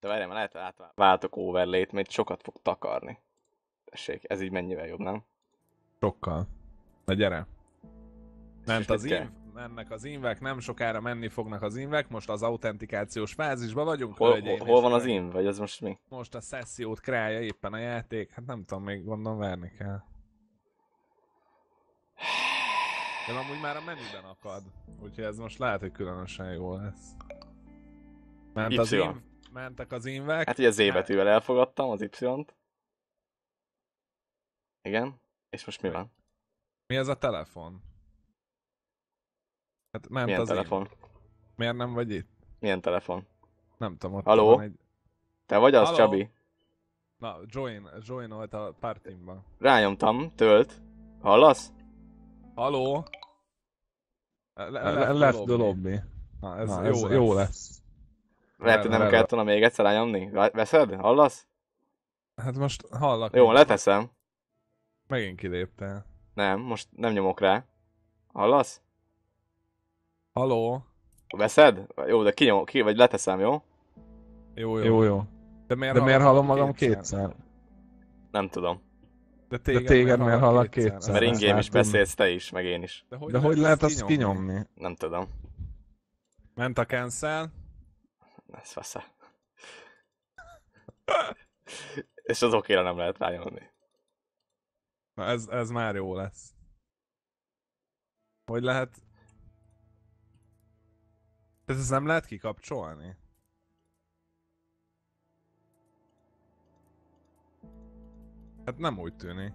De várjál, mert lehet átváltok overlay-t, mert sokat fog takarni. Tessék, ez így mennyivel jobb, nem? Sokkal. Na gyere. És Ment mit az kell? mennek az invek, nem sokára menni fognak az invek, most az autentikációs fázisban vagyunk, Hol, hölgyeim hol és van az uraim. inv, vagy ez most mi? Most a szessziót kreálja éppen a játék, hát nem tudom, még gondolom várni kell. De amúgy már a menüben akad, úgyhogy ez most lehet, hogy különösen jó lesz. Ment az Y. mentek az invek. Hát ugye Z betűvel elfogadtam az Y-t. Igen. És most mi van? Mi ez a telefon? Hát ment Milyen az telefon? Miért nem vagy itt? Milyen telefon? Nem tudom, ott Haló? van egy... Te vagy az, Haló? Csabi? Na, join volt a partimba. Rányomtam, tölt. Hallasz? Haló? Left the lobby. Na, ez, Na, jó, ez jó lesz. Lehet, hogy nem kellett volna még egyszer rányomni. Veszed? Hallasz? Hát most hallak. Jó, leteszem. Megint kiléptél. Nem, most nem nyomok rá. Hallasz? Haló? Veszed? Jó, de vagy leteszem, jó? Jó. De miért hallom magam kétszer? Nem tudom. De téged miért hallak kétszer? Mert Ezt in-game is látod? beszélsz te is, meg én is. De hogy lehet azt kinyomni? Nem tudom. Ment a cancel. Ez fasza. És az okéra nem lehet rányomni. Na ez már jó lesz. Hogy lehet? Ez nem lehet kikapcsolni? Hát nem úgy tűnik.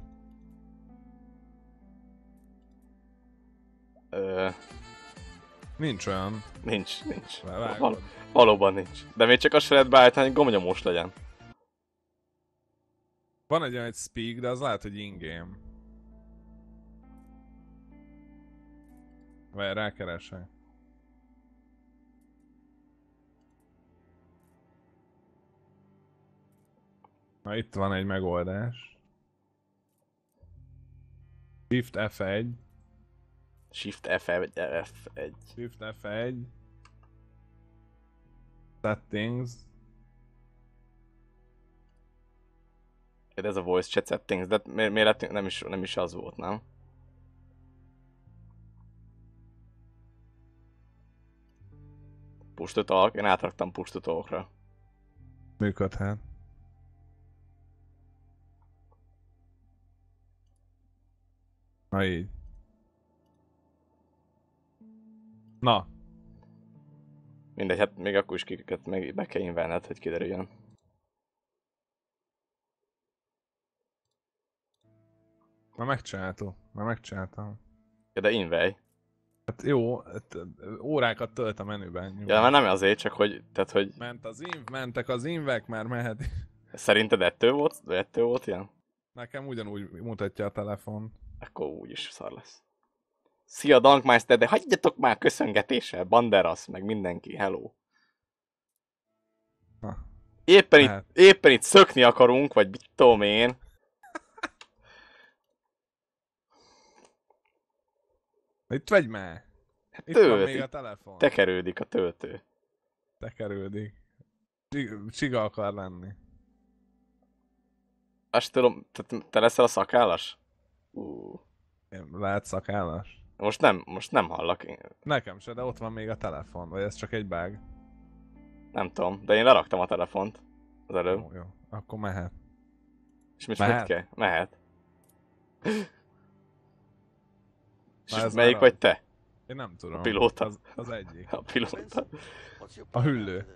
Nincs olyan. Nincs. Vágod. Valóban nincs. De még csak azt se lehet beállítani, hogy gombnyomós legyen. Van egy olyan, egy speak, de az lehet, hogy in-game. Vagy rákeresek. Na itt van egy megoldás. Shift F1. Shift F1. Shift F1. Settings. Ez a voice chat settings, de miért nem is az volt, nem? Push to talk, én átraktam push to talkra. Működhet. Na így. Na. Mindegy, hát még akkor is kiket meg be kell inverned, hogy kiderüljön. Már megcsináltam. Ja, de invej. Hát jó, hát órákat tölt a menüben. Ja, már nem azért, csak hogy, tehát hogy... Mentek az invek, már mehet. Szerinted ettől volt ilyen? Nekem ugyanúgy mutatja a telefon. Akkor úgyis szar lesz. Szia Dankmeister, de hagyjatok már köszöngetéssel, Banderas, meg mindenki, hello. Ha. Éppen itt szökni akarunk, vagy mit tudom én. Itt vagy már! Hát Itt van még a telefon. Tekerődik a töltő. Tekerődik. Csiga akar lenni. Azt tudom, te leszel a szakállas? Én lehet szakállas? Most nem hallak én. Nekem se, de ott van még a telefon. Vagy ez csak egy bug? Nem tudom, de én leraktam a telefont az előbb. Jó. Akkor mehet. És mit Mehet? kell? Mehet. És ez melyik már vagy te? Én nem tudom. A pilóta. Az egyik. A pilóta. A hüllő.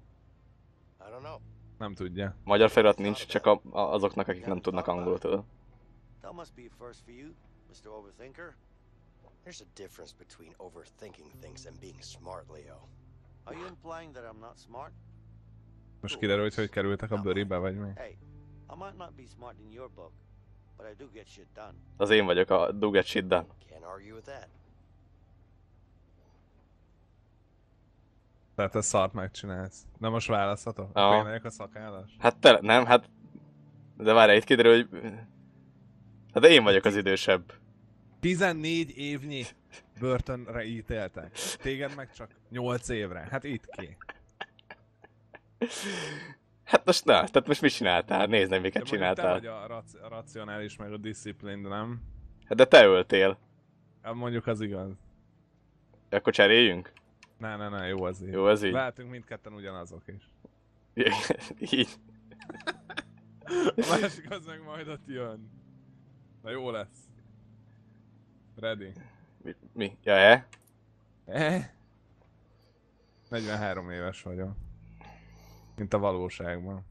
Nem tudja. Magyar felirat nincs, csak azoknak, akik nem tudnak angolul, tudod. That must be a first for you, Mr. Overthinker. There's a difference between overthinking things and being smart, Leo. Are you implying that I'm not smart? Most kiderült, hogy kerültek a bőribe, vagy mi? Hey, I might not be smart in your book, but I do get shit done. Az én vagyok a do get shit done. Can't argue with that. Tehát ezt szart megcsinálsz. De most választhatok? Aha. Én vagyok a szakállas? Hát nem, hát... De várjál, itt kiderül, hogy... Hát de én vagyok az idősebb. 14 évnyi börtönre ítéltek. Téged meg csak 8 évre. Hát itt ki. Hát most na, tehát most mit csináltál? Nézd meg, miket De mondjuk te csináltál. vagy a racionális meg a disciplined, nem? Hát de te öltél. Hát mondjuk az igaz. Akkor cseréljünk? Ne, jó az így. Jó, ez így. Lehetünk mindketten ugyanazok is. Így. A másik az meg majd ott jön. Na jó lesz. Ready. Mi? Ja, 43 éves vagyok. Mint a valóságban.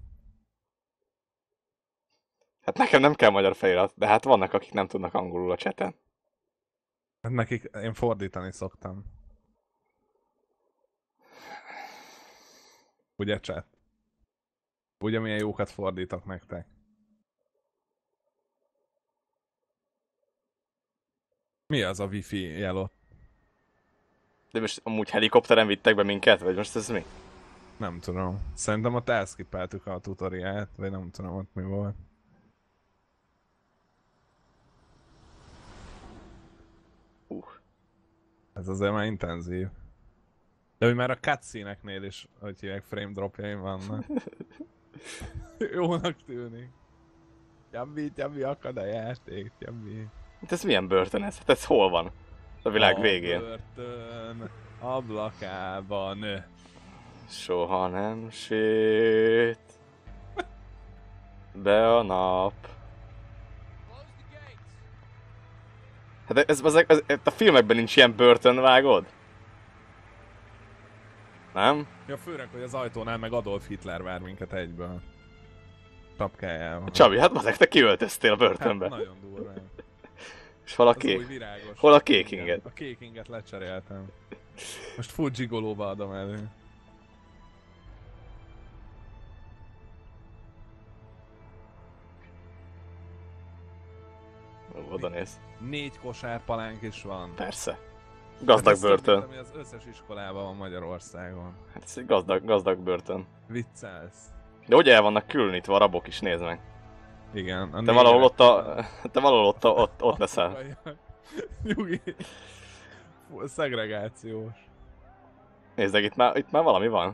Hát nekem nem kell magyar felirat, de hát vannak, akik nem tudnak angolul a cseten. Hát nekik én fordítani szoktam. Ugye chat? Ugye milyen jókat fordítok nektek? Mi az a wifi jelot? De most amúgy helikopteren vittek be minket, vagy most ez mi? Nem tudom. Szerintem ott elszkippeltük a tutoriát, vagy nem tudom ott mi volt. Ez azért már intenzív. De hogy már a cutscene-eknél is, hogy hívják, frame dropjaim vannak. Jónak tűnik. Jabbi, akad a játék, jabbi. Hát ez milyen börtön ez? Hát ez hol van? A világ végén. Börtön ablakában. Soha nem süt be a nap. Hát ez a filmekben nincs ilyen börtön, vágod? Nem? Ja, főleg, hogy az ajtónál meg Adolf Hitler vár minket egyből. Tapkájával. Csabi, hát bazeg, te kiöltöztél a börtönbe. Hát nagyon durván. És hol a Az új kék? virágos. Hol a kék inged? A kék inget lecseréltem. Most full gigolóba adom elő. Oda néz. 4 kosárpalánk is van. Persze. Gazdag Hát ez börtön. több, mint ami az összes iskolában van Magyarországon. Hát ez egy gazdag börtön. Viccelsz. De ugye el vannak különítve a rabok is, nézd meg. Igen. Te valahol ott leszel. Nyugi. Szegregációs. Nézd meg, itt már valami van.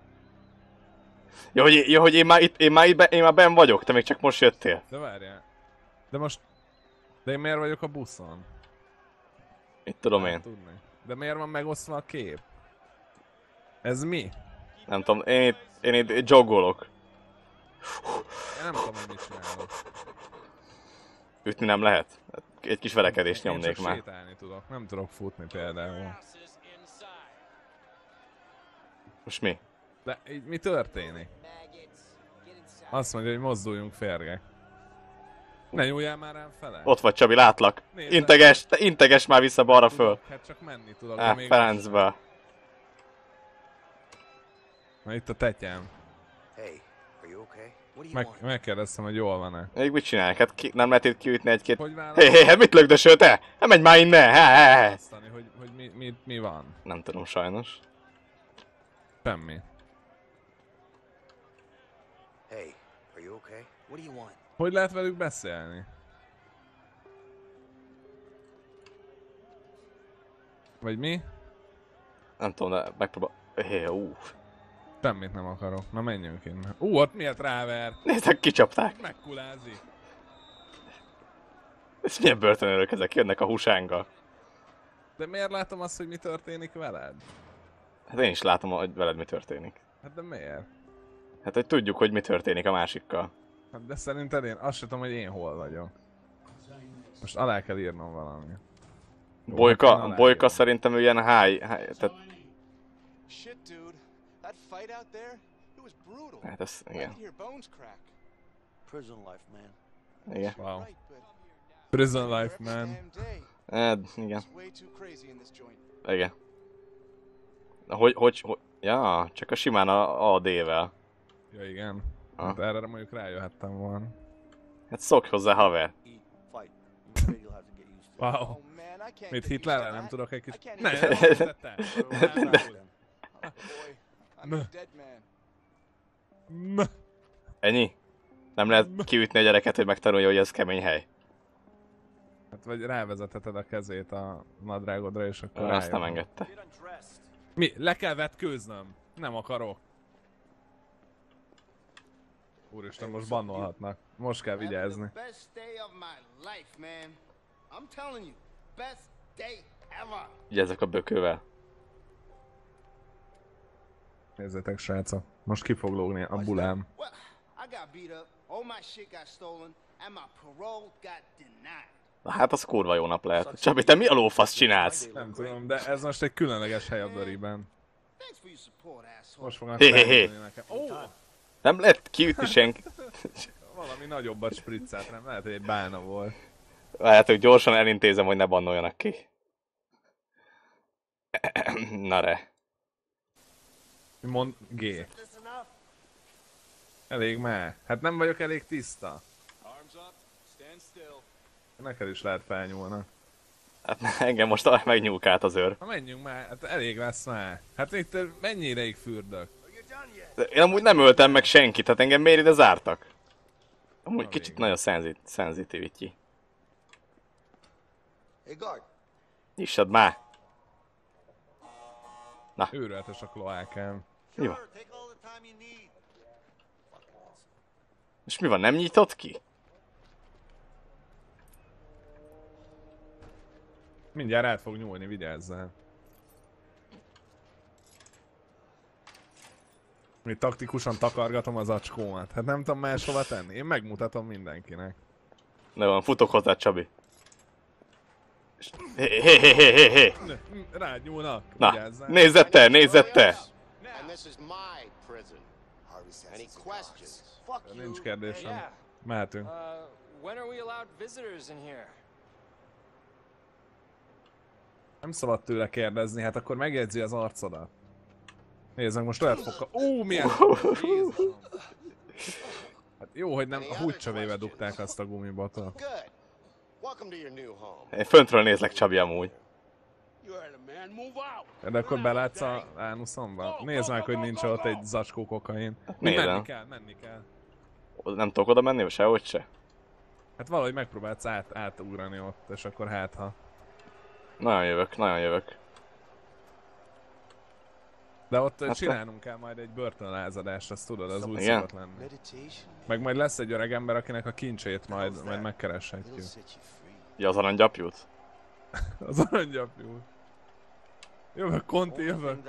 Jó, hogy én már benn vagyok, te még csak most jöttél. De várjál. De most... De én miért vagyok a buszon? Mit tudom én. Tudni. De miért van megosztva a kép? Ez mi? Nem tudom, én itt joggolok. Én nem tudom, hogy mit csinálok. Ütni nem lehet? Egy kis verekedést Én nyomnék csak már. sétálni tudok, nem tudok futni például. Most mi? De így mi történik? Azt mondja, hogy mozduljunk férgek. Ne nyúljál már rám fele. Ott vagy, Csabi, látlak. Nézd. Integes már vissza balra föl. Hát csak menni tudok, de még... Ferencbe. Na itt a tetyám. Hey, are you okay? What do you want? Megkérdeztem, hogy jól van-e. Még mit csinálják? Hát nem lehet itt kiütni egy-két... Hogy válaszol? Hé, hát mit lögdösöl te? Nem menj már innen! Hogy mi van? Nem tudom sajnos. Semmi. Hey, are you okay? What do you want? Hogy lehet velük beszélni? Vagy mi? Nem tudom, de megpróbál... Hé, Semmit nem akarok. Na menjünk innen. Ott miért rávert? Nézzek, kicsapták. Megkulázik. Ez milyen börtönőrök ezek? Jönnek a húsánggal. De miért látom azt, hogy mi történik veled? Hát én is látom, hogy veled mi történik. Hát de miért? Hát, hogy tudjuk, hogy mi történik a másikkal. Hát de szerinted én azt sem tudom, hogy én hol vagyok. Most alá kell írnom valami. Bolyka szerintem ő ilyen tehát... Shit, dude. That fight out there, it was brutal. Hát ez, igen. Your bones crack. Prison life, man. Igen. Wow. Right, but Prison life, man. damn day. Igen. It's way too crazy in this joint. Igen. Hogy... Ja, csak a simán a D-vel. Ja igen. Hát erre mondjuk rájöhettem volna. Hát szokj hozzá, haver. Eat, fight. I'm afraid you'll have to get used to it. Wow. Oh man, I can't Mit get used Hitlerre to nem that. tudok egy kis... I can't Ne, even- nem tette. Boy, I'm a dead man. Ennyi? Nem lehet kiütni a gyereket, hogy megtanulja, hogy ez kemény hely. Hát vagy rávezetheted a kezét a nadrágodra, és akkor Azt nem rájön. engedte. Get undressed. Mi? Le kell vetkőznöm. Nem akarok. Úristen, most bannolhatnak. Most kell vigyázni. Vigyázzak a bökővel. Nézzétek, srácok. Most ki fog lógni a bulám. Na hát az kurva jó nap lehet. Csabi, te mi a lófasz csinálsz? Nem tudom, de ez most egy különleges hely a Doriben. Most fognak Hé. felhívni nekem. Ó! Nem lehet kiütni senki. Valami nagyobbat spriccelt, nem? Lehet, hogy egy bálna volt. Lehet, hogy gyorsan elintézem, hogy ne bannoljanak ki. Na re. Mond G. Elég már. Hát nem vagyok elég tiszta. Neked is lehet felnyúlni. Hát engem most megnyúlkált az őr. Ha menjünk már, hát elég lesz már. Hát itt mennyi ideig fürdök? Én amúgy nem öltem meg senkit, hát engem miért ide zártak? Amúgy kicsit nagyon szenzitív így. Nyissad már! Na. Őrületes a kloákám. Mi van? És mi van, nem nyitott ki? Mindjárt át fog nyúlni, vigyázzál. Mi taktikusan takargatom az acskómat. Hát nem tudom máshova tenni. Én megmutatom mindenkinek. De van, futok hozzá, Csabi. Hé. Rád nyúlnak. Na, Vigyázzál. nézzed te! Nincs kérdésem. Mehetünk. When are we allowed visitors in here? Nem szabad tőle kérdezni, hát akkor megjegyzi az arcodat. Nézd meg, most lehet fokkal. Milyen... Jézusom. Hát jó, hogy nem a húgycsövébe dugták azt a gumibotot. Én föntről nézlek, Csabi, amúgy. De akkor belátsz a ánuszomba? Nézd meg, hogy nincs ott egy zacskó kokain. Nézem. Menni kell. Nem tudok oda menni, vagy sehogy se? Hát valahogy megpróbálsz átugrani ott, és akkor hát ha... Nagyon jövök. De ott Hát csinálnunk kell majd egy börtönlázadást, azt tudod, az úgy igen? szokott lenni. Meg majd lesz egy öreg ember, akinek a kincsét majd megkereshetjük. Ja, az aranygyapjút? Az aranygyapjú. Jövök, Conti, jövök.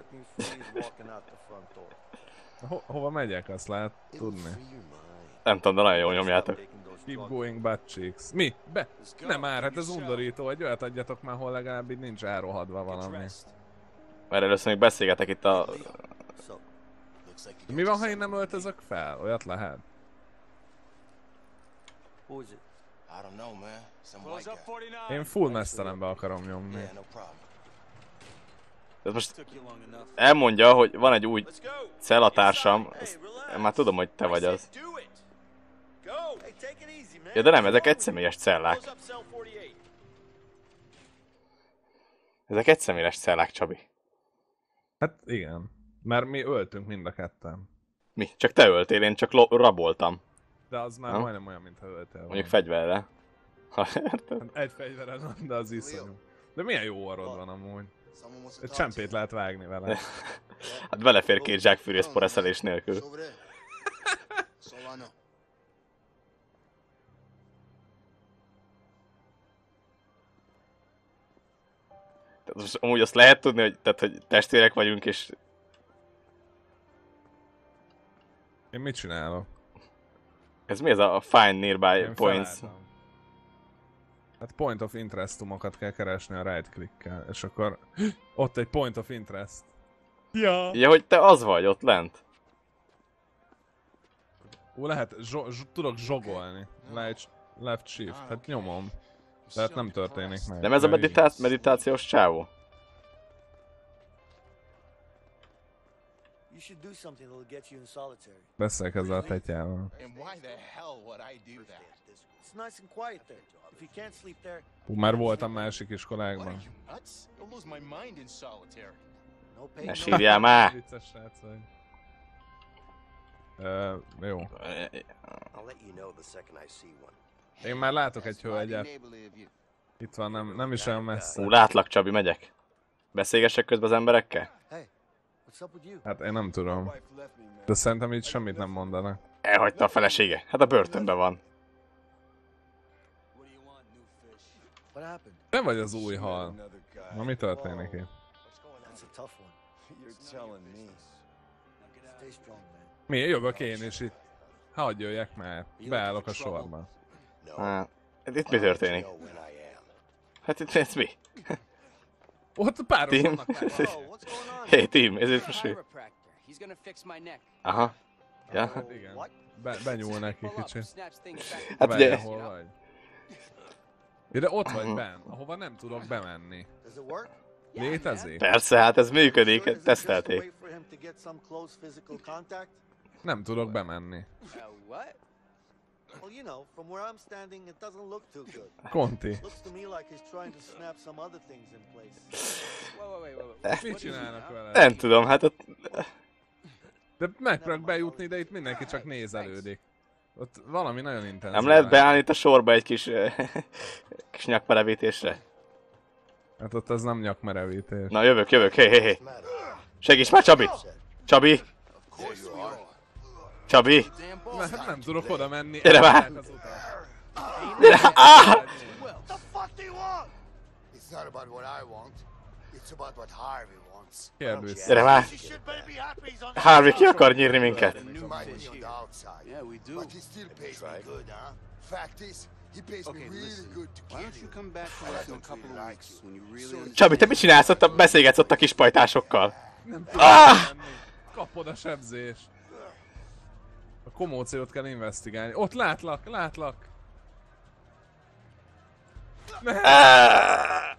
Hova megyek, azt lehet tudni. Nem tudom, de nagyon jól nyomjátok. Keep going butt cheeks. Mi? Nem már, hát ez undorító, egy olyat adjatok már, hol legalább így nincs elrohadva valami. Mert először még beszélgetek itt a... Mi van, ha én nem öltözök fel? Olyat lehet? Én full mesztelenbe akarom nyomni. Ez most elmondja, hogy van egy új cellatársam, én már tudom, hogy te vagy az. Ja, de nem, ezek egyszemélyes cellák. Ezek egyszemélyes cellák, Csabi. Hát igen. Mert mi öltünk mind a ketten. Mi? Csak te öltél, én csak raboltam. De az már majdnem olyan, mintha öltél. Mondjuk fegyverrel. Ha érted? Egy fegyvered van, de az iszonyú. De milyen jó orrod van amúgy. Egy csempét lehet vágni vele. Hát belefér 2 zsákfűrészpor eszelés nélkül. Tehát most amúgy azt lehet tudni, hogy testvérek vagyunk, és... Én mit csinálok? Ez mi ez a find nearby Én points? felálltam. Hát point of interestumokat kell keresni a right clickkel, és akkor ott egy point of interest. Ja! Ja, hogy te az vagy ott lent. Lehet, tudok zsogolni. Left shift, hát nyomom. De hát nem történik meg. Nem ez a meditációs csávó? Beszélek ezzel a tetyával. Már voltam másik iskolákban. Ne sírjál már! Vicces srác vagy. Jó. Én már látok egy hölgyet. Itt van, nem is olyan messze. Látlak, Csabi, megyek. Beszélgessek közben az emberekkel? What's up with you? Hát én nem tudom. De szerintem így semmit nem mondanak. Elhagyta a felesége. Hát a börtönben van. What happened? Te vagy az új hal. Na mi történik itt? That's a tough one. You're telling me. Stay strong, man. Mi? Jövök én is itt. Hadd jöjjek már. Beállok a sorba. Hát, itt mi történik? Know when I am. Hát itt ez mi? Ott páros Tim? vannak már. Oh, what's going on? Hey Tim, ez itt most mi? Chiropractor. He's gonna fix my neck. Aha. Ja. Hát igen. Benyúl neki Pull up, kicsit. snaps things back. Hát Várj, ugye, hol vagy? Ja, de ott vagy benn, ahova nem tudok bemenni. Does it work? Létezik? persze, hát ez Sure, is működik, it just a tesztelték. way for him to get some close physical contact? Nem tudok bemenni. What? Well, you know, from where I'm standing, it doesn't look too good. Conti. Looks to me like he's trying to snap some other things in place. Wait. Mit csinálnak vele? Nem tudom, hát ott... De megpróbálok bejutni, de itt mindenki csak nézelődik. Ott valami nagyon intenzív. Nem lehet beállni itt a sorba egy kis... kis nyakmerevítésre? Hát ott az nem nyakmerevítés. Na jövök, hé. Segíts már, Csabi! Csabi! Csabi! Hát nem tudok oda menni. Gyere már! Az utat. Gyere! Ah! What the fuck do you want? It's not about what I want. It's about what Harvey wants. Kérd vissza. Gyere már! He should better be happy he's on Harvey ki akar nyírni minket? He might be on the outside. Yeah, we do. But he still pays me good, huh? Fact is, he pays me really good to Why kill don't you you. come back to us in a couple of weeks when you really Csabi, te mit csinálsz ott? Beszélgetsz ott a kis pajtásokkal? Nem tudok menni. Kapod a sebzést. A komóciót kell investigálni. Ott látlak. Ah!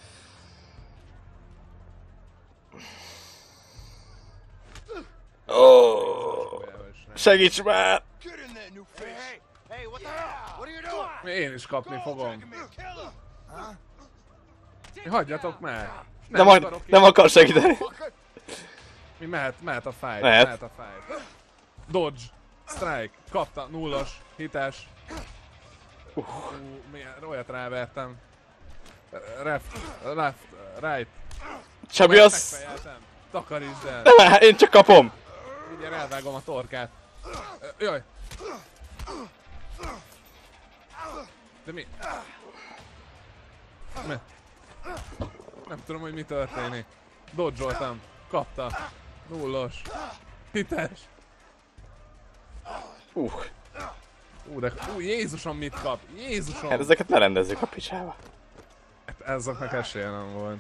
Oh, segíts már! get in there, new fish? Hey, what the hell? What are you doing? Én is kapni fogom. Hagyjatok már. Nem akar segíteni. Mi mehet a fight. Mehet. A fight. Dodge. Strike. Kapta. Nullos. Hites. Milyen olyat rávertem. Left. Right. Csabi, az... Megfejeltem. Takarítsd el. Nem, én csak kapom. Mindjárt elvágom a torkát. Jaj. De mi? Nem tudom, hogy mi történik. Dodge-oltam. Kapta. Nullos. Hites. De Jézusom, mit kap? Jézusom! Hát ezeket lerendezzük a picsába. Hát ezeknek esélye nem volt.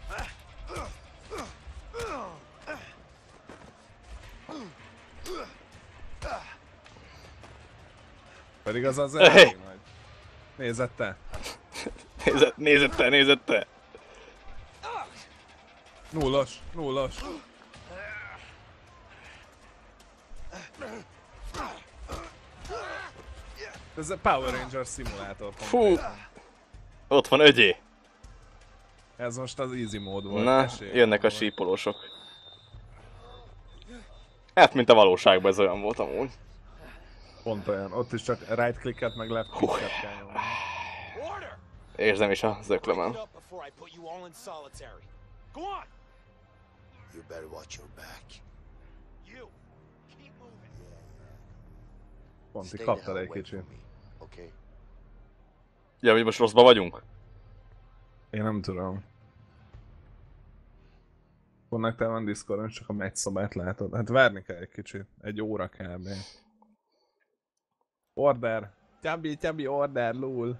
Pedig az az elég nagy. Nézed te. Nézett te. Nullos. Ez a Power Ranger szimulátor. Fú. Ott van ögyé. Ez most az easy mód volt. Na, Esély jönnek a volt. sípolósok. Hát, mint a valóságban ez olyan volt amúgy. Pont olyan. Ott is csak right clicket meg left clicket kell nyomni. Order! Érzem is a zöklömön. Get up before I put you all in solitary. Go on! You better watch your back. You! Keep moving. Pont Stay így the kaptad hell egy away kicsit. from me, okay? Ja, hogy most rosszba vagyunk? Én nem tudom. Vannak te van Discordon, csak a meccsszobát látod. Hát várni kell egy kicsit. Egy óra kb. Order! Tyabi, order, lul!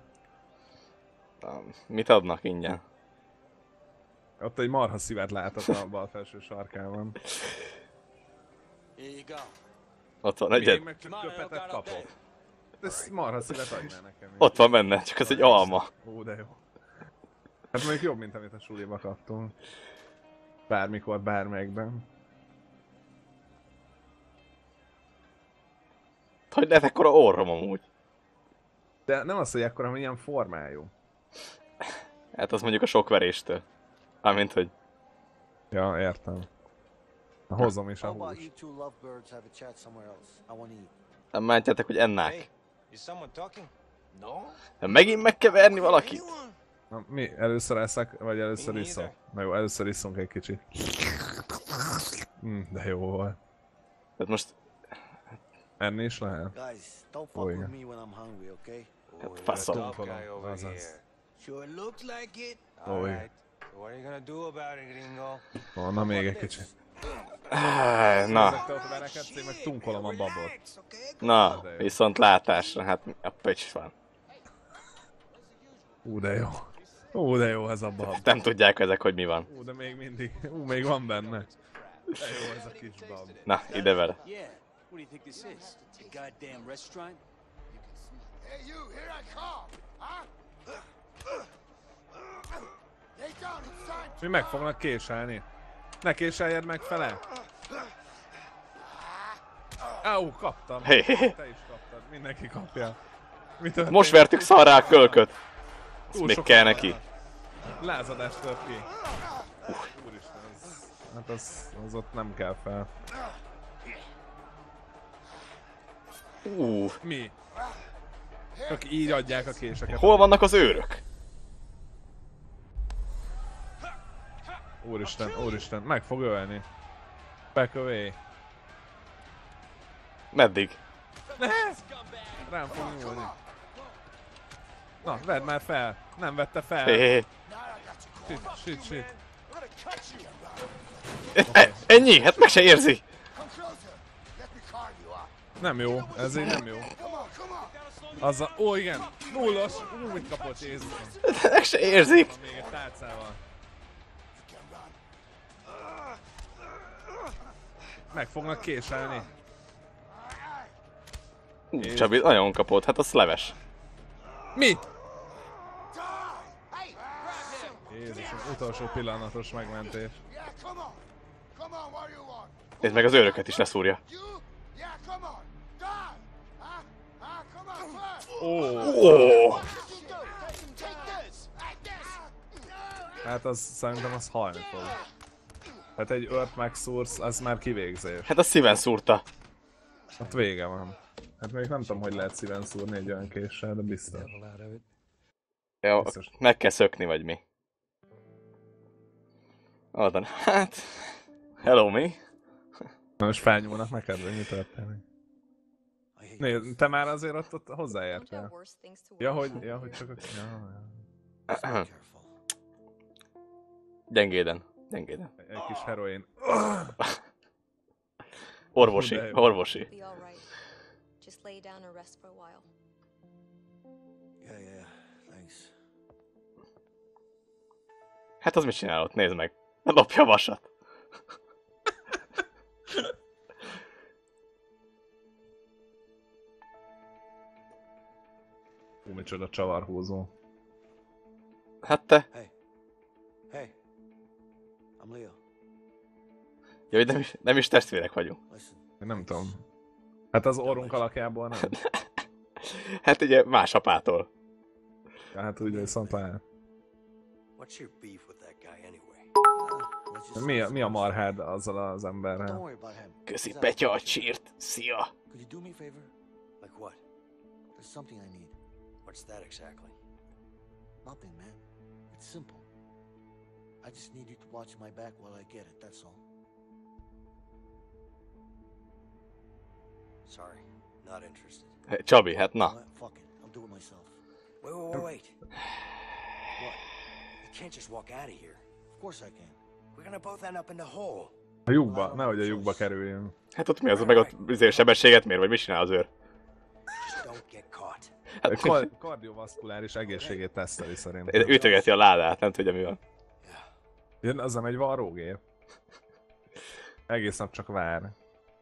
Mit adnak ingyen? Ott egy marha szívet látok a bal felső sarkában. Here you go. Ott van Én egyet. meg csak köpetet kapok. Ez marha szívet adjál nekem. Ott van benne, csak ez egy alma. Ó, de jó. Hát mondjuk jobb, mint amit a suliba kaptunk. Bármikor, bármelyikben. Hogy lehet ekkora orrom amúgy? De nem az, hogy ekkora, hanem ilyen formájú. Hát az mondjuk a sok veréstől. Mármint, hogy... Ja, értem. Na, hozom is a How about hús. you two lovebirds have a chat somewhere else? I want to eat. Nem mentjetek, hogy ennák. Hey, is someone talking? No? De megint meg kell verni valakit? Na, mi? Először eszek, vagy először Me iszok? neither. Na jó, először iszunk egy kicsit. De jó volt. Tehát most... Enni is lehet? Guys, don't fuck Oh, with yeah. me when I'm hungry, okay? Hát faszom. Tough guy over Azaz. here. Sure looks like it. Oh, All yeah. right. So what are you gonna do about it, gringo? Ó, na még egy kicsit. Na, Ezekkel ott verekedsz, én meg tunkolom a babot. na, viszont látásra, hát a pöcs van. De jó. De jó ez a bab. Nem tudják ezek, hogy mi van. De még mindig. Még van benne. De jó ez a kis bab. Na, ide vele. Yeah. What do you think this is? A goddamn restaurant? Hey, you, here I come! Huh? Lay down, it's time Mi meg fognak késelni? Ne késeljed meg fele! Áú, kaptam! Hé. Te is kaptad, mindenki kapja. Mi történt? Most vertük szarrá a kölköt. Ez Túl még sok kell van. neki. Lázadást tört ki. Úristen, hát az ott nem kell fel. Mi? Csak így adják a késeket. Hol vannak az őrök? Úristen, meg fog ölni. Back away. Meddig? Rám fog nyúlni. Na, vedd már fel! Nem vette fel! Hé. Shit. Ennyi? Hát meg se érzi. come closer. Let me carve you up. Nem jó, ez így nem jó. Come on, come on. Az a... Ó, igen! Nullos! Mit kapott, Jézusom? Meg se érzik. Van még egy tálcával. Meg fognak késelni. Csabi nagyon kapott, hát az leves. Mi? Jézusom, utolsó pillanatos megmentés. Yeah, come on. Come on, what do you want? Nézd meg, az őröket is leszúrja. You? Yeah, come on. Die. Huh? Come on, first. Ó, Take this. Like this. Hát az szerintem az halni fog. Hát egy ört megszúrsz, az már kivégzés. hát a szíven szúrta. Hát vége van. Hát még nem tudom, hogy lehet szíven szúrni egy olyan késsel, de biztos. Ja, Biztos. meg kell szökni, vagy mi? Odan, hát... Hello, mi? Na most felnyúlnak neked, vagy mi történik? Nézd, te már azért ott hozzáértél. Ja, hogy csak a... Ja. Gyengéden. Egy kis heroin. Orvosi. Be Orvosi. Be all right. Just lay down and rest for a while. Yeah, thanks. Hát az mit csinál ott? Nézd meg. Lopja a vasat. Micsoda csavarhúzó. Hát te? Hey. I'm Leo. Ja, hogy nem is testvérek vagyunk. Listen. Én nem tudom. Hát az orrunk alakjából nem. Hát ugye más apától. Ja, hát úgy viszont lehet. What's your beef with that guy anyway? Mi a marhád azzal az Don't emberrel? worry about him. Köszi He's out. Petya a csírt. Szia! Could you do me a favor? Like what? There's something I need. What's that exactly? Nothing, man. It's simple. I just need you to watch my back while I get it, that's all. Sorry, not interested. Csabi, hát na. Well, fuck it, I'll do it myself. Wait. What? You can't just walk out of here. Of course I can. We're gonna both end up in the hole. A lyukba, nehogy a lyukba kerüljön. Hát ott mi az, meg ott sebességet mér, vagy mit csinál az őr? Just don't get caught. Hát, Kardiovaszkuláris egészségét teszteli szerintem. ütögeti a ládát, nem tudja mi van. Jön, azzal egy varrógép. Egész nap csak vár.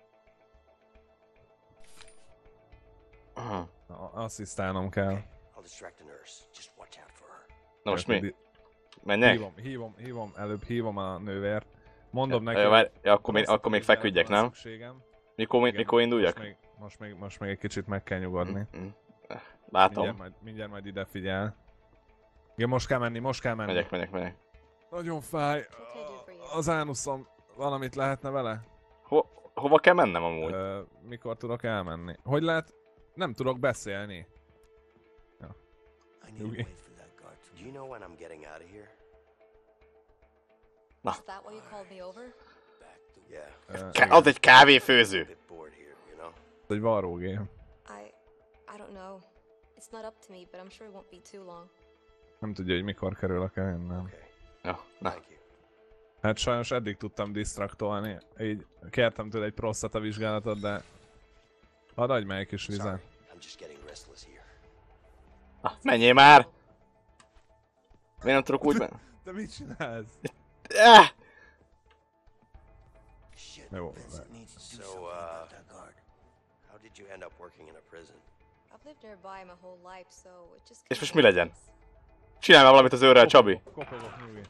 Aha. Asszisztálnom kell. I'll distract the nurse. Just watch out for her. Na most mi? Menjek? Előbb hívom a nővért. Mondom neki, Ja, akkor még feküdjek, nem? Mikor induljak? Most még egy kicsit meg kell nyugodni. Látom. Mindjárt majd ide figyel. Igen, most kell menni. Megyek. Nagyon fáj. Az ánuszom. Valamit lehetne vele? Hova kell mennem amúgy? Mikor tudok elmenni? Hogy lehet? Nem tudok beszélni. Ja. I need to wait for that guard to... Do you know when I'm getting out of here? Is that why you called me over? Back the Az egy kávéfőző. Egy varrógém. I don't know. It's not up to me, but I'm sure it won't be too long. Nem tudja, hogy mikor kerül a kevén, nem. Jó, na. Hát sajnos eddig tudtam disztraktolni, így kértem tőle egy prostata vizsgálatot, de... Hadd adj meg egy kis vizet. Menjél már! Miért nem tudok úgy menni? De mit csinálsz? Jó, So, how did you end up working in a prison? I've lived nearby my whole life, so it just. És most mi legyen? Csinálj már valamit az őrrel, Csabi! Kopogok, nyugi.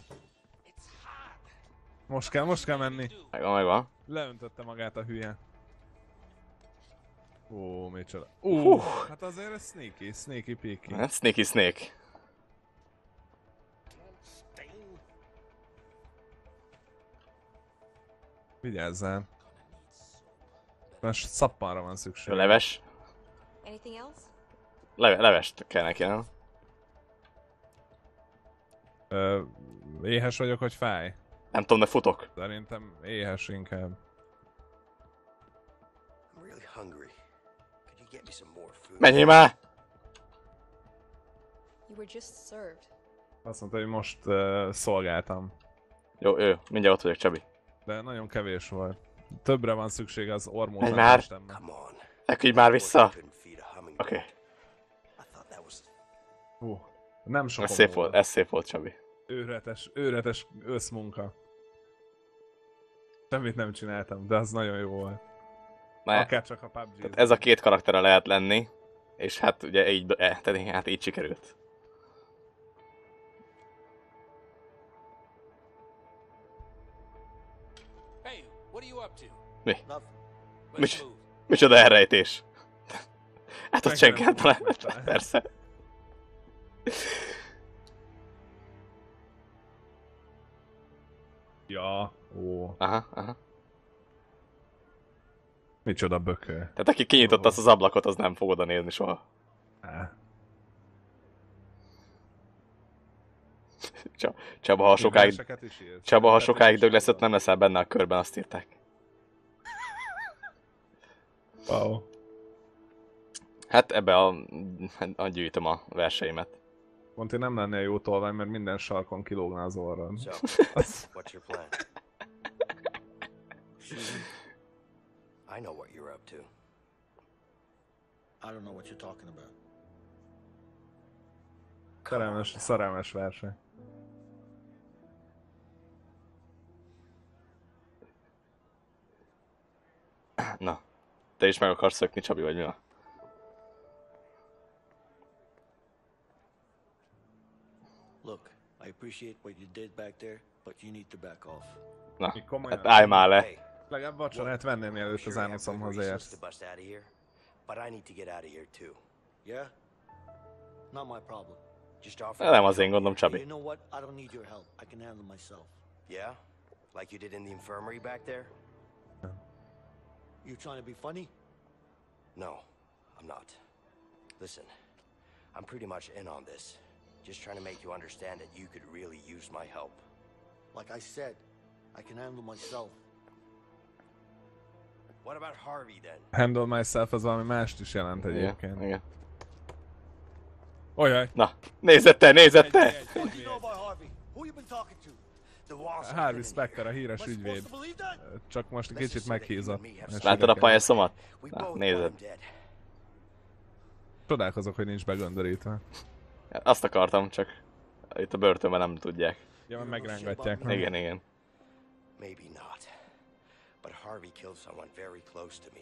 Most kell menni. Megvan. Leöntötte magát a hülye. Ó, micsoda. Hát azért ez sneaky peaky. Hát sneaky snake. Vigyázzál. Most szappanra van szükség. Leves. Anything else? Levest kell neki, nem? Éhes vagyok, hogy fáj? Nem tudom, de futok. Szerintem éhes inkább. I'm really hungry. Could you get me some more food? Menjél már! You were just served. Azt mondta, hogy most szolgáltam. Jó, mindjárt ott vagyok, Csabi. De nagyon kevés volt. Többre van szükség az ormót. Menj már! Eküdj már vissza! Oké. Nem sok. Ez szép volt, Csabi. Őrületes összmunka. Semmit nem csináltam, de az nagyon jó volt. Akár csak a PUBG. Ez a két karaktere lehet lenni, és hát ugye így sikerült. Hey, what are you up to? Mi? Let's move. Micsoda elrejtés? Hát ott senki nem talál. Persze. Ja, ó. Aha. Micsoda bökő. Tehát aki kinyitotta azt az ablakot, az nem fog oda nézni soha. Csaba, ha sokáig dög lesz, ott nem leszel benne a körben, azt írták. Wow. Hát ebbe a gyűjtöm a verseimet. Pont én nem lennél jó tolvány, mert minden sarkon kilógna az orrod. So, what's your plan? I know what you're up to. I don't know what you're talking about. Szerelmes verseny. Na, te is meg akarsz szökni, Csabi, vagy mi van? Look, I appreciate what you did back there, but you need to back off. Na, hát állj már le. Legalább vacsorát venném, mielőtt az Ánuszomhoz érsz. But I need to get out of here too. Yeah? Not my problem. Just offer. Nem az én gondom, Csabi. You know what? I don't need your help. I can handle myself. Yeah? Like you did in the infirmary back there? You trying to be funny? No, I'm not. Listen, I'm pretty much in on this. Just trying to make you understand that you could really use my help. Like I said, I can handle myself. What about Harvey then? Handle myself az valami mást is jelent egyébként. Igen. Olyaj! Na, nézed te! Harvey Specter, a híres ügyvéd. Csak most egy kicsit meghízott. Látod a pályászomat? Na, nézed. Csodálkozok, hogy nincs begöndörítve. Azt akartam, csak itt a börtönben nem tudják. Ja, megrángatják. Igen. Maybe not. But Harvey killed someone very close to me.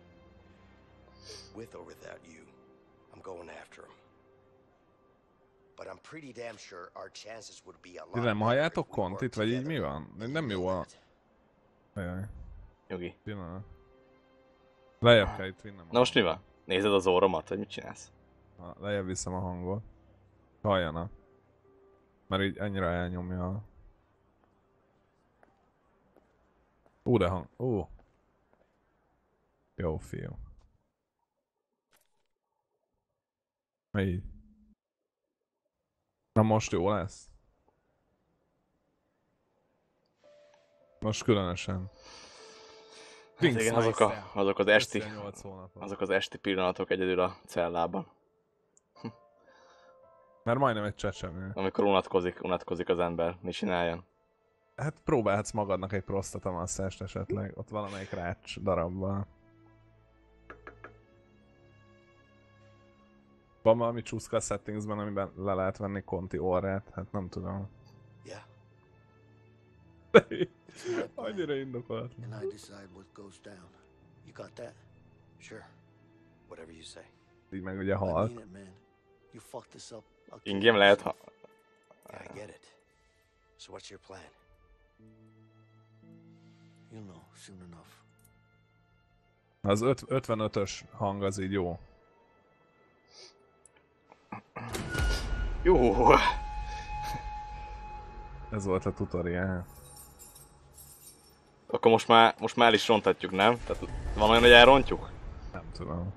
With or without you, I'm going after him. But I'm pretty damn sure our chances would be a lot. Nem halljátok Kontit, vagy így mi van? Nem jó a... Ajaj. Jogi. Pillanat. Lejjebb kell itt vinnem. Na most mi van? Nézed az orromat, vagy mit csinálsz? Lejjebb viszem a hangot. Halljanak. Mert így ennyire elnyomja. De hang... Jó fiú. Így. Na most jó lesz? Most különösen. Hát igen, azok az esti, 8 hónapot. azok az esti pillanatok egyedül a cellában. Mert majdnem egy csecsemő. Amikor unatkozik az ember, mi csináljon? Hát próbálhatsz magadnak egy prostatamasszát esetleg, ott valamelyik rács darabbal. Van valami csúszka a settingsben, amiben le lehet venni Conti orrát? Hát nem tudom. Yeah. Annyira indokolt. And I decide what goes down. You got that? Sure. Whatever you say. Így meg ugye I hal. mean it, man. You fuck this up. I'll kill Ingém you. lehet, ha... Yeah, I get it. So what's your plan? You'll know soon enough. Az 55-ös hang az így jó. Jó! Ez volt a tutorial. Akkor most már el is rontatjuk, nem? Tehát van olyan, hogy elrontjuk? Nem tudom.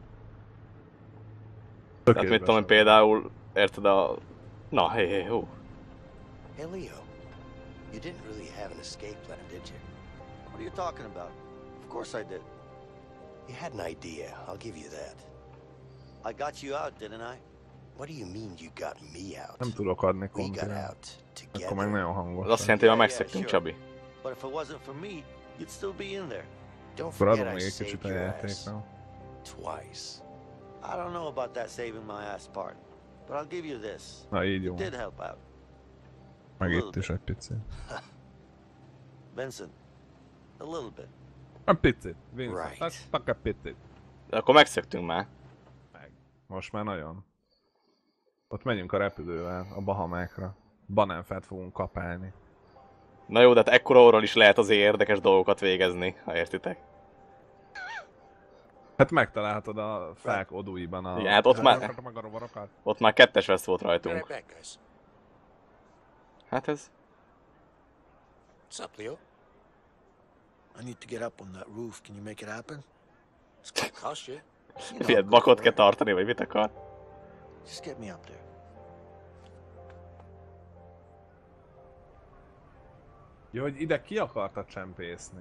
Tehát mit tudom, hogy például, érted a... Na, hé, hú. Hey, Leo. You didn't really have an escape plan, did you? What are you talking about? Of course I did. You had an idea, I'll give you that. I got you out, didn't I? What do you mean you got me out? Nem tudok adni We got Contira. out Akkor meg together. nagyon hangos. Az azt jelenti, hogy már Yeah, megszöktünk, sure. Csabi. But if it wasn't for me, you'd still be in there. Don't Akkor adom forget még I egy kicsit a saved your ass. játékra. Twice. I don't know about that saving my ass part, but I'll give you this. Na így jó. You did help out. Meg itt is egy picit. Benson, a little bit. A picit. Vincent. Right. Hát, csak a picit. De akkor megszöktünk már. Most már nagyon. Ott megyünk a repülővel a Bahamákra. Banánfát fogunk kapálni. Na jó, de hát ekkora orról is lehet azért érdekes dolgokat végezni, ha értitek. Hát megtalálhatod a fák odúiban a... Igen, hát ott már- Meg a rovarokat. Ott már 2-es vesz volt Be right rajtunk. back, guys. Hát ez... What's up, Leo? I need to get up on that roof. Can you make it happen? It's gonna cost you. You know, Miért go bakot for kell it. tartani, vagy mit akar? Just get me up there. Ja, hogy ide ki akarta csempészni.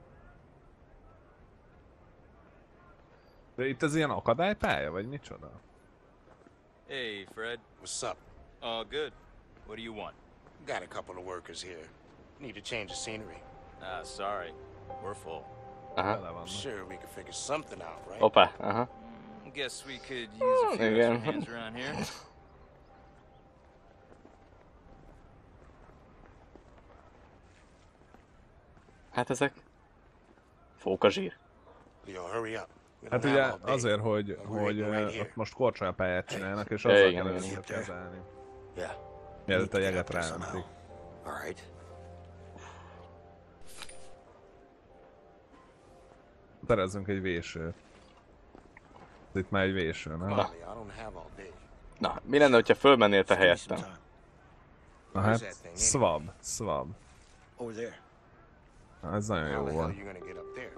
De itt ez ilyen akadálypálya, vagy micsoda? Hey, Fred. What's up? All good. What do you want? Got a couple of workers here. Need to change the scenery. Ah, sorry. We're full. Aha. Bele vannak. Sure, we could figure something out, right? Hoppá, aha. Guess we could use a few again. extra hands around here. Hát ezek... Fókazsír. Leo, hurry up. We Hát don't ugye have all day. azért, hogy Right here. ott most korcsolyapályát csinálnak, és Igen, azzal igen, kell igen. őket kezelni. Yeah. Mielőtt a Need to get jeget up there ráöntik. somehow. All right. Terezzünk egy vésőt. Itt már egy véső, nem? Come on, Leo, I don't have all day. Na, mi lenne, hogyha fölmennél te Just give me some helyettem? time. Na hát, swab. Over there. Na, ez nagyon How jó the hell volt. are you gonna get up there?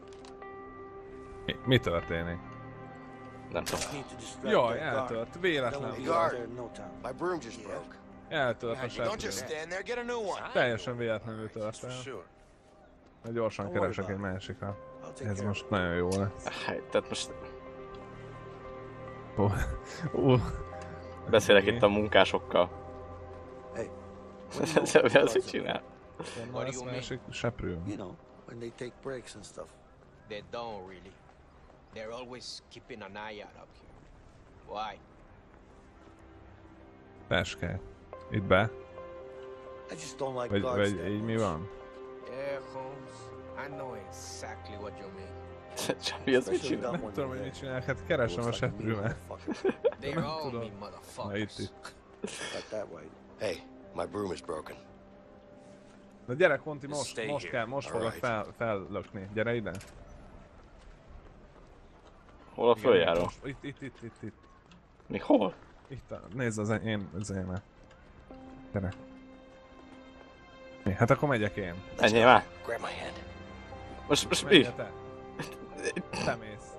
Mi történik? Nem tudom. Need to distract Jaj, that guard. eltört, Then we'll véletlen. be Guard. out there in no time. My broom just broke. Eltört a Now, you don't just seprő. stand there, get a new one. Teljesen véletlenül That's tört for el. sure. Na, gyorsan Don't worry keresek egy about it. másikra. I'll take Ez care most of nagyon jó lesz. Hát, tehát most Ó, beszélek itt a munkásokkal. Hey, Ez mit csinál? Honnan lesz másik seprő? it. You know, when they take breaks and stuff. They don't really. They're always keeping an eye out up here. Why? Táskák. Itt be? I just don't like Vagy, guards vagy that így mi much. van? Yeah, Holmes. I know exactly what you mean. Csabi, ez mit Especially csinál? that Nem one tudom, over hogy mit there. csinál, hát keresem a Looks like a mean seprőmet. motherfucker. They're all tudom. me Na itt, motherfuckers. itt. Got that right. Hey, my broom is broken. Na gyere, Conti, Just most stay here. kell, most fogod Alright. fellökni. Gyere ide. Hol a Igen, följáró? most- Itt. Még hol? Itt, nézd az enyémet. Gyere. Mi? Hát akkor megyek én. Ennyi már? Grab my hand. Most mi? Menj te. Te mész.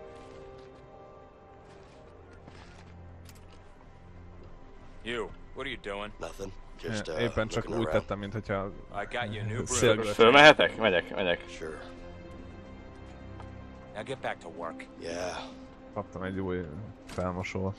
You, what are you doing? Nothing. Just, Éppen csak looking úgy around. tettem, mint hogyha I got you a new szélgörcsön. broom. Fölmehetek? Megyek. Sure. Now get back to work. Yeah. Kaptam egy új felmosót.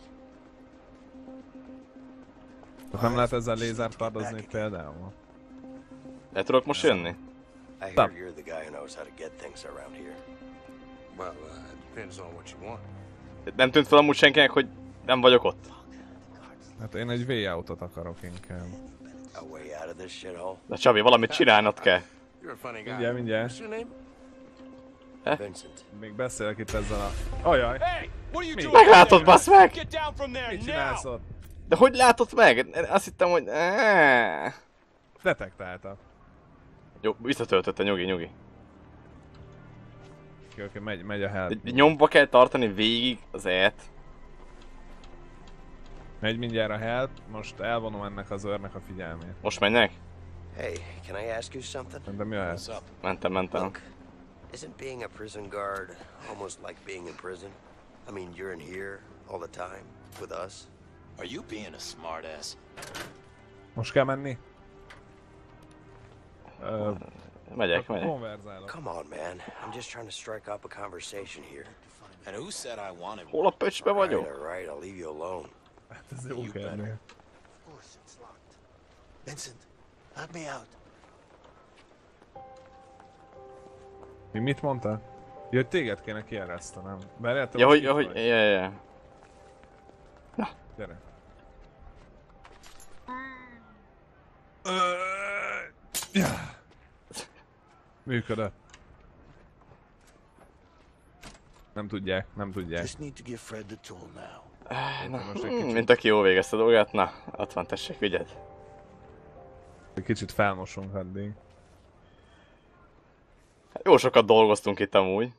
Tehát nem lehet ezzel lézert kardozni itt például? Le tudok most jönni? I hear Stop. you're the guy who knows how to get things around here. Well, it depends on what you want. Nem tűnt fel amúgy senkinek, hogy nem vagyok ott? Hát én egy V-autót akarok inkább. A way out of this shithole? De Csabi, valamit csinálnod kell. You're a funny guy. Mindjárt. What's your name? Vincent. Még beszélek itt ezzel a... Ajaj! Hey, what are you Mi? doing? Meglátod, bassz meg! Get down from there Mit now! csinálsz ott? De hogy látod meg? Azt hittem, hogy... Detektáltak. Jó, visszatöltötte, nyugi. Oké, megy a help. Nyomba kell tartani végig az E-t. Megy mindjárt a help, most elvonom ennek az őrnek a figyelmét. Most menjek? Hey, can I ask you something? De mi a help? What's up? Mentem. Look, isn't being a prison guard almost like being in prison? I mean, you're in here all the time with us. Are you being a smartass? Most kell menni? Megyek. Konverzálok. Come on, man. I'm just trying to strike up a conversation here. And who said I wanted Hol a pöcsbe vagyok? Alright, I'll leave you alone. Hát ez jó kérdés. Of course, it's locked. Vincent, help me out. Mi mit mondtál? Ja, hogy téged kéne kieresztenem. Várjál, te Ja, most hogy... itt vagy? Ja. Gyere. Ja. Működött. Nem tudják. Just need to give Fred the tool now. Most egy kicsit, Mint aki jól végezte a dolgát. Na, ott van, tessék, vigyed. egy kicsit felmosunk addig. Jó sokat dolgoztunk itt amúgy.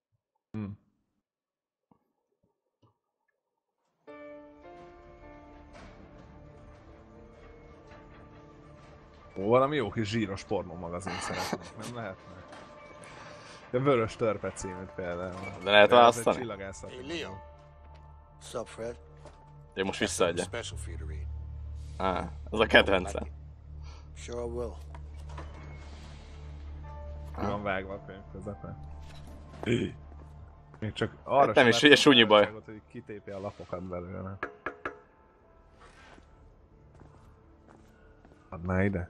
Ó, valami jó kis zsíros pornómagazin szeretnék, nem lehetne? A Vörös Törpe címűt például. De lehet Ez egy választani? csillagászati. Hey, Leo. What's up, Fred? Jó, most Something visszaadja. special for you to read. Az a kedvencem. Sure I will. Ki van vágva a könyv közepe. Még csak arra Hát nem sem is, lett ugye súnyi baj. lehetőséget, hogy kitépi a lapokat belőle. Add már ide.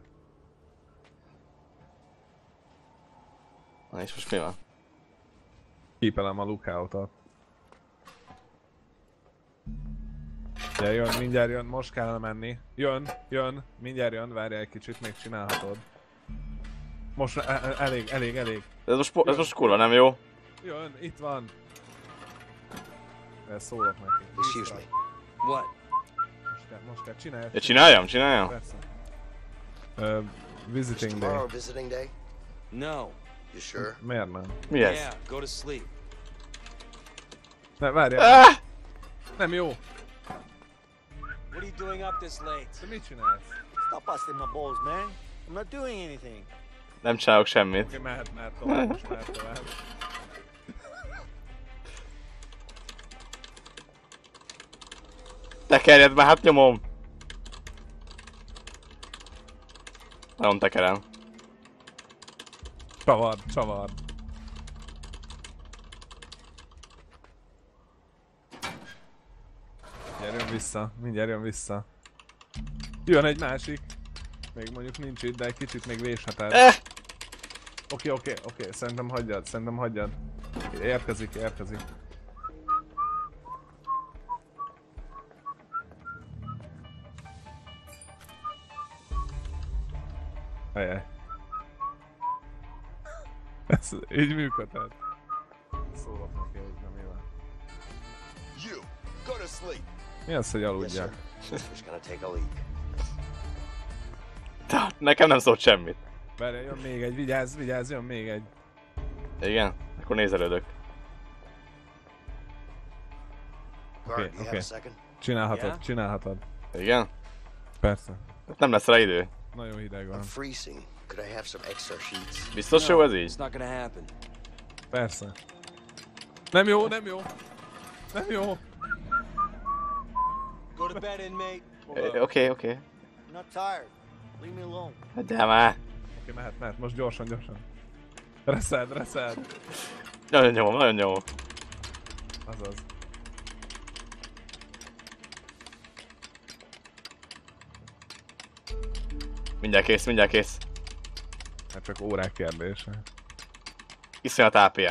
Na és most mi van? Kípelem a lookoutot. Ja, jön, mindjárt jön, most kell menni. Jön, mindjárt jön, várjál egy kicsit, még csinálhatod. Most elég. Ez most kurva nem jó. Jön, itt van. Ezt szólok neki. Excuse me. What? Most kell, csinálj. Ja, csináljam? Persze. Is Visiting day. tomorrow visiting day? No. You sure? Miért nem? Mi ez? Yeah, go to sleep. Ne, várjál. Nem jó. What are you doing up this late? Te mit csinálsz? Stop busting my balls, man. I'm not doing anything. Nem csinálok semmit. Oké, mehet tovább, most mehet tovább. Tekerjed már, hát nyomom! Nagyon tekerem. Csavar. Mindjárt jön vissza. Jön egy másik. Még mondjuk nincs itt, de egy kicsit még vésheted. Oké, szerintem hagyjad. Érkezik. Ajaj. Ez így működhet. Szólok neki, hogy nem éve. You, go to sleep. Mi az, hogy Yes, aludjak? sir. Just gonna take a leak. Nekem nem szólt semmit. Várjál, jön még egy, vigyázz, jön még egy. Igen? Akkor nézelődök. Guard, you have okay. a second? Csinálhatod. Igen? Persze. Nem lesz rá idő. Nagyon hideg van. I'm freezing. Could I have some extra sheets? Biztos jó ez így? It's not gonna happen. Persze. Nem jó. Go to bed, inmate. Oké. I'm not tired. Leave me alone. De már. Oké, mehet. Most gyorsan. Reszed. Nagyon nyomom. Azaz. Mindjárt kész. Hát csak órák kérdése. Iszonyat APM.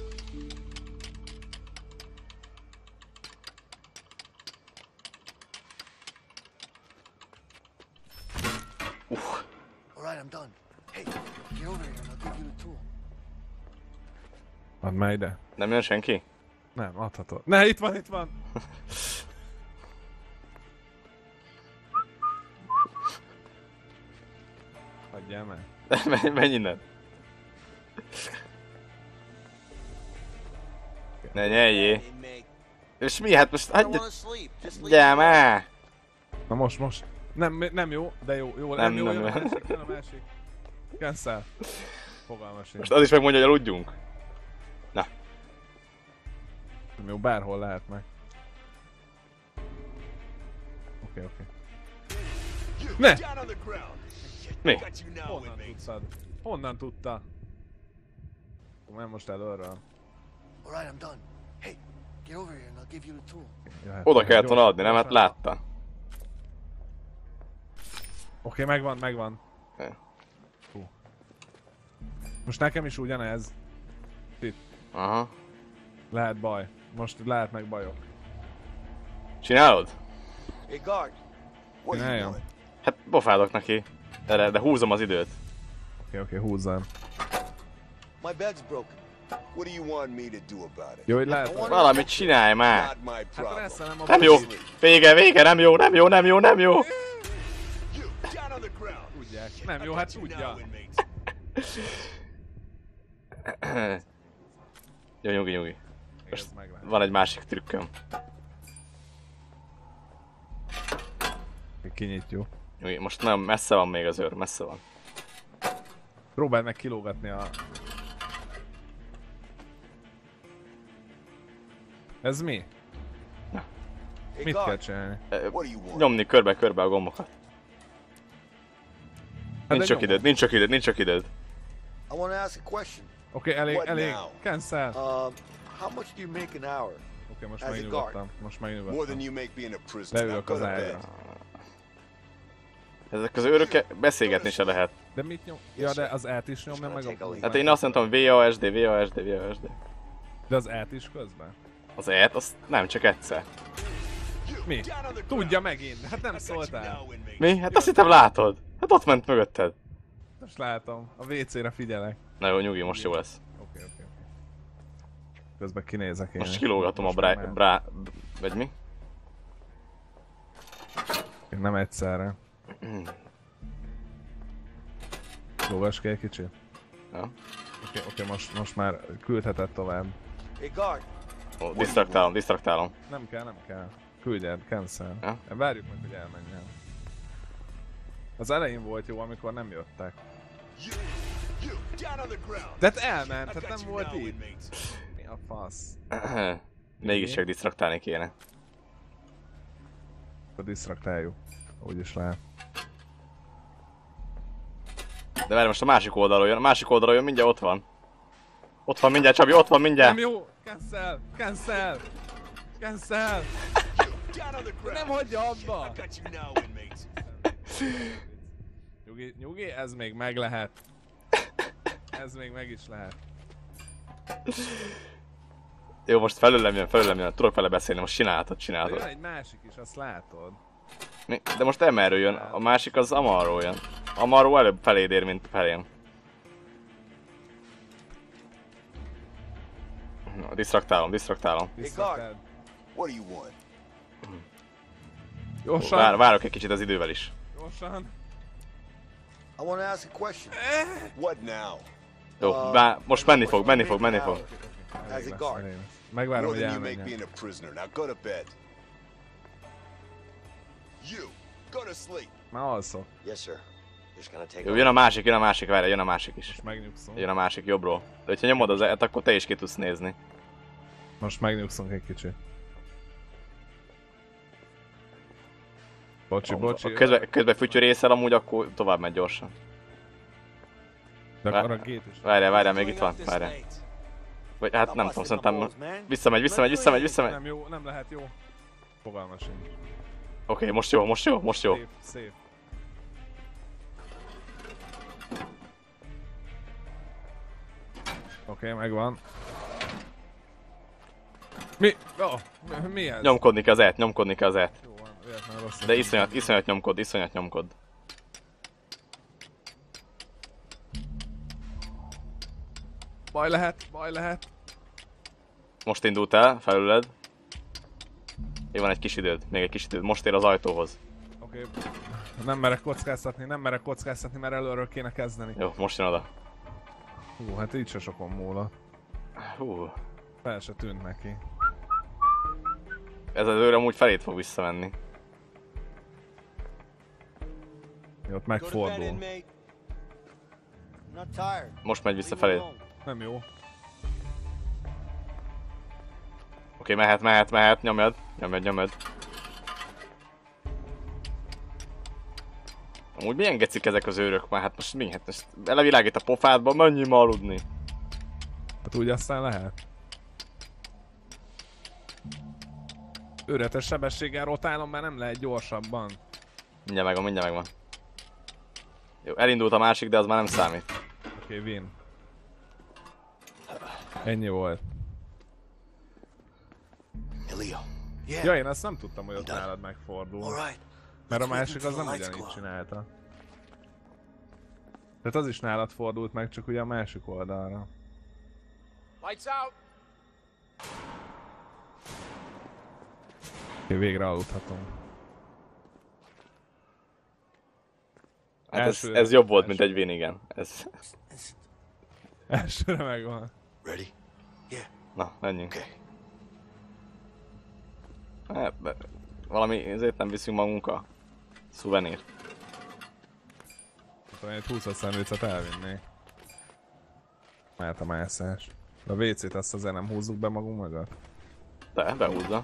Alright, I'm done. Hey, get over here and I'll give you the tool. Add már ide. Nem jön senki? Nem, adhatod. Ne, itt van! Hagyjál már. Menj innen. Ne nyeljé. És mi? Hát most hagyja... Gyere már! Na most. Nem jó, de jó. Nem jó. Jön a másik. Cancel. Fogalmas sincs. Most az is megmondja, hogy aludjunk. Na. Nem jó, bárhol lehet meg. Oké. Ne! Mi? Honnan tudta? Nem most előről. Alright, I'm done. Hey, get over here and I'll give you the tool. Oda kellett volna adni, nem? Hát látta. Oké, megvan. Fú. Most nekem is ugyanez. Itt. Aha. Lehet baj. Most lehet meg bajok. Csinálod? Hey, guard. What are you Csináljam. doing? Hát pofádok neki. Erre, de húzom az időt. Oké, húzzam. My bag's broken. What do you want me to do about it? Jó, hogy lehet. Valamit csinálj már! Not my Hát problem. reszelem a Nem jó! Vége, nem jó! You, down on the ground. Tudják. Nem jó, hát tudja. Jó, nyugi. Ez meg lehet. Van egy másik trükköm. Kinyitjuk. Nyugi, most nem, messze van még az őr, messze van. Próbáld meg kilógatni a... Ez mi? Na. Hey, Mit kell guard. csinálni? What do you want? Nyomni körbe-körbe a gombokat. Hát Nincs de sok időd, nincs sok időd. I want to ask a question. Oké, elég. What now? Cancel. How much do you make an hour? Oké, most as a megnyugodtam. More than you make being a prisoner. Now Leülök go az to ágyra. bed. Ezek az őrök beszélgetni se lehet. De mit nyom? Ja, de az át is nyomja meg a... Hát én azt mondtam VASD. De az át is közben? Az E-t, azt nem, csak egyszer. Mi? Tudja megint, hát nem szóltál. Mi? Hát azt hittem látod. Hát ott ment mögötted. Most látom, a WC-re figyelek. Na jó, nyugi, most jó lesz. Oké. Közben kinézek én. Most kilógatom a vagy mi? Nem egyszerre. Lógass ki egy kicsit. Ja. Oké, most már küldheted tovább. Hey, guard. Ó, disztraktálom. Nem kell. Küldjed, cancel. Ja? Várjuk meg, hogy elmenjen. Az elején volt jó, amikor nem jöttek. De hát elment, hát nem volt itt. Mi a fasz? Mégis csak disztraktálni kéne. Akkor disztraktáljuk. Úgyis lehet. De várj, most a másik oldalról jön, mindjárt ott van. Ott van mindjárt, Csabi, ott van mindjárt. Nem jó! Cancel! Nem hagyja abba! Nyugi, ez még meg lehet. Ez még meg is lehet. Jó, most felőlem jön, tudok vele beszélni, most csinálhatod. De jön egy másik is, azt látod. De most emerről jön, a másik az Amarról jön. Amarról előbb feléd ér, mint felém. Disztraktálom. Hey, guard. What do you want? Gyorsan! Várok egy kicsit az idővel is. Gyorsan! I want to ask a question. What now? Jó, most menni fog. As a guard. Megvárom, More hogy than you make elmenjen. being a prisoner. Now go to bed. You, go to sleep. Már alszok. Yes, sir. Just gonna take Jó, jön a másik, várj, jön a másik is. Most megnyugszunk. Jön a másik jobbról. De hogyha nyomod az E-t, akkor te is ki tudsz nézni. Most megnyugszunk egy kicsit. Bocsi. Közben fütyörészel amúgy, akkor tovább megy gyorsan. De akkor a gét is. Várjál, még itt van, várjál. Vagy hát nem tudom, szerintem visszamegy. Nem jó, nem lehet jó. Fogalma sincs. Oké, most jó. Szép. Oké, megvan. Mi? Oh, mi ez? Nyomkodni kell az E-t. Jó van, véletlenül rossz. De iszonyat nyomkod. Baj lehet. Most indult el, felüled. Még van egy kis időd, most ér az ajtóhoz. Oké. Nem merek kockáztatni, mert előről kéne kezdeni. Jó, most jön oda. Hú, hát így se sokon múlott. Hú. Fel se tűnt neki. Ez az őr amúgy felét fog visszamenni. Jó, ott megfordul. Most megy vissza felé. Nem jó. Oké, mehet, nyomjad. Amúgy milyen gecik ezek az őrök már, hát most mi? Hát most elevilágít a pofádba, menjünk ma aludni. Hát úgy aztán lehet. Őretes sebességgel rotálom, mert nem lehet gyorsabban. Mindjárt megvan. Jó, elindult a másik, de az már nem számít. Oké, win. Ennyi volt. Leo. Ja, én azt nem tudtam, hogy ott nálad megfordul. Mert a másik az nem ugyanígy csinálta. Tehát az is nálad fordult meg, csak ugye a másik oldalra. Lights out! Oké, végre aludhatom. Hát ez jobb volt, mint egy win, igen. Elsőre megvan. Ready? Yeah. Na, menjünk. Hát, valami ezért nem viszünk magunkkal. Szuvenír. Akkor egy 20 szendvicet elvinnék. Mert a mászás. De a WC-t azt azért nem húzzuk be magunk mögött? De, behúzza.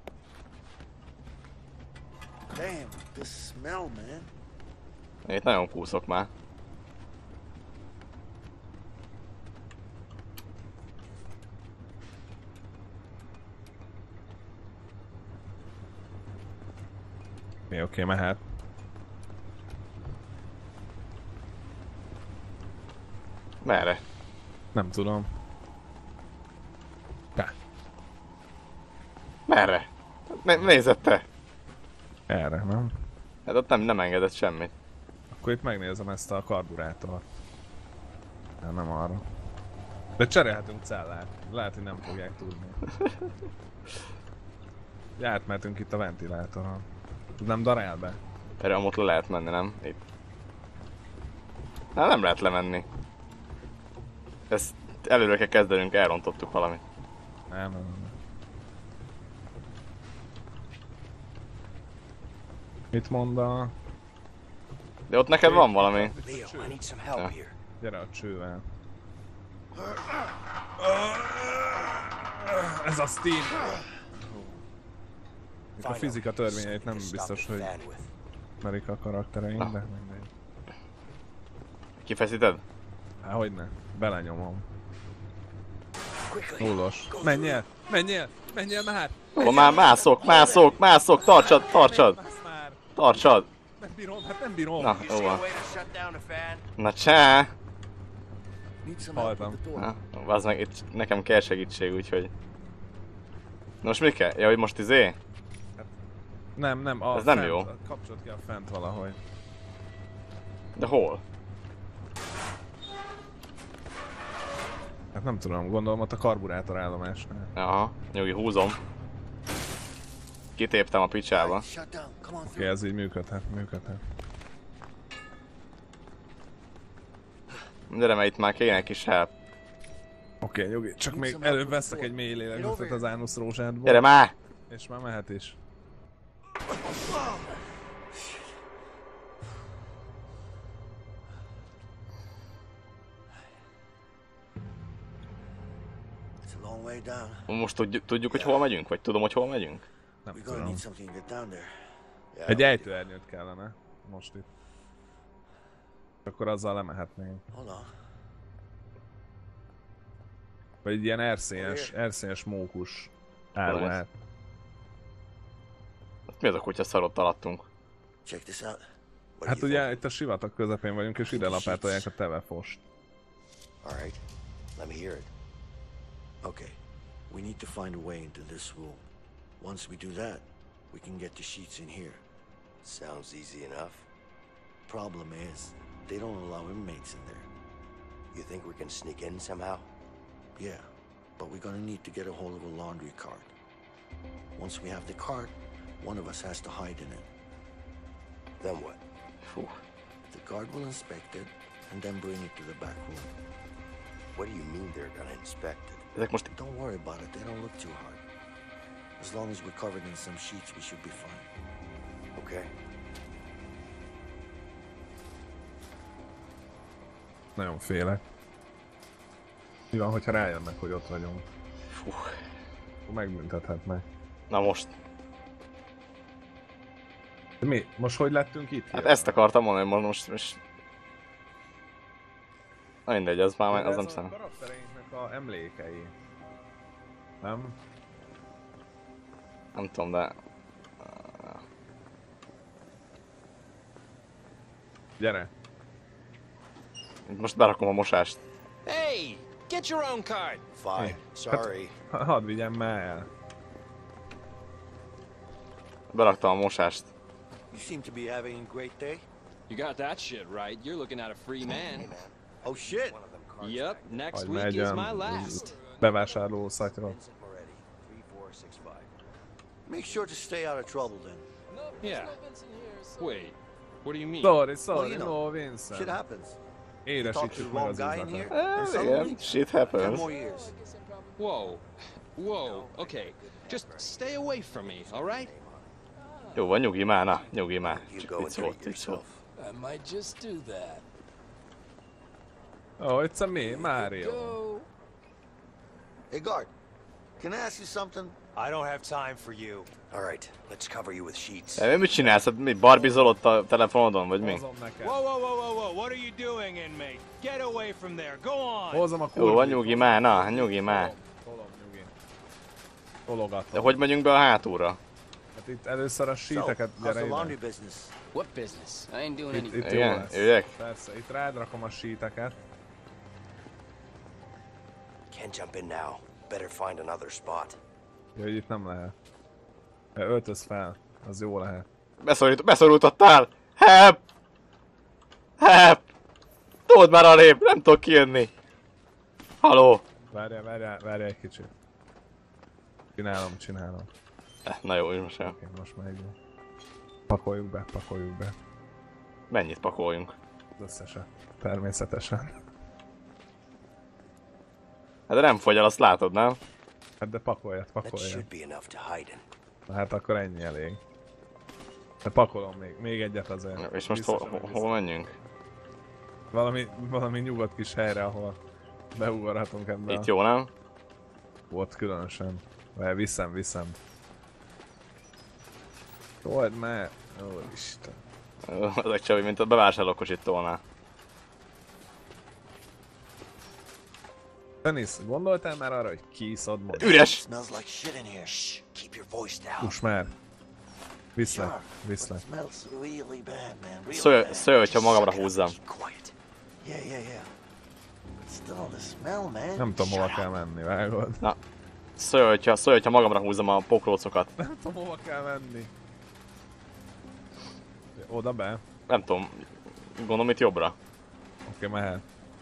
Damn, this smell, man. Itt nagyon kúszok már. Oké, mehet. Merre? Nem tudom. Te. Merre? Nézed te! Erre, nem? Hát ott nem engedett semmit. Akkor itt megnézem ezt a karburátort. Nem arra. De cserélhetünk cellát. Lehet, hogy nem fogják tudni. Átmentünk itt a ventilátoron. Nem darál be? Erre amúgy le lehet menni, nem? Itt. Nem lehet lemenni. Ezt előre kell kezdenünk, elrontottuk valamit. Nem. Mit mond a... De ott neked van valami. Ja. Gyere a csővel. Ez a Steam! A fizika törvényeit nem biztos, hogy merik a karaktereink, de mindegy. Kifeszíted? Há, hogyne. Belenyomom. Nullos. Menjél már! Ó, már mászok, tartsad! Nem bírom. Na, jó van. Na csá! Haltam. Az meg itt nekem kell segítség, úgyhogy... Na most mi kell? Ja, hogy most izé? Nem, ez nem jó. Kapcsolod ki a fent valahogy. De hol? Hát nem tudom, gondolom ott a karburátor állomásnál. Aha, nyugi, húzom. Kitéptem a picsába. Oké, ez így működhet. Gyere, mert itt már kéne egy kis help. Oké, nyugi, csak még előbb veszek egy mély lélegzetet az ánusz rózsádból. Gyere már! És már mehet is. Most tudjuk, hogy hol megyünk? Vagy tudom, hogy hol megyünk? Nem tudom. Egy ejtőernyőt kellene. Most itt. Akkor azzal lemehetnénk. Hold on. Vagy egy ilyen erszényes mókus áruhát. Mi az a kutya szarott alattunk? Check this out. Hát ugye itt a sivatag közepén vagyunk, és ide lapátolják a tevefost. Alright, let me hear it. Okay, we need to find a way into this room. Once we do that, we can get the sheets in here. Sounds easy enough. Problem is, they don't allow inmates in there. You think we can sneak in somehow? Yeah, but we're gonna need to get a hold of a laundry cart. Once we have the cart, one of us has to hide in it. Then what? The guard will inspect it, and then bring it to the back room. What do you mean they're gonna inspect it? Don't worry about it, they don't look too hard. As long as we're covered in some sheets, we should be fine. Okay. Nagyon félek. Mi van, hogyha rájönnek, hogy ott vagyunk? Megbüntethetnek. Na most. De mi? Most hogy lettünk itt? Hát ezt akartam mondani, most... Na mindegy, az már az nem szám. A karaktereinknek a emlékei. Nem? Nem tudom, de... Gyere! Most berakom a mosást. Hey, get your own card. Fine. Sorry. Hadd vigyem már el. Beraktam a mosást. You seem to be having a great day. You got that shit right. You're looking at a free man. Oh shit! Yep, next Vagy week megy is olyan my last. bevásárló szatyrot. Make sure to stay out of trouble then. Yeah. Wait, what do you mean? Sorry, no, Vincent. Shit happens. Édesítsük meg az üzletet. Igen, shit happens. Whoa, okay. Just stay away from me, alright? Jó van, nyugi már, na, nyugi már. Csak vicc volt. I might just do that. Oh, it's a me, Mario. Hey guard, can I ask you something? I don't have time for you. All right, let's cover you with sheets. De mit csinálsz? Mi barbizol ott a telefonodon, vagy mi? Whoa, what are you doing, inmate? Get away from there, go on! Hozom a Jó van, nyugi már, na, nyugi már. Tologatom. De hogy megyünk be a hátulra? Hát itt először a sheeteket, gyere ide. What business? I ain't doing anything. Itt jó Igen, lesz. jöjjek. Persze, itt rád rakom a sheeteket. Can't jump in now. Better find another spot. Jó, itt nem lehet. Öltöz fel, az jó lehet. Beszorultattál! Help! Help! Told már arrébb, nem tudok kijönni. Haló! Várjál egy kicsit. Csinálom. Na jó, most sem. Oké, most megyünk. Pakoljuk be. Mennyit pakoljunk? Az összeset. Természetesen. Hát de nem fogy el, azt látod, nem? Hát de pakoljad. Na hát akkor ennyi elég. De pakolom még egyet azért. És most hol menjünk? Valami nyugodt kis helyre, ahol beugorhatunk ebbe. Itt jó, nem? Volt különösen. Vagy viszem. Told már! Úristen. Ezek Csabi, mint a bevásárlókosit tolnál. Dennis, gondoltál már arra, hogy kiiszod most? Üres! Uss már. Viszlek. Szólj, hogyha magamra húzzam. Nem tudom, hova kell menni, vágod? Na. Szólj, hogyha magamra húzzam a pokrócokat. Nem tudom, hova kell menni. Oda be? Nem tudom. Gondolom itt jobbra. Oké, mehet.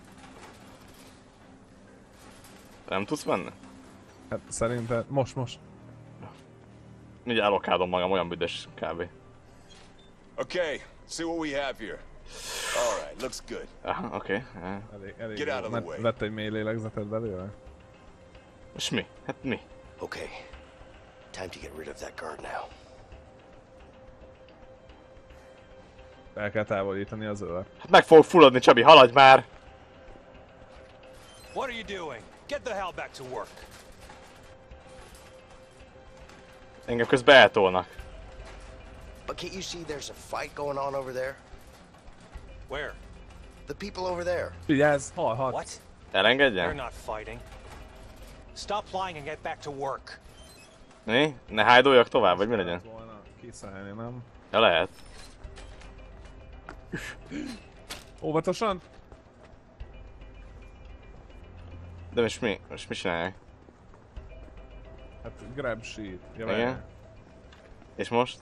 Nem tudsz menni? Hát szerintem most. Mindjárt allokádom magam, olyan büdös kb. Okay, see what we have here. All right, looks good. Aha, oké. Elég Get out of the way. vett egy mély lélegzetet belőle? És mi? Hát mi? Okay, time to get rid of that guard now. El kell távolítani az őrt. Hát meg fog fulladni, Csabi, haladj már! What are you doing? Get the hell back to work. Engem közben eltolnak. But can't you see there's a fight going on over there? Where? The people over there. Figyelsz, halhat. What? Elengedjen? They're not fighting. Stop flying and get back to work. Mi? Ne hájdoljak tovább, vagy mi legyen? Volna kiszállni, nem? Ja, lehet. Óvatosan? De most mi? Most mi csinálják? Hát grab sheet. Ja, Igen. várjál. És most?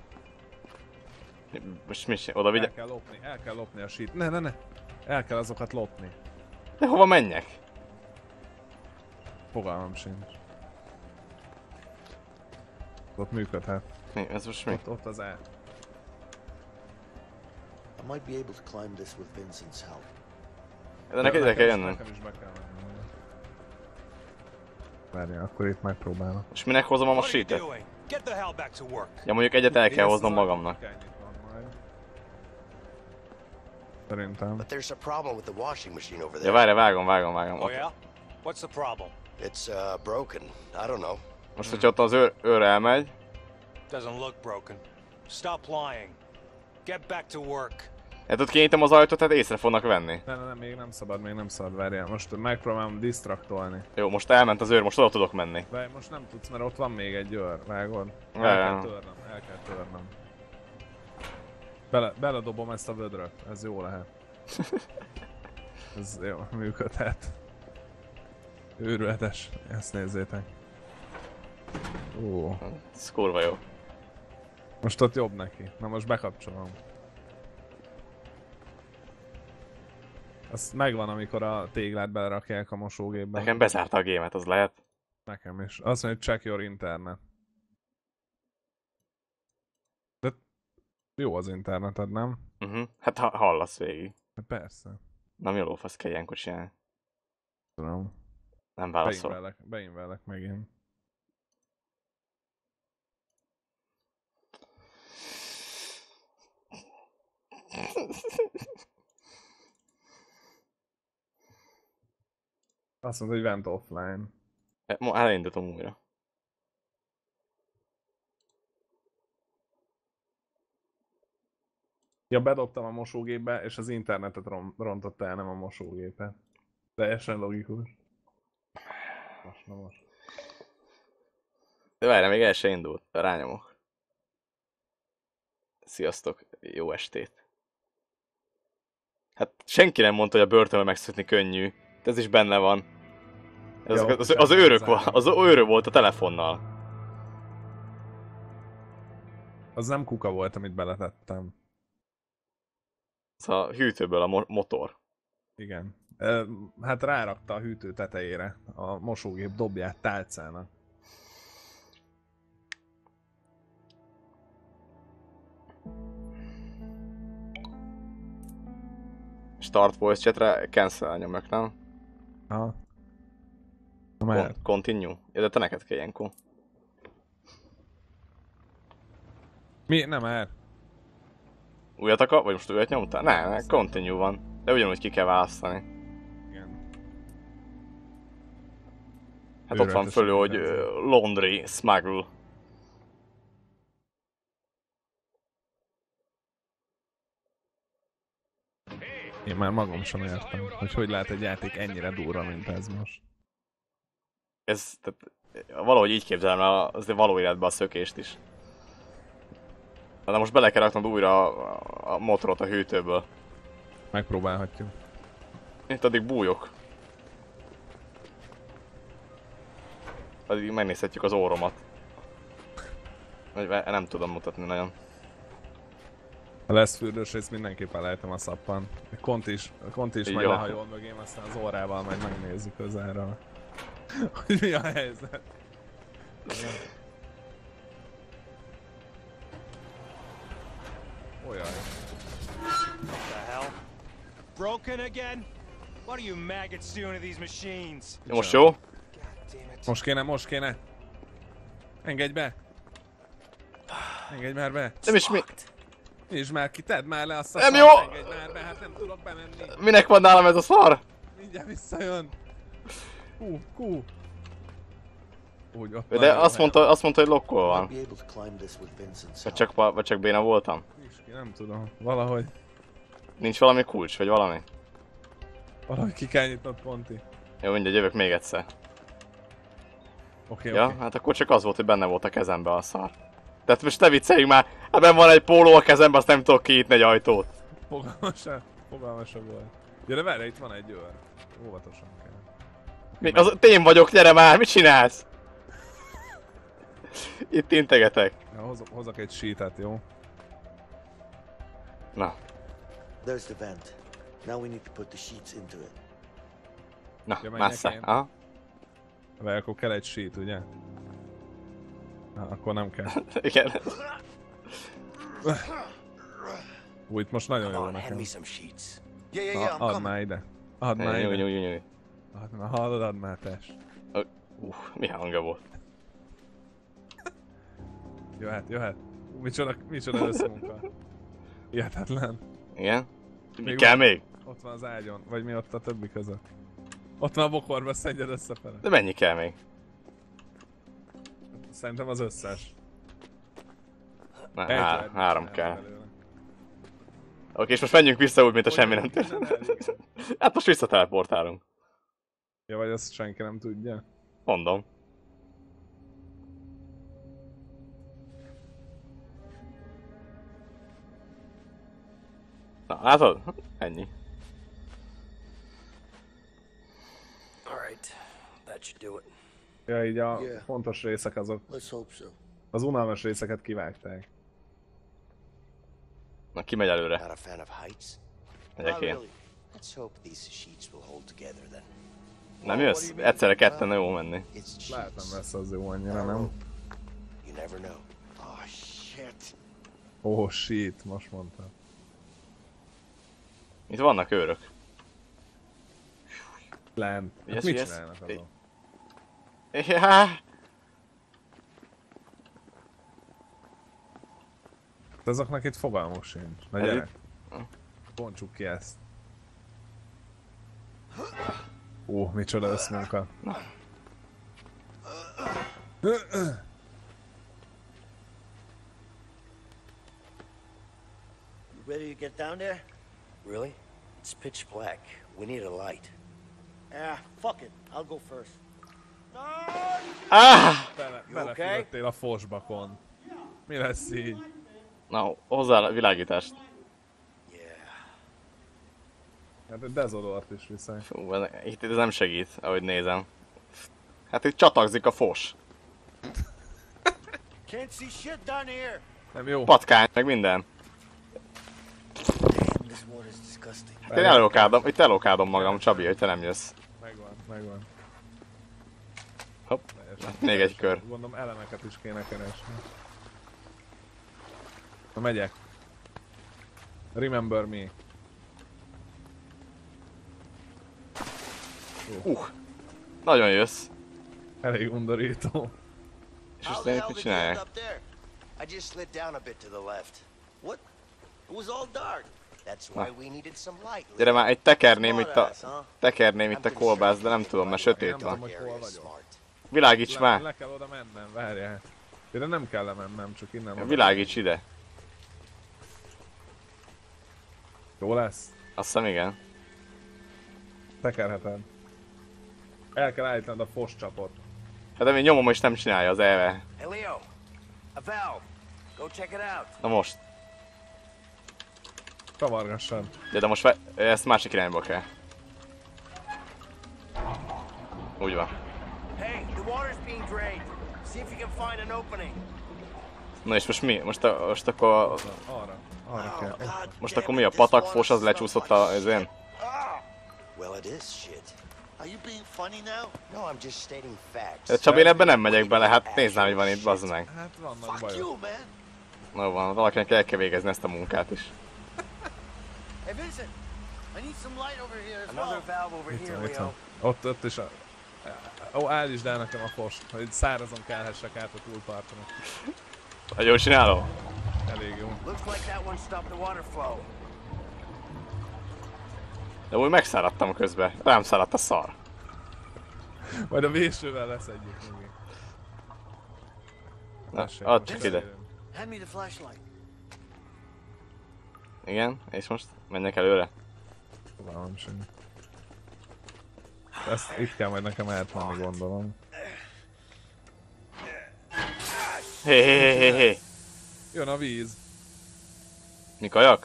Most mi csinál? Oda vigye? El kell lopni a sheet. Ne. El kell azokat lopni. De hova menjek? Fogalmam sincs. Ott működhet. Mi? Ez most mi? Ott az E. I might be able to climb this with Vincent's help. De neked ide kell jönnöm. Nekem is be kell menni. Várjál, akkor itt megpróbálom. És minek hozom a sheetet? Ja, mondjuk egyet el kell hoznom magamnak. Szerintem. But there's a problem with the washing machine over there. Ja, várj, vágom. Oh yeah? What's the problem? It's broken. I don't know. Most, hogyha ott az őr elmegy. Doesn't look broken. Stop lying. Get back to work. Hát ott kinyitom az ajtót, tehát észre fognak venni. Ne, még nem szabad, várjál. Most megpróbálom disztraktolni. Jó, most elment az őr, most oda tudok menni. De most nem tudsz, mert ott van még egy őr, vágod? El kell törnöm. Beledobom ezt a vödröt, ez jó lehet. Ez jó, működhet. Őrületes, ezt nézzétek. Ó. Ez kurva jó. Most ott jobb neki. Na most bekapcsolom. Az megvan, amikor a téglát belerakják a mosógépbe. Nekem bezárta a gémet, az lehet. Nekem is. Azt mondja, check your internet. De jó az interneted, nem? Hát hallasz végig. Persze. Nem jó lófasz kell ilyenkor csinálni. Tudom. Nem válaszol. Beinvelek megint. Azt mondta, hogy went offline. Elindítom újra. Ja, bedobtam a mosógépbe, és az internetet rontotta el, nem a mosógépet. Teljesen logikus. Most. De várjál, még el se indult. Rányomok. Sziasztok, jó estét. Hát senki nem mondta, hogy a börtönbe megszökni könnyű. Ez is benne van. Ez jó, az őrök volt a telefonnal. Az nem kuka volt, amit beletettem. Ez a hűtőből a motor. Igen. Hát rárakta a hűtő tetejére a mosógép dobját tálcának. Start voice chatre cancel nyomok, nem? Aha. Continue. Ja, de te neked kell ilyenkor. Mi? Nem már. Újat akar? Vagy most újat nyomtál? Ne, continue van. De ugyanúgy ki kell választani. Igen. Hát ott van fölül, hogy laundry smuggle. Én már magam sem értem, hogy lehet egy játék ennyire durva, mint ez most. Ez, tehát, valahogy így képzelem el az való életben a szökést is. De most bele kell raknod újra a motorot a hűtőből. Megpróbálhatjuk. Itt addig bújok. Addig megnézhetjük az óromat. Vagy nem tudom mutatni nagyon. Ha lesz fürdős rész, mindenképpen lejtem a szappan. Konti is majd lehajol mögém, aztán az órával majd megnézzük közelről. Hogy mi a helyzet. Olyan. What the hell? Broken again? What are you maggots doing to these machines? Most jó? Most kéne. Engedj be. Engedj már be. Nem is mi? Nézd már ki, tedd már le azt a nem szart, jó! engedj már be, hát nem tudok bemenni. Minek van nálam ez a szar? Mindjárt visszajön. Kú. Úgy, ott De azt mondta, hogy lokkol van. Be able to climb this with Vincent's Vagy csak béna voltam? Nem tudom, valahogy. Nincs valami kulcs, vagy valami? Valahogy ki kell nyitnod, Ponti. Jó, mindegy, jövök még egyszer. Oké. Hát akkor csak az volt, hogy benne volt a kezembe a szar. Tehát most ne vicceljünk már, hát benn van egy póló a kezembe, azt nem tudok kinyitni egy ajtót. Fogalmasabb volt. Gyere, várj, itt van egy őr. Óvatosan kell. Mi? Az én vagyok, gyere már, mit csinálsz? Itt integetek. Ja, hozok egy sheetet, jó? Na. There's the vent. Now we need to put the sheets into it. Na, messze. Aha. Vagy akkor kell egy sheet, ugye? Na, akkor nem kell. Igen. Itt most nagyon jó nekem. Add már ide. Add már ide. Nyugi. Hallod, add már test. Mi hangja volt? Jöhet. Micsoda összemunka. Hihetetlen. Igen? Mi kell még? Ott van az ágyon, vagy mi ott a többi között. Ott van a bokorba, szedjed összefele. De mennyi kell még? Szerintem az összes. Három kell. Oké, és most menjünk vissza úgy, mint a semmi nem történt. Hát most visszateleportálunk. Ja, vagy azt senki nem tudja? Mondom. Na, látod? Ennyi. Ja, így a fontos részek azok. Az unalmas részeket kivágták. Na, ki megy előre? Megyek én. Nem jössz? Egyszerre ketten jó menni. Lehet nem lesz az jó annyira, nem? Oh shit, most mondta. Itt vannak őrök. Lent. Hát mit csinálnak azok? Azoknak itt fogalmuk sincs. Na gyere. Bontsuk ki ezt. Micsoda összmunka. Ready to get down there? Really? It's pitch black. We need a light. Fuck it. I'll go first. Belefülöttél a fosbakon. Mi lesz így? Na, hozzá a világítást. Hát egy dezodort is viszont. Fú, itt ez nem segít, ahogy nézem. Hát itt csatagzik a fos. Can't see shit down here. Nem jó. Patkány, meg minden. Hát én elokádom magam, Csabi, hogy te nem jössz. Megvan. Hopp, még egy kör. Gondolom elemeket is kéne keresni. Na megyek. Remember me. Nagyon jössz. Elég undorító. És azt én mit csinálják? I just slid down a bit to the left. What? It was all dark. That's why we needed some light. Gyere már, egy tekerném itt a kolbász, de nem tudom, mert sötét van. Világíts már! Le kell oda mennem, várjál. De nem kell lemennem, csak innen van. Világíts ide. Jó lesz? Azt hiszem igen. Tekerheted. El kell állítanod a fos csapot. Hát de még nyomom is nem csinálja az elve. Hey Leo, a valve. Go check it out. Na most. Kavargassad. Ja, de most ezt másik irányba kell. Úgy van. Hey, the water's being drained. See if you can find an opening. Na és most mi? Most akkor... Arra kell. Most akkor mi a patakfos, az lecsúszott az én? Well, it is shit. Are you being funny now? No, I'm just stating facts. Csabi, én ebben nem megyek bele, hát nézd már, hogy van itt, bazd meg. Hát vannak bajok. Na van, valakinek el kell végezni ezt a munkát is. Hey Vincent, I need some light over here as Another valve over here, Leo. Ott is a... állítsd el nekem a fost, hogy szárazon kelhessek át a túlparton. Nagyon csinálom? Elég jó. Looks like that one stopped the water flow. De úgy megszáradtam közben, rám száradt a szar. Majd a vésővel leszedjük még. Na, Tessék, add most csak ide. beszélünk. Hand me the flashlight. Igen, és most menjek előre? Fogalmam sincs. Ezt itt kell majd nekem eltenni, gondolom. Hé. Jön a víz. Mi kajak?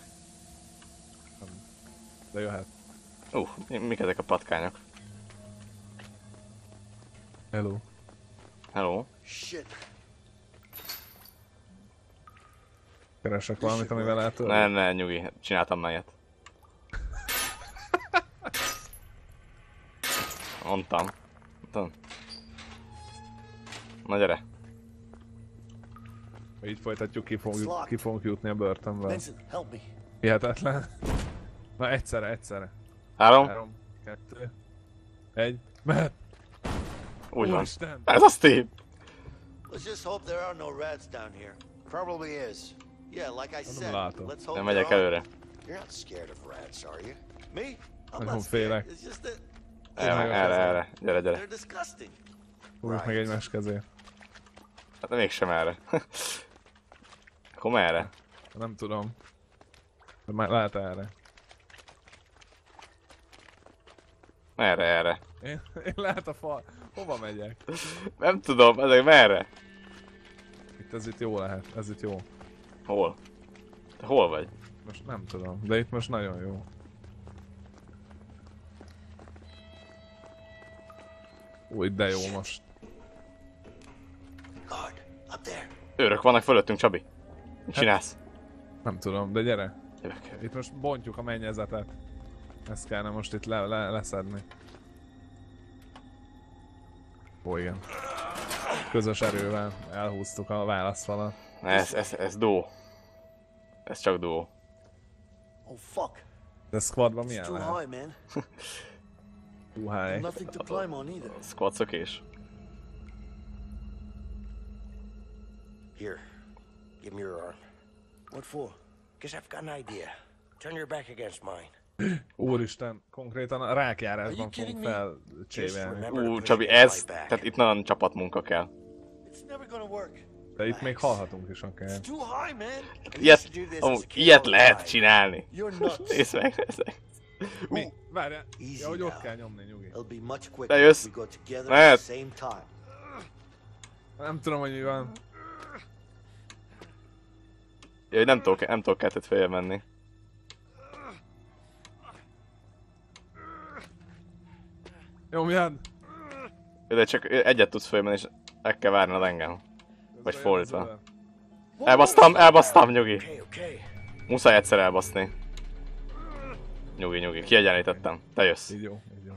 De jöhet. Mik ezek a patkányok? Hello. Hello. Shit. Keresek valamit, amivel eltörni? Ne, nyugi, csináltam már ilyet. Mondtam. Na gyere. Ha így folytatjuk, ki fogunk jutni a börtönből. Vincent, help me. Hihetetlen. Na egyszerre. 3. 3, 2, 1, mehet! Úgy van. Úristen! Ez a Steve! Let's just hope there are no rats down here. Probably is. Yeah, like I said, látom. let's hope Nem there megyek are. előre. You're not scared of rats, are you? Me? I'm Nagyon not scared. félek. It's just that Erre. Gyere. they're disgusting. Fogjuk meg egymás kezét. Hát mégsem erre. Akkor merre? Nem tudom. De már lát erre. Erre. Én lát a fal. Hova megyek? Nem tudom, ezek merre? Ez itt jó lehet, ez itt jó. Hol? Te hol vagy? Most nem tudom, de itt most nagyon jó. Új, de jó most. Guard, up there. Őrök vannak fölöttünk, Csabi. Mit csinálsz? Nem tudom, de gyere. Jövök. Itt most bontjuk a mennyezetet. Ezt kellene most itt leszedni. Ó, igen. Közös erővel elhúztuk a válaszfalat. Ez duó. Ez csak duó. Oh fuck. De squadban It's milyen too lehet? high, man. Too high. Nothing to climb on either. Squad szökés. Here, give me your arm. What for? Because I've got an idea. Turn your back against mine. Úristen, konkrétan a rákjárásban fogunk felcsévelni. Csabi, ez, tehát itt nagyon csapatmunka kell. It's never gonna work. De itt még halhatunk is akár. Too high, man. Ilyet lehet csinálni. You're nuts. Nézd meg ezek. Mi? Várjál, ja, hogy ott kell nyomni, nyugi. It'll be much Te quicker jössz? if we go together Mehet. at the same time. Nem tudom, hogy mi van. Jaj, nem tudok kettőt feljebb menni. Nyomjad! De csak egyet tudsz fölmenni, és meg kell várnod engem. Vagy fordítva. Elbasztam, nyugi. Muszáj egyszer elbaszni. Nyugi, kiegyenlítettem. Te jössz. Így jó, így jó.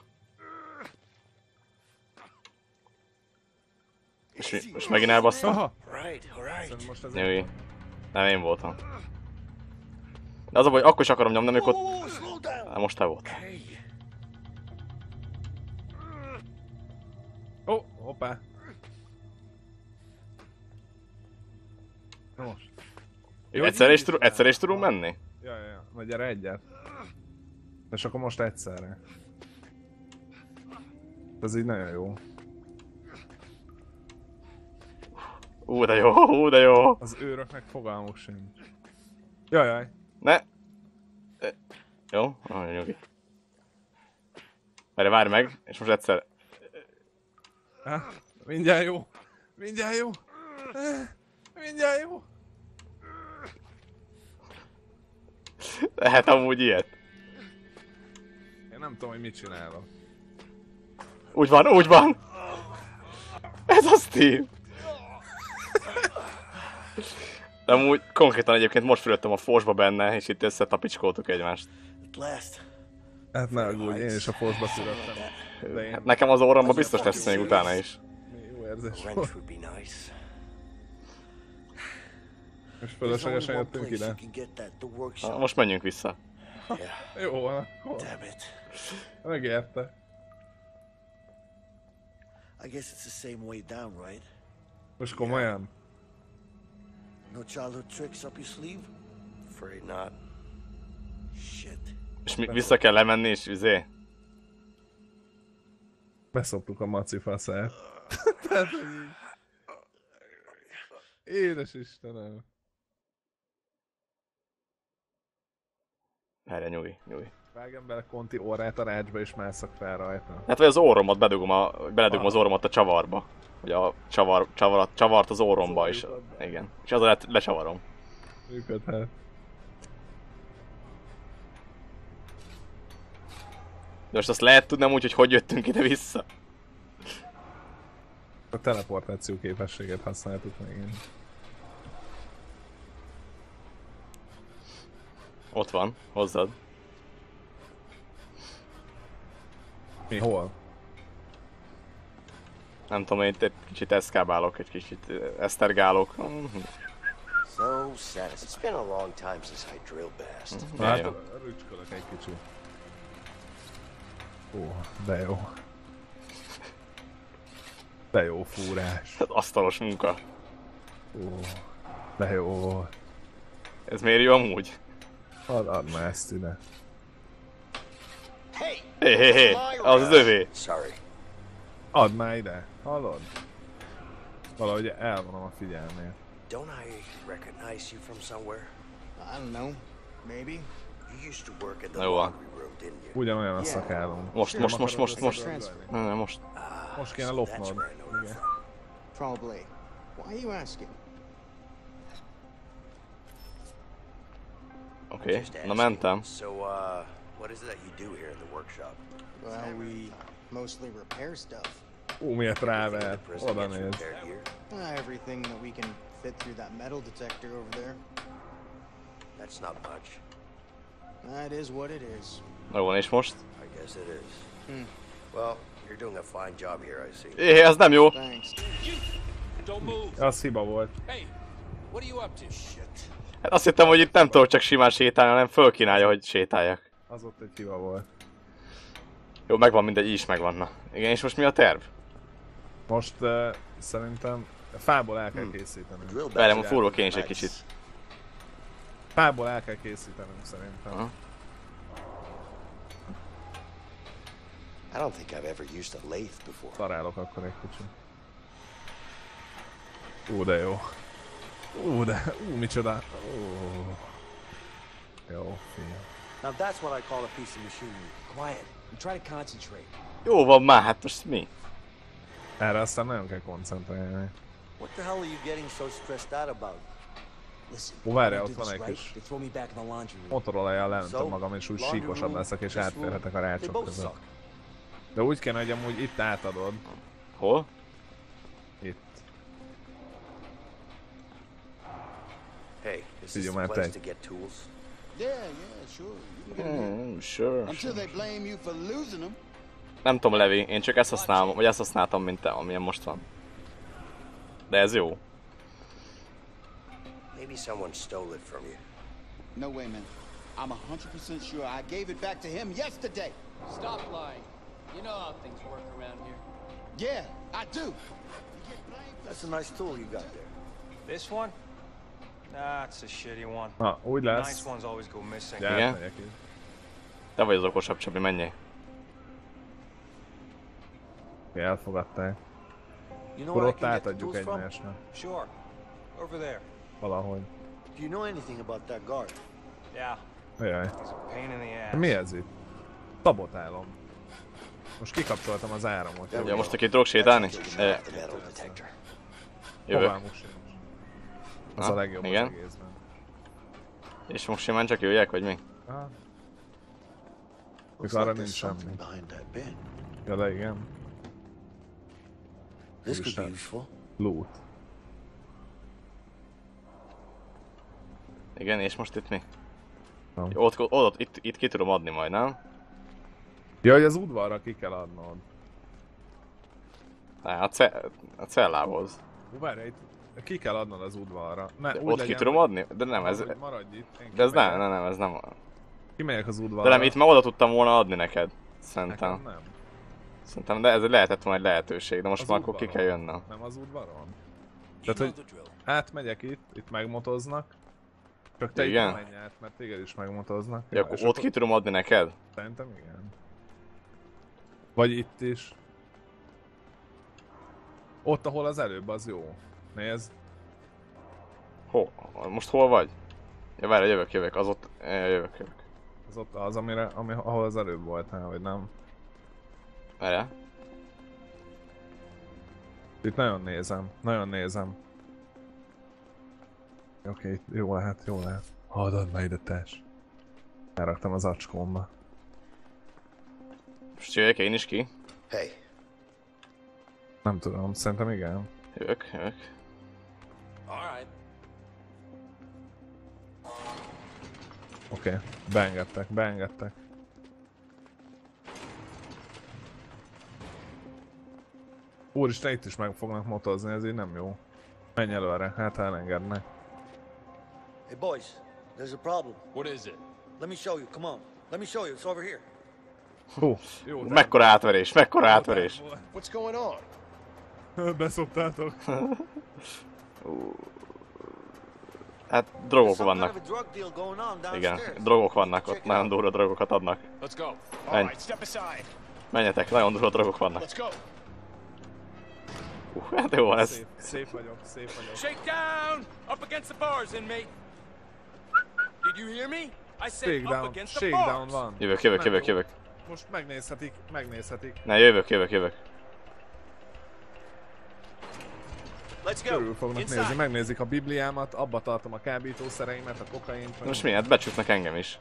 És megint elbasztam. Aha! Most ez Nyugi. Nem én voltam. De az a baj, hogy akkor is akarom nyomni, amikor ott... Hát most te volt. Ó, hoppá! Na most. Egyszer is tudunk menni? Ja. Na gyere egyet. És akkor most egyszerre. Ez így nagyon jó. De jó. Az őröknek fogalmuk sincs. Jajjaj. Ne! Jó? Nyugi. Várj meg, és most egyszer... Mindjárt jó. Lehet amúgy ilyet. Én nem tudom, hogy mit csinálok. Úgy van! Ez a Steve! De amúgy konkrétan egyébként most fölöttem a forsba benne, és itt összetapicskoltuk egymást. Hát ne aggódj, én is a forsba születtem. De én... Hát nekem az orromba biztos lesz még utána is. Jó érzés Wrench volt. would be nice. És fölöslegesen jöttünk ide. Na, most menjünk vissza. Jó van, akkor. Megérte. I guess it's the same way down, right? Most komolyan? No childhood tricks up your sleeve? Afraid not. Shit. És vissza kell lemenni, és Beszoptuk a maci faszát. Édes Istenem. Erre nyugi, nyugi. Vágjam bele Conti orrát a rácsba és másszak fel rajta. Hát vagy az orromat beledugom az orromat a csavarba. Hogy a csavart az orromba is. Igen. És azzal lecsavarom. Működhet. De most azt lehet tudnom úgy, hogy jöttünk ide vissza? A teleportáció képességet használtuk még én. Ott van, hozzad. Mi, hol? Nem tudom, én egy kicsit eszkábálok, egy kicsit esztergálok. So sad. It's been a long time since I drilled past. Hát, rücskölök egy kicsit. Ó, de jó. De jó fúrás. Ez asztalos munka. Ó, de jó. Ez miért jó amúgy? Add már ezt ide. Hé, az övé. Sorry. Add már ide, hallod? Valahogy elvonom a figyelmét. Don't I recognize you from somewhere? I don't know. Maybe. You used to work at the Jó van. laundry room, didn't you? Ugyanolyan a szakálom. Most. Nem, most. Most kéne lopnod. Igen. Probably. Why are you asking? Oké, Just na asking. mentem. So, what is it that you do here in the workshop? Well, we mostly repair stuff. Miért ráver? Oda néz. Repaired here? Everything that we can fit through that metal detector over there. That's not much. That is what it is. Jó van, és most? I guess it is. Well, you're doing a fine job here, I see. Ez nem jó. Thanks. Don't move. Az hiba volt. Hey, what are you up to? Shit. Hát azt hittem, hogy itt nem tudok csak simán sétálni, hanem fölkínálja, hogy sétáljak. Az ott egy hiba volt. Jó, megvan mindegy, így is megvan. Na. Igen, és most mi a terv? Most szerintem fából el kell készítenünk. Várjam, fúrok én is egy kicsit. Fából el kell készítenünk szerintem. I don't think I've ever used a lathe before. Darálok akkor egy kicsit. De jó. Micsoda. Jó, fiam. Now that's what I call a piece of machinery. Quiet. And try to concentrate. Jó van már, hát most mi? Erre aztán nagyon kell koncentrálni. What the hell are you getting so stressed out about? Listen, Várjál, if I ott do van this egy right, kis they throw me back in the laundry room. motorolajjal leöntöm magam, és úgy síkosabb leszek, és átférhetek a rácsok között. De úgy kéne, hogy amúgy itt átadod. Hol? Itt. Hey, is this Figyelj the már place te. to get tools? Yeah, sure. You can get 'em here. Sure. Until they blame you for losing them. Nem tudom, Levi, én csak ezt használom, vagy ezt használtam, mint te, amilyen most van. De ez jó. Maybe someone stole it from you. No way, man. I'm 100% sure I gave it back to him yesterday. Stop lying. You know how things work around here. Yeah, I do. That's a nice tool you got there. This one? Nah, it's a shitty one. Na, úgy lesz. Nice ones always go missing. Gyere, Igen? megyek így. Te vagy az okosabb, Csabi, menjél. Elfogadták. You know Akkor where I ott can get the átadjuk tools from? egymásnak. Sure. Over there. Valahogy. Do you know anything about that guard? Yeah. Jaj. He's a pain in the ass. Mi ez itt? Sabotálom. Most kikapcsoltam az áramot. Ja, most aki tudok sétálni? Jövök. Fogalmuk sincs. Az a legjobb igen. az egészben. És most simán csak jöjjek, vagy mi? Aha. Looks Arra like nincs there's something semmi. behind that bin. Ja, de igen. This could be Úristen. useful. Loot. Igen, és most itt mi? Nem. Jó, itt ki tudom adni majd, nem? Ja, hogy az udvarra ki kell adnod. A cellához. Várj, itt ki kell adnod az udvarra. Ne, De úgy ott legyen, ki tudom adni? De nem, ez... hogy maradj itt. én De ez kimegyek. nem, ez nem... Kimegyek az udvarra. De nem, itt már oda tudtam volna adni neked. Szerintem. Nekem nem. Szerintem, de ez lehetett volna egy lehetőség, de most Az már akkor ki udvaron. kell jönnöm. Nem az udvaron? Tehát, hogy átmegyek itt megmotoznak. Csak te Igen? itt menj át, mert téged is megmotoznak. Ja, akkor ott ki tudom adni neked? Szerintem igen. Vagy itt is. Ott, ahol az előbb, az jó. Nézd. Most hol vagy? Ja, várj, jövök, az ott... jövök. Az ott az, ahol az előbb voltál, vagy nem? Várjál. Itt nagyon nézem. Oké, jó lehet. Add már ide, tess. Elraktam az acskómba. Most jöjjek én is ki? Hey. Nem tudom, szerintem igen. Jövök. Alright. Oké, beengedtek. Úristen, itt is meg fognak motozni, ez így nem jó. Menj előre, hát elengednek. Hey boys, there's a problem. What is it? Let me show you, come on. Let me show you, it's over here. Jó, mekkora átverés. What's going on? Beszoptátok. Hát drogok vannak. Igen, drogok vannak ott, nagyon durva drogokat adnak. Let's go. Menj. All right, step aside. Menjetek, nagyon durva drogok vannak. Let's go. Hát jó van ez. Szép vagyok. Shake down! Up against the bars, inmate! Did you hear me? I said up against the Shakedown bars! van. Jövök. Most megnézhetik. Ne, jövök. Let's go! Körül fognak nézni, megnézik a bibliámat, abba tartom a kábítószereimet, a kokaint. Most mi? Hát becsuknak engem is.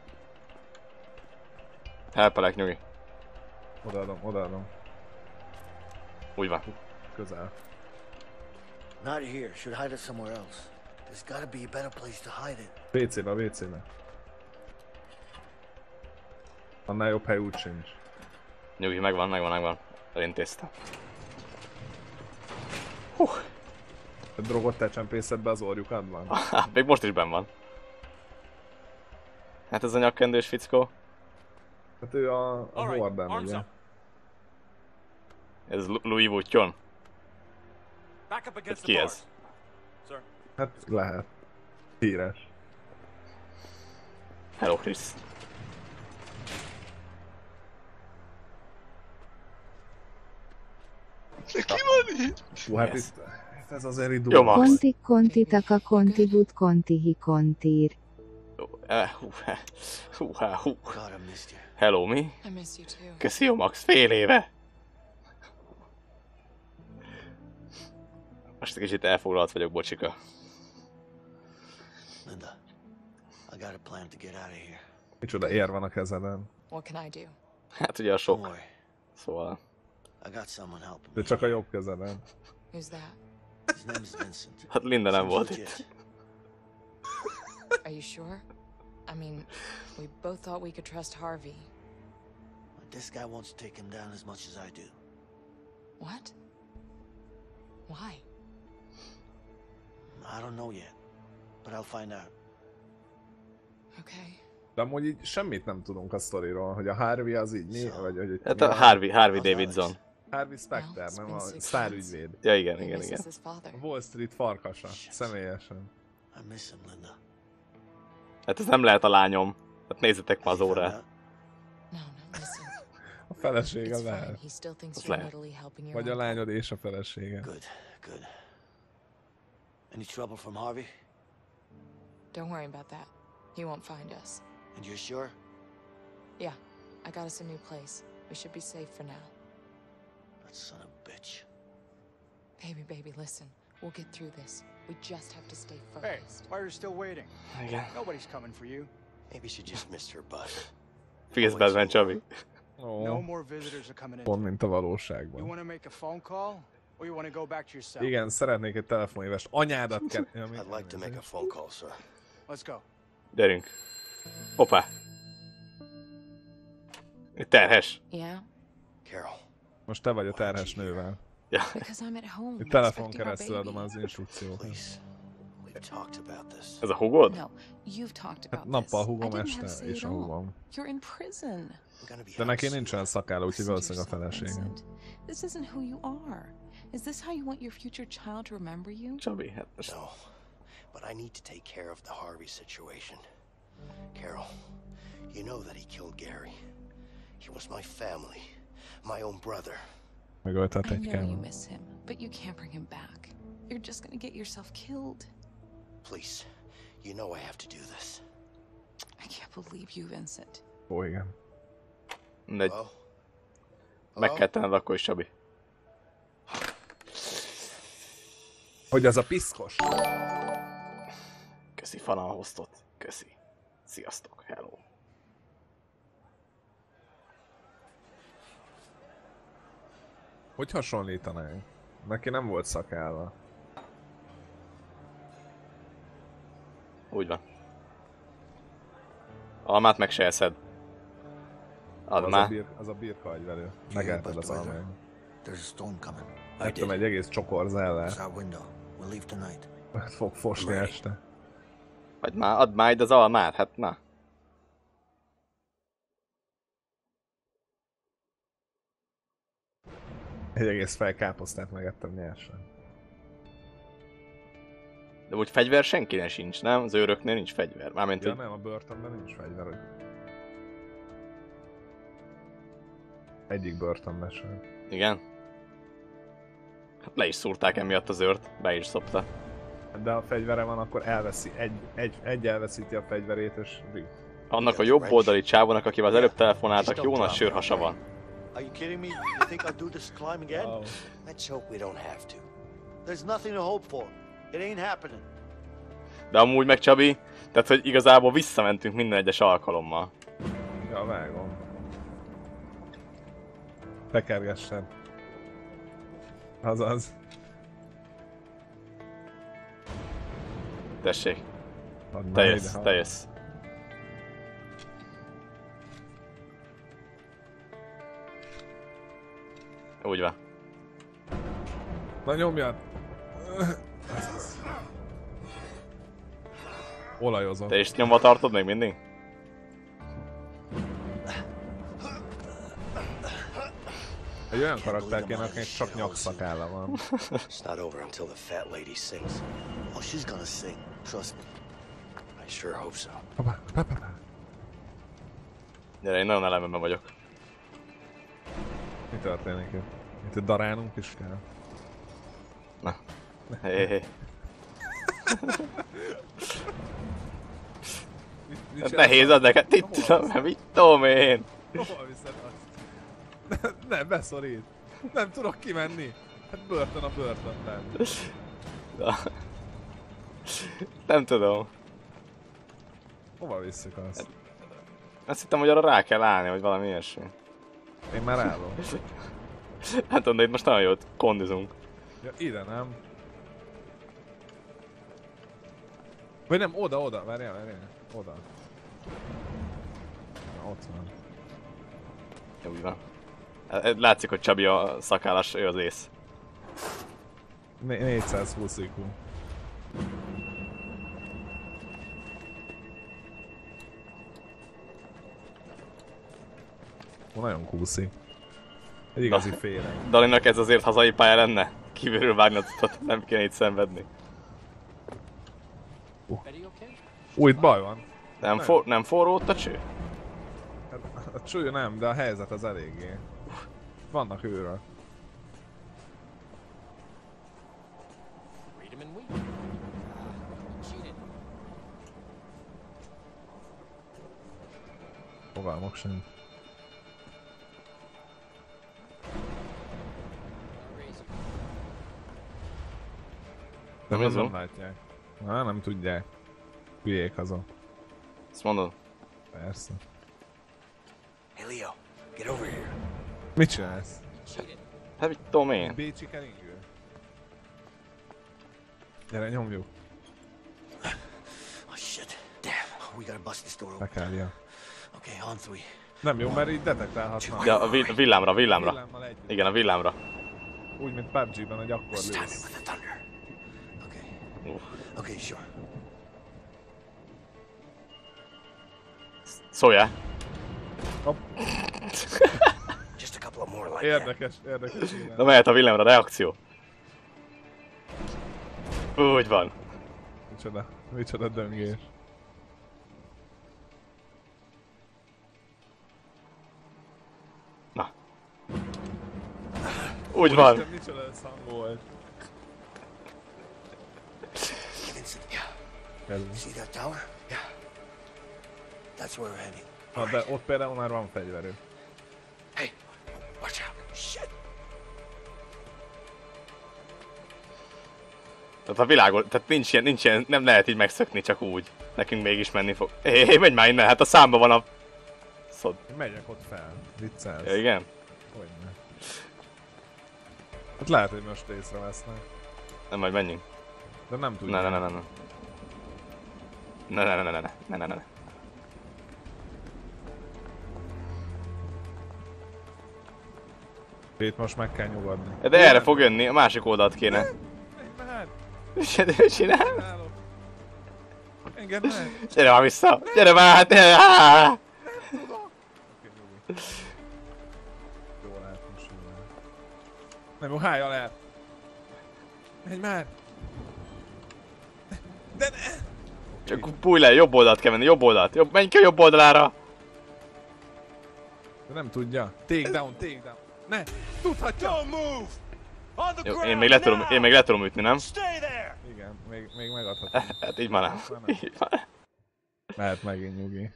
Helpelek, nyugi. Odaadom. Úgy van. Közel. Not here. Should hide it somewhere else. There's gotta be a better place to hide it. WC-be. Annál jobb hely úgy sincs. Nyugi, megvan. Elintéztem. A drogot te csempészed be az orjukadban? Még most is benn van. Hát ez a nyakkendős fickó. Hát ő a Warden, ugye? Ez Louis Vuitton. Hát ki ez? Hát lehet. Híres. Hello, Chris. Ki van itt? Hát itt ez azért így jó, Max. Conti taka conti but conti hi contir. Hello, mi? Köszi, jó, Max, fél éve. Most egy kicsit elfoglalt vagyok, bocsika. Linda, I got a plan to get out of here. Micsoda ér van a kezeden. What can I do? Hát ugye a sok. Szóval... I got someone helping De csak a jobb kezeden. Who's that? His name is Vincent. Hát Linda nem volt itt. Are you sure? I mean, we both thought we could trust Harvey. This guy wants to take him down as much as I do. What? Why? I don't know yet, but I'll find out. Okay. De amúgy így semmit nem tudunk a sztoriról, hogy a Harvey az így mi? Vagy, hogy hát a Harvey Davidson. Harvey Specter, nem a sztárügyvéd. Ja, igen. A Wall Street farkasa, személyesen. I miss him, Linda. Hát ez nem lehet a lányom. Hát nézzetek ma az órát. A felesége lehet. Az lehet. Vagy a lányod és a felesége. Good. Any trouble from Harvey? Don't worry about that. He won't find us. And you're sure? Yeah, I got us a new place. We should be safe for now. That son of a bitch. Baby, listen. We'll get through this. We just have to stay focused. Hey, why are you still waiting? Igen. Nobody's coming for you. Maybe she just missed her butt. Figyelsz Batman, Csabi. No more visitors are coming in. Pont mint a You valóságban. want to make a phone call? Or you want to go back to your cell? Igen, szeretnék egy telefonhívást. Anyádat kell... I'd like to make a phone call, sir. Let's go. Gyerünk. Hoppá. Itt terhes. Yeah? Carol. Most te vagy a terhes nővel. Ja. Because I'm at home. Itt telefon keresztül adom az instrukciót. Ez a hugod? No, you've talked Hát about nappal this. I húgom didn't have to este, say és it a all. húgom. You're in prison. De neki nincsen szakálla, úgyhogy valószínűleg a felesége. Vincent, this isn't who you are. Is this how you want your future child to remember you? Csabi, hát most... No, but I need to take care of the Harvey situation. Carol, you know that he killed Gary. He was my family, my own brother. I know you miss him, but you can't bring him back. You're just gonna get yourself killed. Please, you know I have to do this. I can't believe you, Vincent. Ó, igen. Mindegy. Meg kell tenned akkor is, Csabi. Hogy az a piszkos? Köszi Fana a hostot. Köszi. Sziasztok. Hello. Hogy hasonlítanánk? Neki nem volt szakálla. Úgy van. Almát meg se eszed. Add már. Az a birka agyverő. Megelted az almát. There's a storm coming. Ettem egy egész csokor zellel. It's our window. We'll leave tonight. Fog fosni este. Vagy már, add már ide az almát, hát na. Egy egész fej káposztát megettem nyersen. De úgy fegyver senkinek sincs, nem? Az őröknél nincs fegyver. Mármint Ja hogy... nem, a börtönben nincs fegyver. Hogy... Egyik börtönben sem. Igen? Hát le is szúrták emiatt az őrt, be is szopta. De ha fegyvere van, akkor elveszi, egy elveszíti a fegyverét, és... Annak a jobb oldali csávónak, akivel az előbb telefonáltak, jó nagy sörhasa van. Are you kidding me? You think I'll do this climb again? Oh. Let's hope we don't have to. There's nothing to hope for. It ain't happening. De amúgy meg Csabi, tehát hogy igazából visszamentünk minden egyes alkalommal. Ja, vágom. Tekergessen. Azaz. Tessék. Te jössz. Úgy van. Na nyomjad! Olajozom. Te is nyomva tartod még mindig? Egy olyan karakter kéne, akinek csak nyakszakálla van. It's not over until the fat lady sings. Oh, she's gonna sing. Trust me. I sure hope so. Gyere, én nagyon elememben vagyok. Mi történik itt? Itt darálnunk is kell. Na. Hé. Nehéz ad neked, itt tudom, mit tudom én. Hova viszed azt? Nem, beszorít. Nem tudok kimenni. Hát börtön a börtönben. Nem tudom. Hova visszük azt? Azt hittem, hogy arra rá kell állni, vagy valami ilyesmi. Én már állom. Hát tudom, de itt most nagyon jót kondizunk. Ja, ide nem. Vagy nem, oda, várjál. Oda. Na, ott van. Ja, úgy van. Látszik, hogy Csabi a szakállas, ő az ész. 420 IQ. Nagyon kúszik. Egy igazi félek. Dalinak ez azért hazai pálya lenne? Kívülről vágni a cuccot, nem kéne itt szenvedni. Itt baj van. Nem forró ott a cső? A cső nem, de a helyzet az eléggé. Vannak őrök. Fogalmok sem. De nem látják. Nem tudják. Hülyék azon. Ezt mondod? Persze. Hey Leo, get over here. Mit csinálsz? Hát mit tudom én? Bécsi keringő. Gyere, nyomjuk. Oh shit. Damn. We gotta bust this door open. Bekállja. Okay, on three. Nem jó, mert így detektálhatnak. Ja, a villámra. Igen, a villámra. Úgy, mint PUBG-ben, hogy akkor lősz. Okay, sure. Szóljál! Hopp. Just a couple of more like Érdekes. Na mehet a villámra, reakció. Úgy van. Micsoda döngés. Na. Úgy van. Micsoda szang volt. See that tower? Yeah. That's where we're heading. Na, de ott például már van fegyverő. Hey, watch out. Shit. Tehát a világon, tehát nincs ilyen, nem lehet így megszökni csak úgy. Nekünk mégis menni fog. Hé, menj már innen, hát a számban van a... Szod. Én megyek ott fel, viccelsz. Ja, igen? Hogyne. Hát lehet, hogy most észrevesznek. Nem, majd menjünk. De nem tudjuk. Ne. Itt most meg kell nyugodni. De erre fog jönni, a másik oldalt kéne. Mit csinál? Engedd meg! Gyere már vissza! Gyere már! Hát, nem tudok! Jól lehet most jól. Nem jó, hájjal el! Menj már! De ne! Csak bújj le, jobb oldalt kell menni, jobb oldalt! Menj ki a jobb oldalára! De nem tudja. Take down! Ne! Tudhatja! Don't move! On the Jó, ground én még le tudom ütni, nem? Stay there! Igen, még megadhatom. Hát így már nem. Így már nem. Mehet megint nyugi.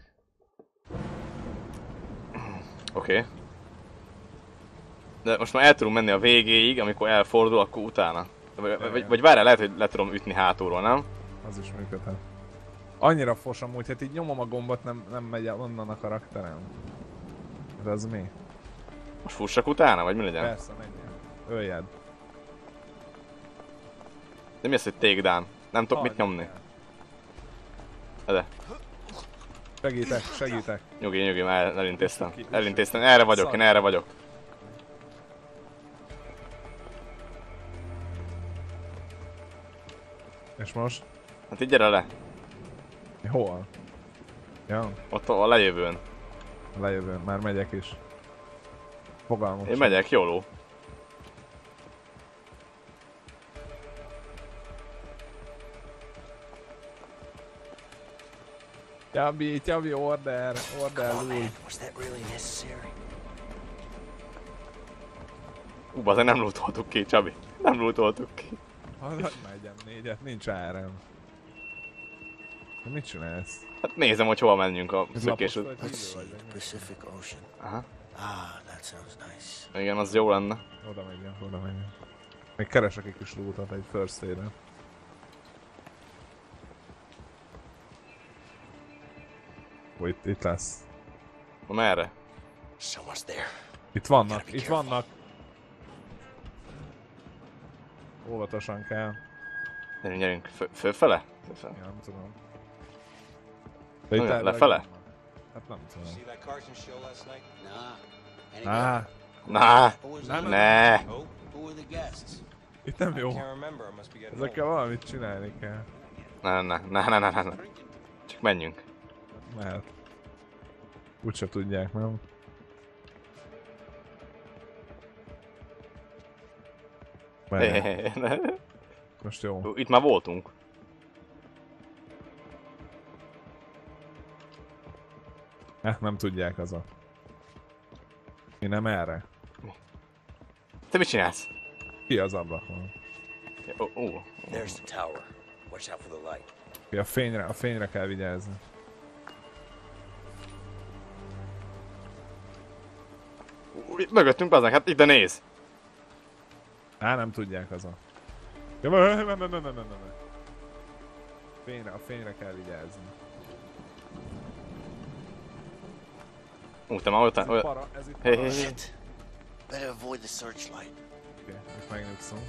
Oké. De most már el tudunk menni a végéig, amikor elfordul, akkor utána. Vagy várjál, lehet, hogy le tudom ütni hátulról, nem? Az is működhet. Annyira fos amúgy, hát így nyomom a gombot, nem megy onnan a karakterem. De az mi? Most fussak utána, vagy mi legyen? Persze, menjen. Öljed. De mi az, hogy take down? Nem tudok mit nyomni. De. Segítek. Nyugi, már elintéztem. Erre vagyok, én erre vagyok. És most? Hát így gyere le. Hol? Ja. Ott a lejövőn. A lejövőn, már megyek is. Fogalmam. Én megyek, jóló. Javi, order, lúj. Bazen nem lootoltuk ki, Csabi. Nem lootoltuk ki. Hadd megyem négyet, nincs áram. De mit csinálsz? Hát nézem, hogy hova menjünk a szökés. Pacific Ocean. Aha. That sounds nice. Igen, az jó lenne. Oda megyünk. Még keresek egy kis lootot, egy first aid-en. Itt lesz. Merre? Someone's there. Itt vannak. Óvatosan kell. Gyerünk, fölfele? Ja, nem tudom. Lefele? Hát nem tudom. See that Carson show last night? Ne. Who were the guests? Itt nem jó. Can't remember. I must be getting Ezekkel valamit csinálni kell. Ne. Csak menjünk. Mehet. Úgyse tudják, nem? Most jó. Itt már voltunk. Nem tudják az a... Mi nem erre? Te mit csinálsz? Ki az ablakon? There's the tower. Watch out for the light. A fényre kell vigyázni. Mögöttünk baznak, hát ide néz! Nem tudják az a... A fényre kell vigyázni. Te már olyan... Ez itt Hey. Better avoid the searchlight. Oké, itt megnyugszom.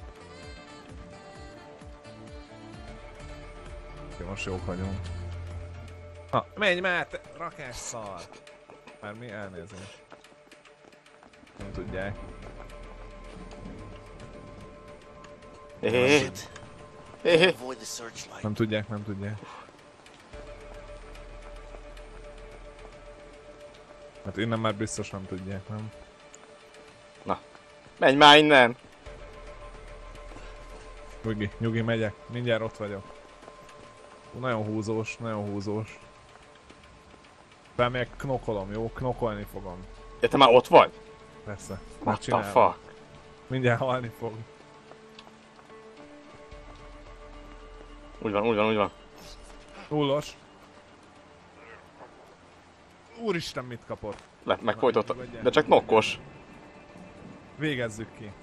Oké, most jók vagyunk. Menj már, te rakásszal! Már mi elnézést. Nem tudják. Avoid the searchlight. Nem tudják. Hát innen már biztos nem tudják, nem? Na, menj már innen! Nyugi, megyek. Mindjárt ott vagyok. Nagyon húzós. Felmegyek, knokolom, jó? Knokolni fogom. Ja, te már ott vagy? Persze. What the fuck? Mindjárt halni fog. Úgy van. Nullos. Úristen, mit kapott? Megfojtotta, de csak nokkos. Végezzük ki.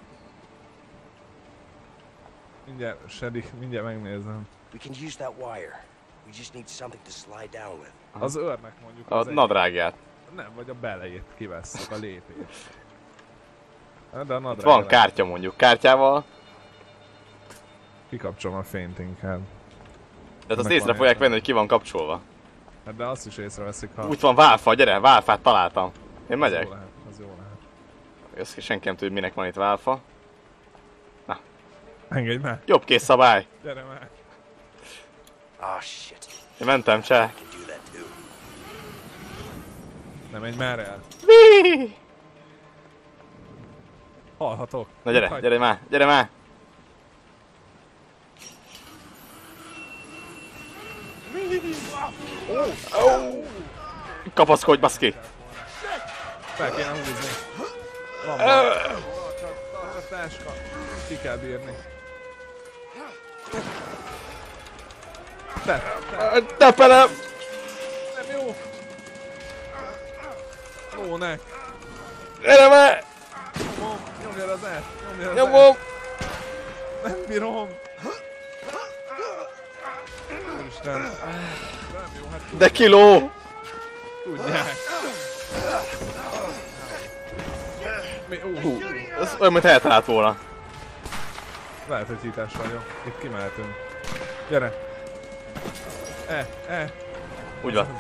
Mindjárt, Shady, mindjárt megnézem. We can use that wire. We just need something to slide down with. Az őrnek mondjuk A nadrágját. Nem, vagy a belejét kivesszük, a lépét. De a itt van kártya mondjuk, kártyával. Kikapcsolom a fényt inkább. De azt észre fogják venni, hogy ki van kapcsolva. Hát de azt is észreveszik, ha... Úgy van válfa, gyere, válfát találtam. Én megyek. Az jó lehet, az jó lehet. Ezt senki nem tudja, minek van itt válfa. Na. Engedj már. Jobb kész szabály. Gyere már. Ah, shit. Én mentem, cseh. Nem menj már el. Hallhatok. Na gyere, gyere már, gyere már. Kapaszkodj, baszki! Fel kéne húzni. Van már. Tarts a táska. Ki kell bírni. Te pelem! Nem jó. Lónek. Gyere már! Nyomjad az át. Nyomom! Nem bírom. Úristen. Nem jó, hát... De kiló! Tudják. Ez olyan, mint eltalált volna. Lehet, hogy hitás vagyok. Itt kimehetünk. Gyere. Úgy van.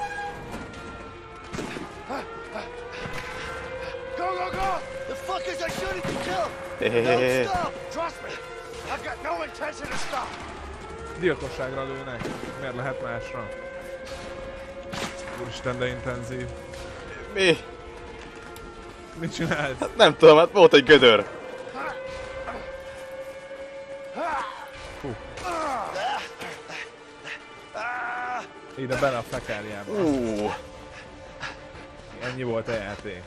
Go, go, go! The fuckers are shooting to kill! Don't stop! Trust me! I've got no intention to stop! Gyilkosságra lőnek. Miért lehet másra? Úristen, de intenzív. Mi? Mit csinálsz? Hát nem tudom, hát volt egy gödör. Hú. Ide bele a fekárjába. Ennyi volt a játék.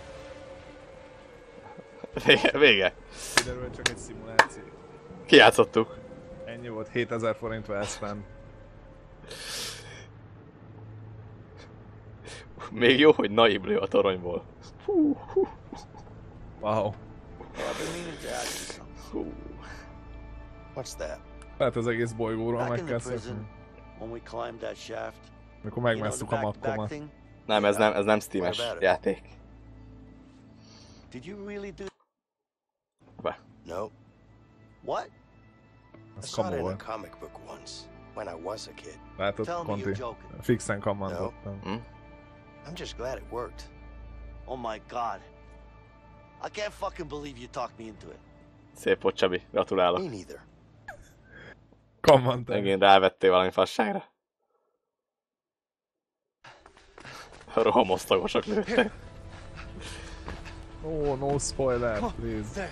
Vége. Kiderült csak egy szimuláció. Kijátszottuk. Ennyi volt, 7000 forint vesztem. Még jó, hogy naív lő a toronyból. Wow. What's that? Lehet az egész bolygóról Back meg in kell the prison, szökni. when we climbed that shaft, Mikor megmásztuk a makkomat. Nem, ez nem Steam-es játék. Did you really do? No. What? I saw it in a comic book once, when I was a kid. Látod, Conti? Fixen kammantottam. I'm just glad it worked. Oh my god. I can't fucking believe you talked me into it. Szép volt, Csabi. Gratulálok. Me neither. Kammantál. Megint rávettél valami fasságra. Rohamosztagosak lőttek. Oh, no spoiler, please.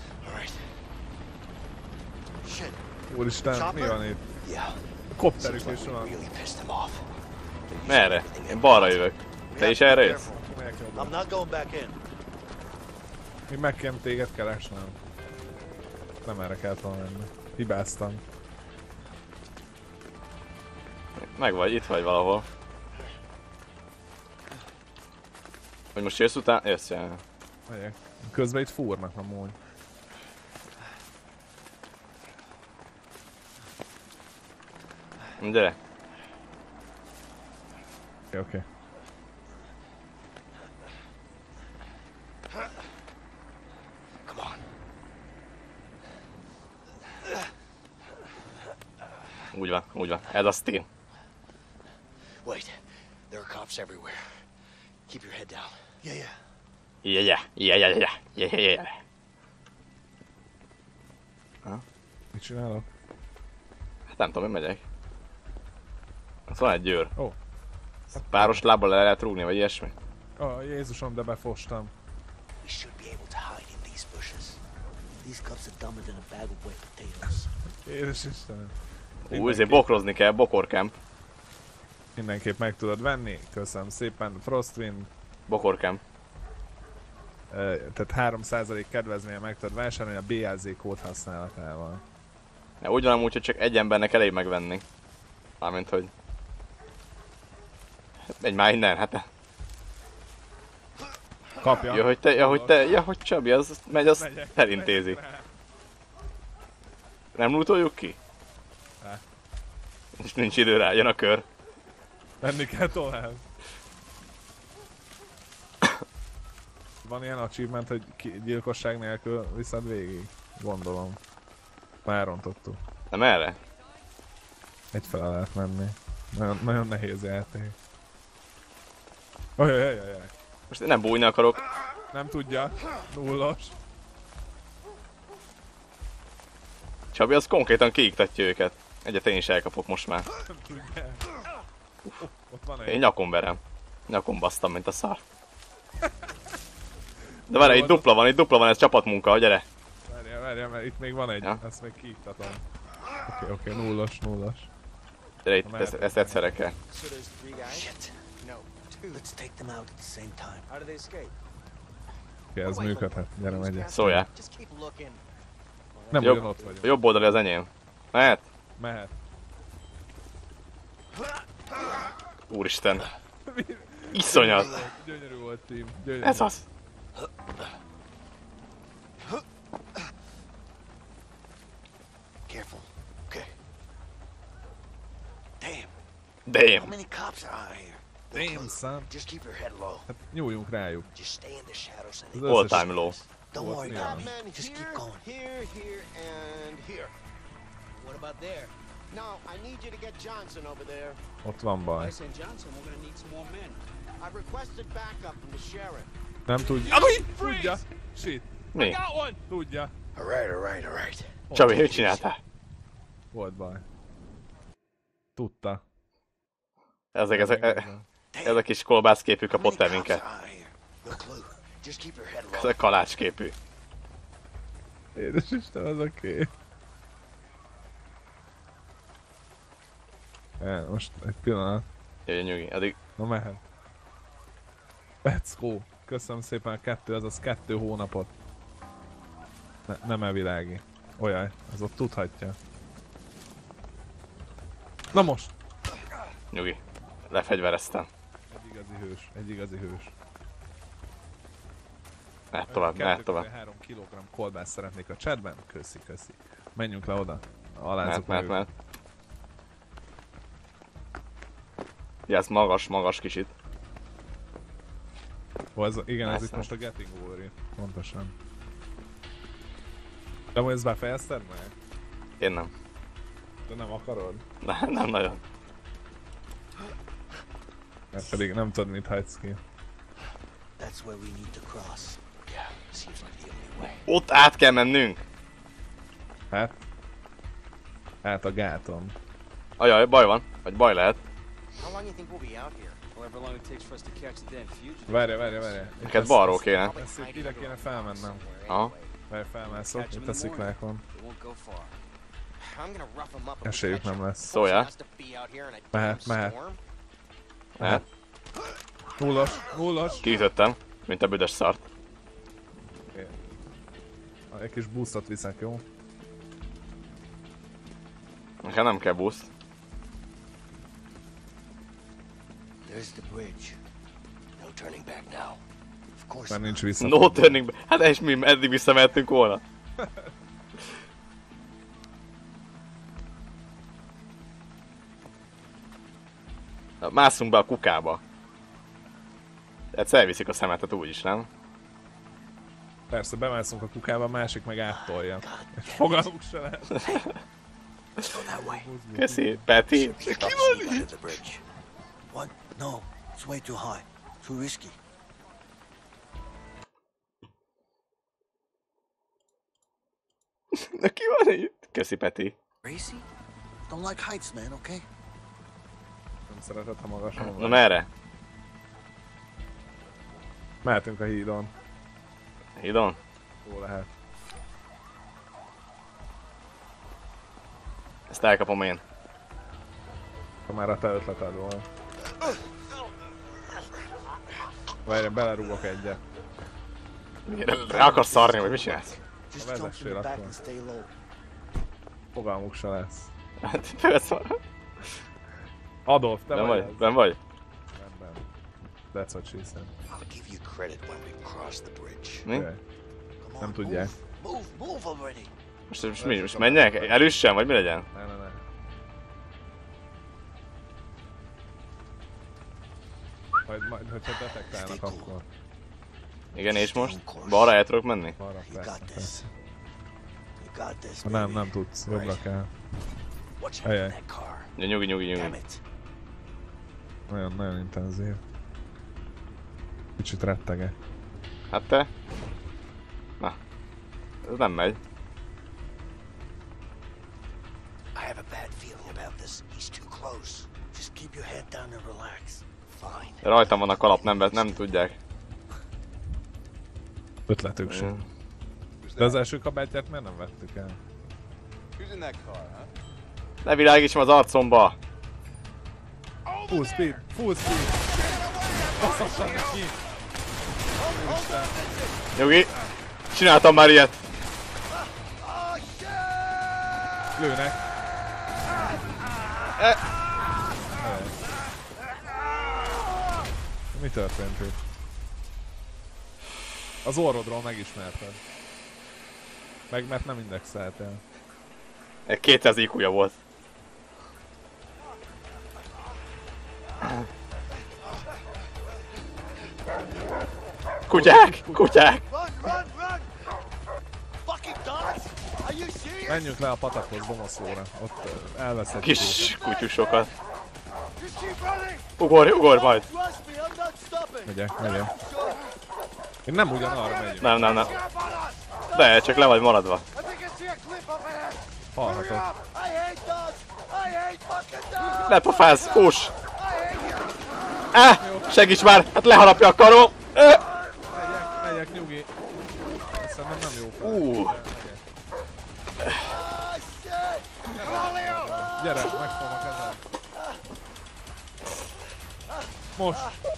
Úristen, mi van itt? Kopterük is van. Merre? Én balra jövök. Te is erre jössz? I'm not going back in. Mi meg kell téged keresnem. Nem erre kellett volna menni. Hibáztam. Meg vagy, itt vagy valahol. Hogy most jössz után? Jössz, jel. Megyek. Közben itt fúrnak amúgy. Gyere. Oké. Come on. Úgy van, úgy van. Ez a Steam. Wait, there are cops everywhere. Keep your head down. Yeah, yeah. Yeah. Mit csinálok? Hát nem tudom, én megyek. Ott van egy győr. Ó. Páros lábbal le lehet rúgni, vagy ilyesmi? Jézusom, de befostam. We should be able to hide in these bushes. These cups are dumber than a bag of wet potatoes. Jézus Istenem. Ezért bokrozni kell, bokorcamp. Mindenképp meg tudod venni. Köszönöm szépen. Frostwind. Bokorcamp. Tehát 3% kedvezménye meg tudod vásárolni a BLZ kód használatával. Ja, úgy van amúgy, hogy csak egy embernek elég megvenni. Mármint, hogy... Menj már innen, hát. Kapja. Ja, hogy Csabi, az megy, az elintézi. Nem lootoljuk ki? Ne. Most nincs idő rá, jön a kör. Menni kell tovább. Van ilyen achievement, hogy gyilkosság nélkül viszed végig? Gondolom. Már rontottuk. Nem erre? Egyfele lehet menni. Nagyon nehéz játék. Ajajajajaj. Most én nem bújni akarok. Nem tudja. Nullos. Csabi az konkrétan kiiktatja őket. Egyet én is elkapok most már. Nem tudja. Ott van egy. Én nyakon verem. Nyakon basztam, mint a szar. De várj, itt dupla van, ez csapatmunka, gyere. Várjál, mert itt még van egy, ja. Ezt még kiiktatom. Oké, nullos. Gyere itt, ezt egyszerre kell. Oké, ez működhet, gyere megye. Szóljál. Nem ugyanott vagyok. A jobb oldali az enyém. Mehet? Mehet. Úristen. Iszonyat. Gyönyörű volt, team. Gyönyörű. Ez az. Careful. Okay. Damn. How many cops are out here? Damn, son. Just keep your head low. Hát nyúljunk rájuk. Just stay in the shadows and All time low. Don't worry about me. Men, Just keep going. Here, and here. What about there? No, I need you to get Johnson over there. Ott van baj. Send Johnson, we're gonna need some more men. I requested backup from the sheriff. Nem tudja. Tudja. Shit. Mi? Tudja. Alright. Csabi, mit csináltál? Volt baj. Tudta. Ezek is kolbászképű kapott el minket. Ezek kalácsképű. Édes Isten, az a kép. Most egy pillanat. Jöjjön nyugi, addig... Na mehet. Let's go. Köszönöm szépen a 2, azaz 2 hónapot. Nem elvilági. Olyaj, az ott tudhatja. Na most! Nyugi, lefegyvereztem. Egy igazi hős. Mehet tovább. 3 kilogramm kolbász szeretnék a chatben? Köszi. Menjünk le oda. Alázzuk meg őket. Ja, ez magas kicsit. Igen, ez itt most a Getting Wolverine. Pontosan. De most ezt befejezted meg? Én nem. De nem akarod? Nem nagyon. Mert pedig nem tudod, mit hagysz ki. Ott át kell mennünk! Hát a gáton. Ajaj, baj van. Vagy baj lehet. Várja. Neked balról kéne. Ide kéne felmennem. Aha. Várj, felmászok, itt a sziklákon. Esélyük nem lesz. Szóljál. Mehet. Nullos. Kiütöttem, mint a büdös szart. Egy kis boostot viszek, jó? Nekem nem kell boost. Már nincs vissza. No turning back. Hát és mi eddig visszamehetünk volna. Másszunk be a kukába. Egyszer elviszik a szemetet úgyis, nem? Persze, bemászunk a kukába, a másik meg áttolja. És fogalmuk se lehet. Köszi, Peti. What? No, it's way too high. Too risky. Na ki van itt? Köszi, Peti. Crazy? Don't like heights, man, okay? Nem szeretett, ha magasan van. Na merre? Mehetünk a hídon. Hídon? Jó lehet. Ezt elkapom én. Ha már a te ötleted volt. Várj, belerúgok egyet. Rá akarsz szarni, vagy mit csinálsz? Ha vezessél akkor. Fogalmuk se lesz. Hát, persze. Adolf, te vagy? Nem vagy? That's what she said. I'll give you credit when we cross the bridge. Mi? Okay. Nem tudják. Move already. Most mi? Most menjek? Elüssen, vagy mi legyen? Ne. Majd hogyha detektálnak, akkor... Igen, és most? Balra el tudok menni? Balra, persze. Nem tudsz. Jobbra kell. Ajaj. Ja, nyugi. Nagyon intenzív. Kicsit rettegek. Hát te? Na. Ez nem megy. I have a bad feeling about this. He's too close. Just keep your head down and relax. Fine. Rajtam van a kalap, nem tudják. Ötletük sem. De az első kabátját miért nem vettük el? Ne világítsam az arcomba! Full speed! Basszassan neki! Nyugi! Csináltam már ilyet! Lőnek! Mi történt itt? Az orrodról megismerted. Mert nem indexeltél. 200 IQ-ja volt. Kutyák! Menjünk le a patakhoz, Domoszlóra. Ott elveszett. Kis kutyusokat. Ugorj majd! Megyek. Én nem ugyanarra megyünk. Nem. De, csak le vagy maradva. Hallhatod. Ne pofázz, fuss! Segíts már! Hát leharapja a karom! Megyek, nyugi. Szerintem nem jó fel. Gyere, megfogom a kezed. Most!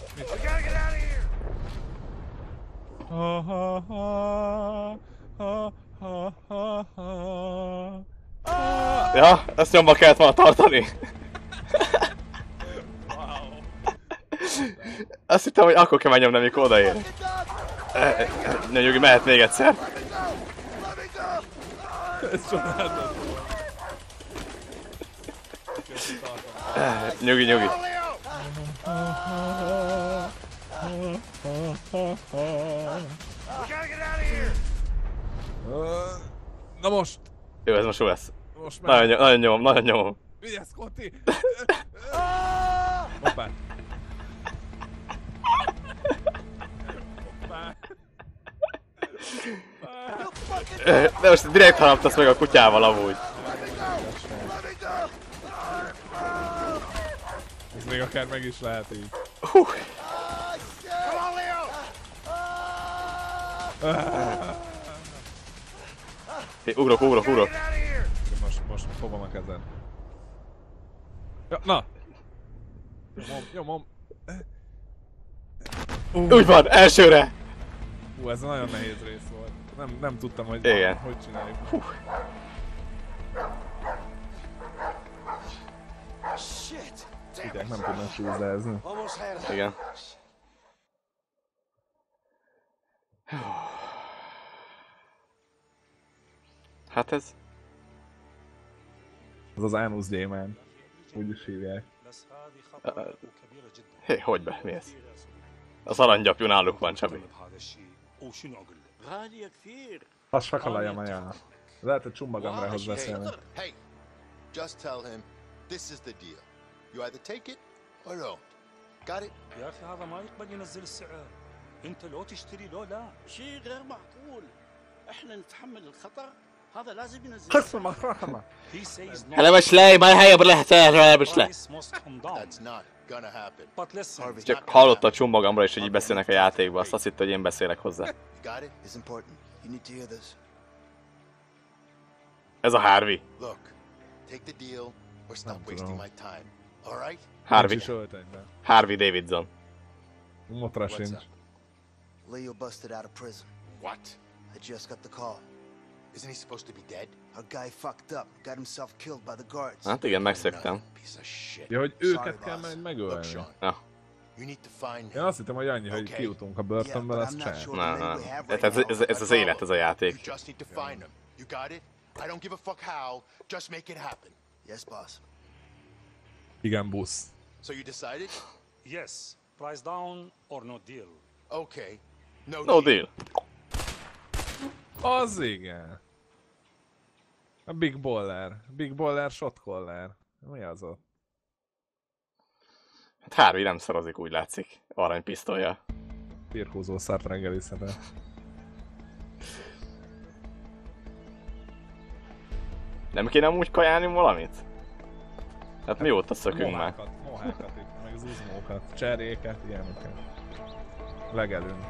Ja, ezt nyomba kellett volna tartani. Azt hittem, hogy akkor kell megnyomni, amikor odaér. Nyugi, mehet még egyszer. Ez csodálatos. Nyugi. Na most! Jó, ez most jó lesz. Most nagyon nyomom. Vigyázz, Conti! Hoppá! De most direkt haraptasz meg a kutyával amúgy. Ez még akár meg is lehet így. Ugrok. Most fogom a kezed. Ja, na! Nyomom. Úgy van, elsőre! Ez a nagyon nehéz rész volt. Nem tudtam, hogy hogy csináljuk. Figyelj, nem tudnak súlyzázni. Igen. Hát ez... Ez az Anus gyémánt. Úgy is hívják. Hé, hogybe? Mi ez? Az aranygyapjú náluk van, Csabi. Az fakalaja majána. Lehet, hogy Csumbagamrához beszélni. Hey, just tell him this is the deal. You either take it or don't. Got it? يا أخي هذا ما يقبل ينزل السعر. أنت لو تشتري لو لا. شيء غير معقول. احنا نتحمل الخطر. هذا لازم ينزل. خصمة. هلا مش لاقي ما هي بالله مش لاقي. That's not gonna happen. Csak hallotta a Csumbagamra is, hogy így beszélnek a játékban, azt hitte, hogy én beszélek hozzá. Got it? It's important. You need to hear this. Ez a Harvey. Look, take the deal or stop wasting my time. All right? Harvey Davidson. Motra sincs. Leo busted out of prison. What? I just got the call. Isn't he supposed to be dead? A guy fucked up, got himself killed by the guards. Hát igen, megszöktem. Ja, hogy őket kell majd megölni. Ja. Én azt hittem, hogy annyi, hogy kijutunk a börtönből, az cseh. Nem. Ez az élet, ez a játék. Igen, busz. So you decided? Yes. Price down or no deal. Okay. No deal. Az igen. A Big Baller. Big Baller Shotcaller. Mi az ott? Hát Harvey nem szarozik, úgy látszik. Aranypisztolya. Pirkózó szart reggelizhetem. Nem kéne amúgy kajálni valamit? Hát mióta szökünk már? Mohákat itt, meg zuzmókat, cseréket, ilyeneket. Legelünk.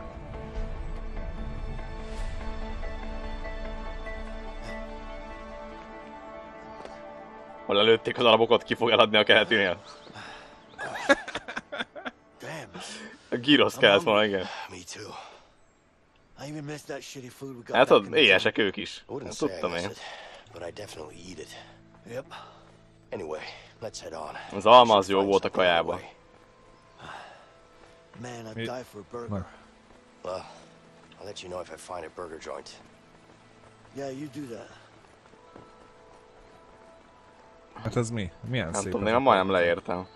Hol lelőtték az arabokat, ki fog eladni a keletinél? A gyrosz kellett volna, igen. Hát tudod, éhesek ők is. Hát, tudtam én. Az alma az jó volt a kajában. Man, I'd die for a burger. Well, I'll let you know if I find a burger joint. Yeah, you do that. Hát ez mi? Milyen nem szép? tudom, én majdnem leértem.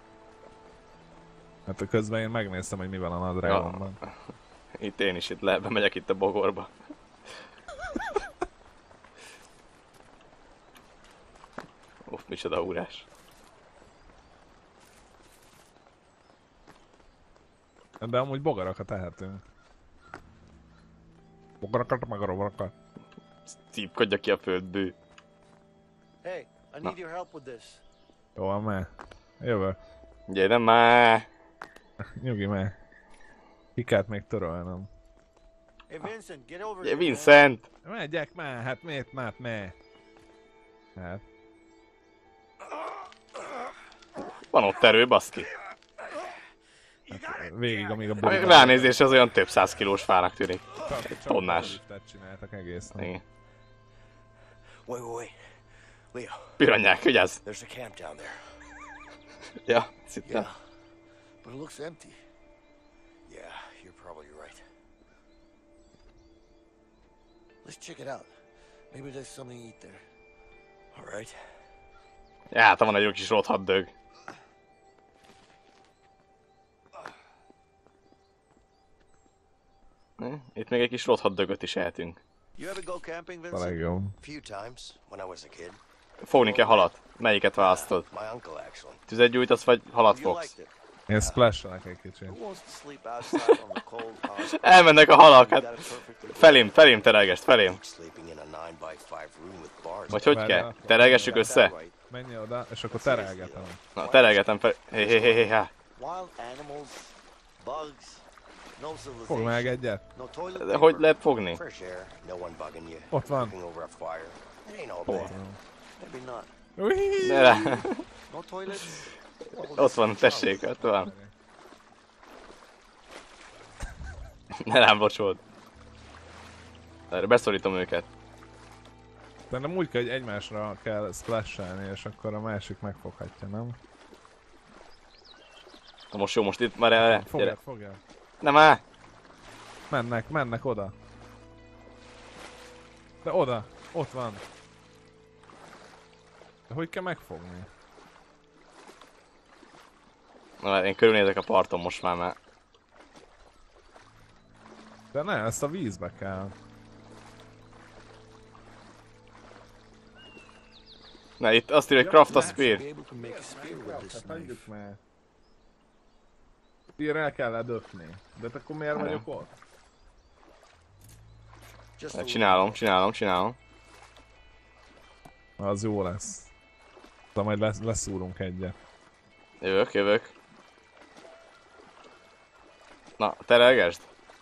Hát közben én megnéztem, hogy mi van a nadrágomban. Ja. Itt én is bemegyek itt a bogorba. Uff, micsoda úrás. De amúgy bogarakat tehetünk. Bogarakat, meg a rovarakat. Szívkodja ki a földből. Hey, I need your help with this. Jó van már. Jövök. Gyere már! Nyugi már. Kikát még törölnem. Hey Vincent, get over here. Vincent! Megyek már, hát miért már ne? Hát. Van ott erő, baszki. Hát, végig, amíg a bolyga... Ránézés az olyan több 100 kilós fának tűnik. Tonnás. Csináltak egész nap. Igen. Wait. Leo. Piranyák, vigyázz! There's a camp down there. Ja, szittem. Yeah, but it looks empty. Yeah, you're probably right. Let's check it out. Maybe there's something to eat there. All right. Ja, hát van egy jó kis rothadög. Itt még egy kis rothadögöt is ehetünk. You ever go camping, Vincent? A legjobb. Few times when I was a kid. Fogni kell halat. Melyiket választod? My uncle actually. Tüzet gyújtasz, vagy halat fogsz? Én splashelek egy kicsit. Elmennek a halak, hát felém terelgest, felém. Vagy hogy kell? Terelgessük össze? Menj oda, és akkor terelgetem. Na, terelgetem fel. Hé. Fogd meg egyet. De hogy lehet fogni? Ott van. Ne rá. Ott van, tessék, ott van. Ne rám bocsold. Erre beszorítom őket. De nem úgy kell, hogy egymásra kell splashelni, és akkor a másik megfoghatja, nem? Na most jó, most itt már erre. Fogjál. Nem már! Mennek oda. De oda, ott van. De hogy kell megfogni? Na, én körülnézek a parton most már. De ne, ezt a vízbe kell. Na, itt azt írja, hogy craft a spear. Spear-rel kell ledöfni. De akkor miért vagyok ott? Csinálom. Az jó lesz. De majd leszúrunk egyet. Jövök. Na, terelgesd.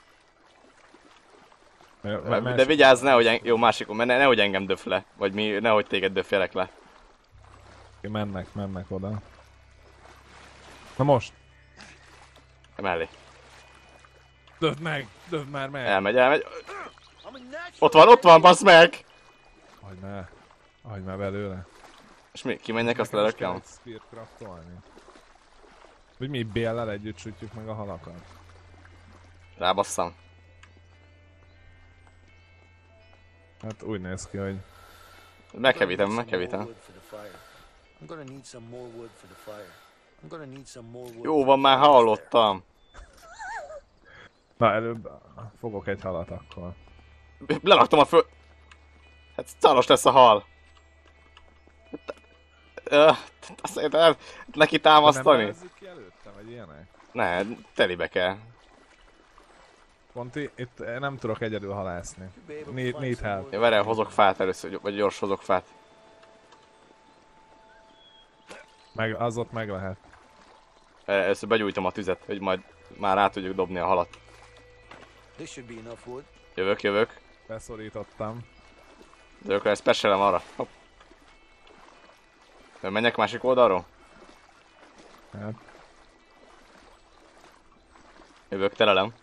De vigyázz, nehogy jó, másikon, mert nehogy engem döf le. Vagy nehogy téged döfjelek le. Mennek oda. Na most! Mellé. Döfd már meg! Elmegy. Ott van, bassz meg! Hagyd már belőle. És mi, kimenjek, azt lerakjam? Spear craftolni. Hogy mi Béllel együtt sütjük meg a halakat. Rábasszam. Hát úgy néz ki, hogy... Meghevítem. I'm gonna need some more wood for the fire. I'm gonna need some more wood. Jó van, már hallottam. Na, előbb fogok egy halat akkor. Leraktam a föl... Hát szaros lesz a hal. Azt értem, neki támasztani? Nem nevezzük ki előtte, vagy ilyenek? Ne, telibe kell. Ponti, itt nem tudok egyedül halászni. Need help. Ja, várjál, hozok fát először, vagy gyors hozok fát. Az ott meg lehet. Először begyújtom a tüzet, hogy majd már rá tudjuk dobni a halat. Jövök. Beszorítottam. Jövök, ezt specialem arra. Hopp. Menjek másik oldalról? Hát. Jövök, terelem.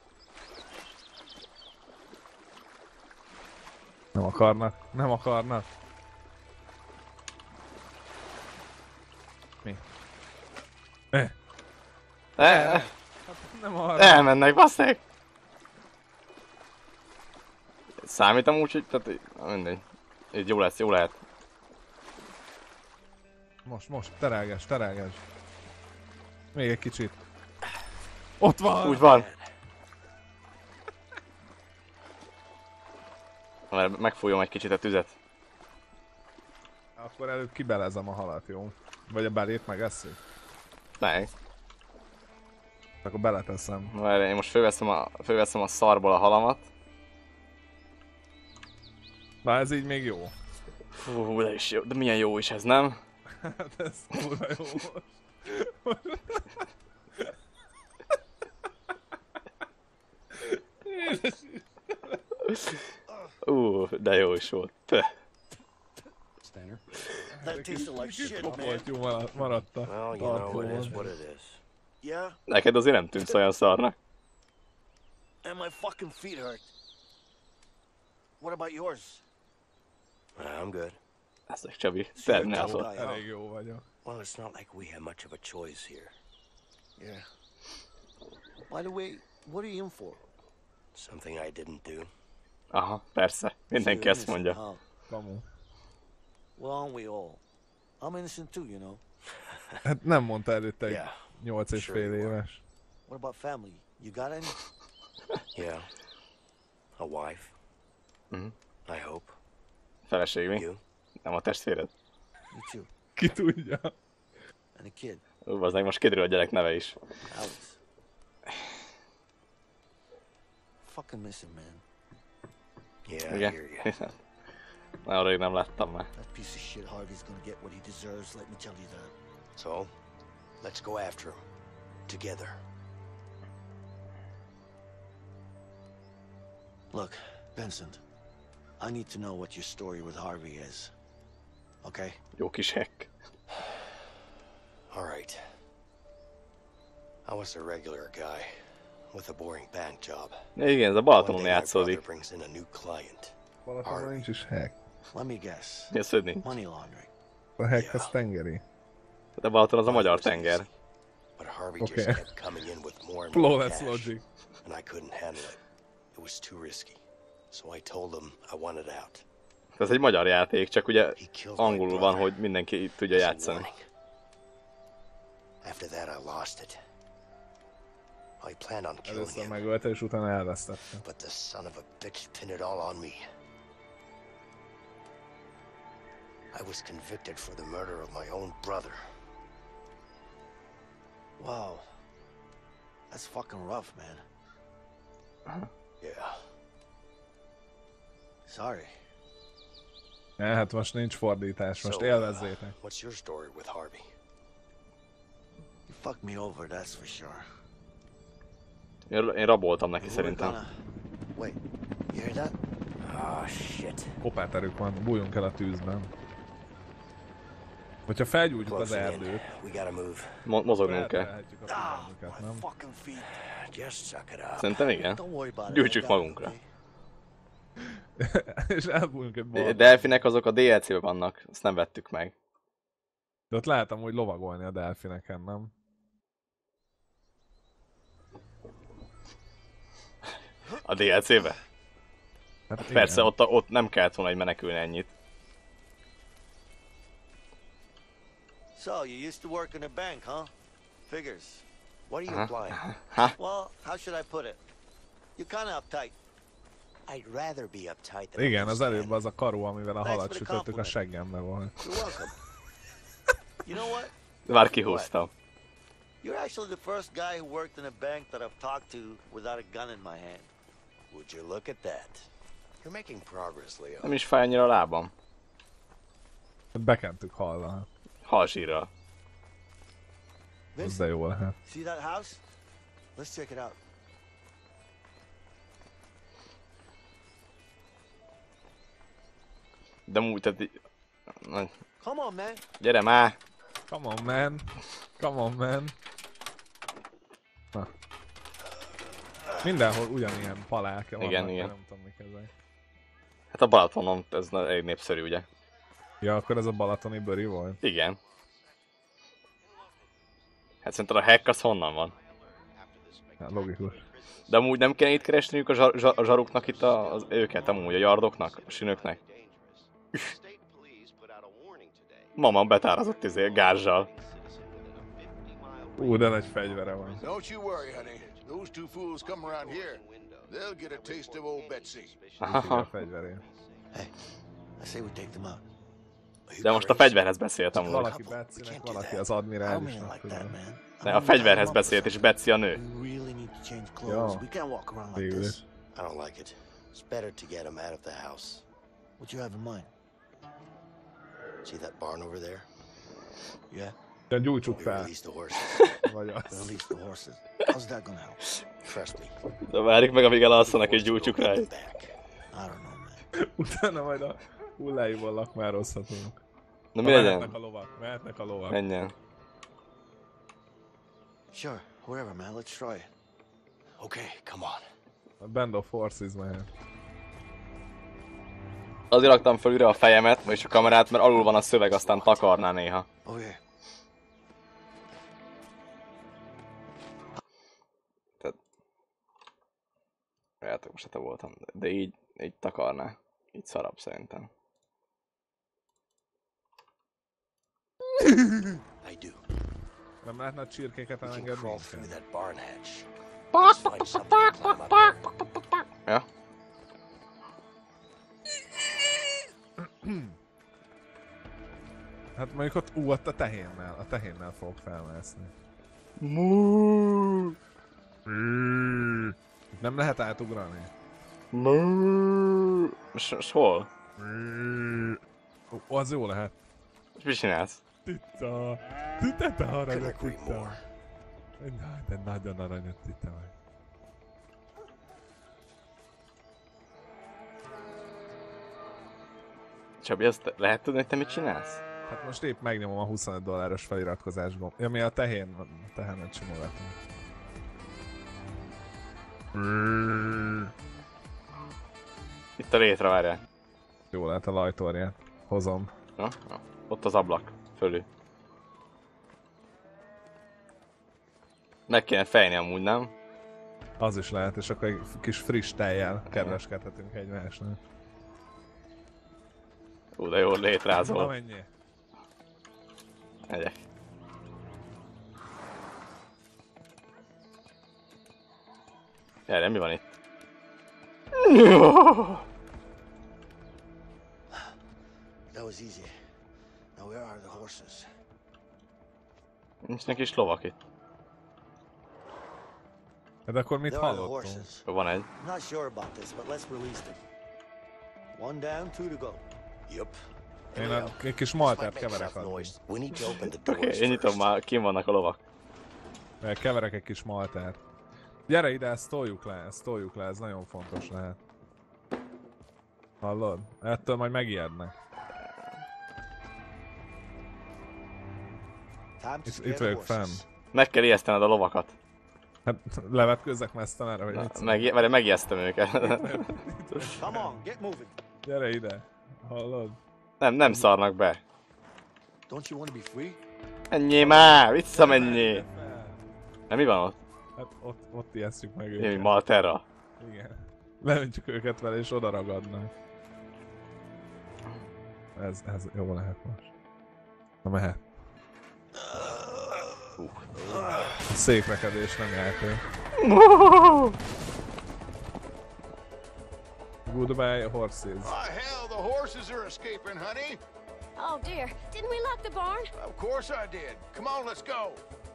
Nem akarnak. Mi? Nem arra. Elmennek, basszeg! Számítom úgy, hogy... Tehát, mindegy. Így jó lesz, jó lehet. Most, terelges. Még egy kicsit. Ott van! Úgy van. Megfújom egy kicsit a tüzet. Akkor előbb kibelezem a halat, jó? Vagy a belét megesszük? Ne. Akkor beleteszem. Várj, én most fölveszem a szarból a halamat. Na ez így még jó. Fú, de is jó. De milyen jó is ez, nem? Hát ez kurva jó most. De jó is volt. That tasted like shit, man. Maradta. Well, you know, it is what it is. Yeah? Neked azért nem tűnsz olyan szarnak. And my fucking feet hurt. What about yours? I'm good. Ezek Csabi, te ne azon. Elég jó vagyok. Well, it's not like we have much of a choice here. Yeah. By the way, what are you in for? Something I didn't do. Aha, persze. Mindenki ezt mondja. Kamu. Well, aren't we all? I'm innocent too, you know. Hát nem mondta előtte, hogy 8 és fél éves. What about family? You got any? Yeah. A wife. I hope. Feleség mi? Nem a testvéred? Me too. Ki tudja? And a kid. Bazdmeg most kiderül a gyerek neve is. Alex. Fucking miss him, man. Yeah, I Igen? hear you. Nagyon rég nem láttam már. That piece of shit Harvey's gonna get what he deserves, let me tell you that. So, let's go after him. Together. Look, Vincent. I need to know what your story with Harvey is. Okay? Jó kis hack. All right. I was a regular guy with a boring bank job. Igen, ez a Balatonon játszódik. Brings in a new client. Balatonon nincs is hack. Let me guess. Mi az, hogy nincs? Money laundering. A hack az tengeri. De Balaton az a magyar tenger. But Harvey just kept coming in with more and more Flawless cash, logic. and I couldn't handle it. It was too risky. So I told him I wanted out. Ez egy magyar játék, csak ugye angolul van, hogy mindenki tudja játszani. After that I lost it. I planned on killing Először him. megölte és utána elvesztette. But the son of a bitch pinned it all on me. I was convicted for the murder of my own brother. Wow. That's fucking rough, man. Yeah. Sorry. Hát most nincs fordítás, most So, élvezzétek. What's your story with Harvey? You fucked me over, that's for sure. Én raboltam neki szerintem. Wait, you hear that? Ah, shit. Kopáterük van, bújjunk el a tűzben. Hogyha felgyújtjuk az erdőt, We gotta move. Mozognunk kell. feltehetjük a figyelmüket, nem? Fucking feet. Just suck it up. Szerintem igen. Don't worry about it. Gyújtsuk magunkra. És elbújjunk egy balra. Delfinek azok a DLC-ben vannak, azt nem vettük meg. De ott lehet amúgy lovagolni a delfineken, nem? A DLC-be? Hát persze, ott nem kellett volna, hogy menekülni ennyit. So, you used to work in a bank, huh? Figures. What are you implying? Well, how should I put it? You're kinda uptight. I'd rather be uptight than Igen, az előbb az a karu, amivel a halat sütöttük, a seggembe volt. You're welcome. You know what? Már kihúztam. You're actually the first guy who worked in a bank that I've talked to without a gun in my hand. Would you look at that? You're making progress, Leo. Nem is fáj annyira a lábam. Bekentük hallal. Halsírral. Ez de jó lehet. See that house? Let's check it out. De úgy, tehát... Come on, man. Gyere már! Come on, man. Come on, man. Na. Mindenhol ugyanilyen palák vannak, igen. Nem tudom mik ezek. Hát a Balatonon ez elég népszerű, ugye? Ja, akkor ez a balatoni bőri volt? Igen. Hát szerintem a hack az honnan van? Ja, logikus. De amúgy nem kéne itt keresniük a zsaruknak itt őket, amúgy a yardoknak, a sinőknek? Mama betárazott gázzsal. De nagy fegyvere van. Don't you worry, honey. Those two fools come around here. They'll get a taste of old Betsy. A fegyveré. Hey, I say we take them out. De most a fegyverhez beszélt amúgy. Valaki Betsynek, valaki az admirálisnak. De a fegyverhez beszélt, és Betsy a nő. Ja, végül is. I don't like it. It's better to get him out of the house. What you have in mind? See that barn over there? Yeah. De gyújtsuk fel. Release the horses. Vagy az. Release the horses. How's that gonna help? Trust me. De várjuk meg, amíg elalszanak, és gyújtsuk rá. I don't know, man. Utána majd a hulláiból lakmározhatunk. Na mi legyen? Mehetnek a lovak. Menjen. Sure, wherever, man. Let's try it. Okay, come on. A Band of Horses mehet. Azért raktam fel újra a fejemet, vagyis a kamerát, mert alul van a szöveg, aztán takarná néha. Oh, yeah. Tehát... Játok, most te voltam, de így takarná. Így szarabb szerintem. I do. Nem lehetne a csirkéket elengedni? Ja. Hát mondjuk ott, ott a tehénnel fogok felmászni. Nem lehet átugrani? Most hol? Az jó lehet. És mit csinálsz? Titta! Titta, te aranyos, titta! De nagyon aranyos, titta vagy. Csabi, azt lehet tudni, hogy te mit csinálsz? Hát most épp megnyomom a $25 feliratkozás gomb. Ja, mi a tehénet simogatom. Itt a létre, várjál. Jó lehet a lajtorját. Hozom. Ja? Ott az ablak. Fölül. Meg kéne fejni amúgy, nem? Az is lehet, és akkor egy kis friss tejjel kedveskedhetünk egymásnak. De jól létrázol. Na menjél. Megyek. Gyere, mi van itt? That was easy. Now where are the horses? Nincsnek is lovak itt. Hát akkor mit hallottunk? Van egy. Not sure about this, but let's release them. One down, two to go. Yep. Én egy kis maltát keverek adni. Oké, én nyitom már, kim vannak a lovak. Keverek egy kis maltát. Gyere ide, ezt toljuk le, ez nagyon fontos lehet. Hallod? Ettől majd megijednek. Itt vagyok fenn. Meg kell ijesztened a lovakat. Hát levetkőzzek mesztelenre, vagy mit? Megijesztem őket. Gyere ide, hallod? Nem szarnak be. Don't you want to be free? Menjél már, visszamenjél! Nem, mi van ott? Hát ott ijesztjük meg őket. őket. Malterra. Igen. Leöntjük őket vele és oda ragadnak. Ez jó lehet most. Na mehet. A székrekedés nem játék. Goodbye, horses. Hell, the horses are escaping, honey. Oh dear, didn't we lock the barn? Of course I did. Come on, let's go.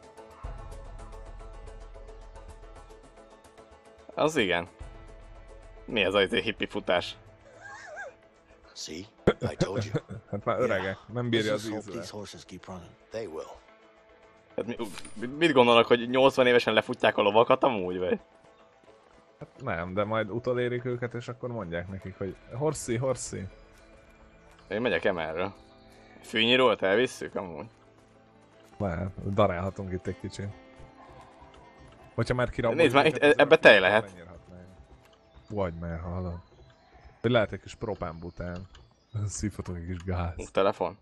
Az igen. Mi ez az hippi futás? See? I told you. Hát már öregek, nem bírja az Hope ízre. these horses keep running. They will. Hát mit gondolnak, hogy 80 évesen lefutják a lovakat amúgy, vagy? Hát nem, de majd utolérik őket és akkor mondják nekik, hogy horszi, horszi. Én megyek emelről. Fűnyirót elvisszük amúgy? Lehet, darálhatunk itt egy kicsit. Hogyha már kiraboljuk... Nézd már, itt ebbe tej lehet. Vagy már hallod. Hogy lehet egy kis propánbután. Szívhatok egy kis gáz. Telefon?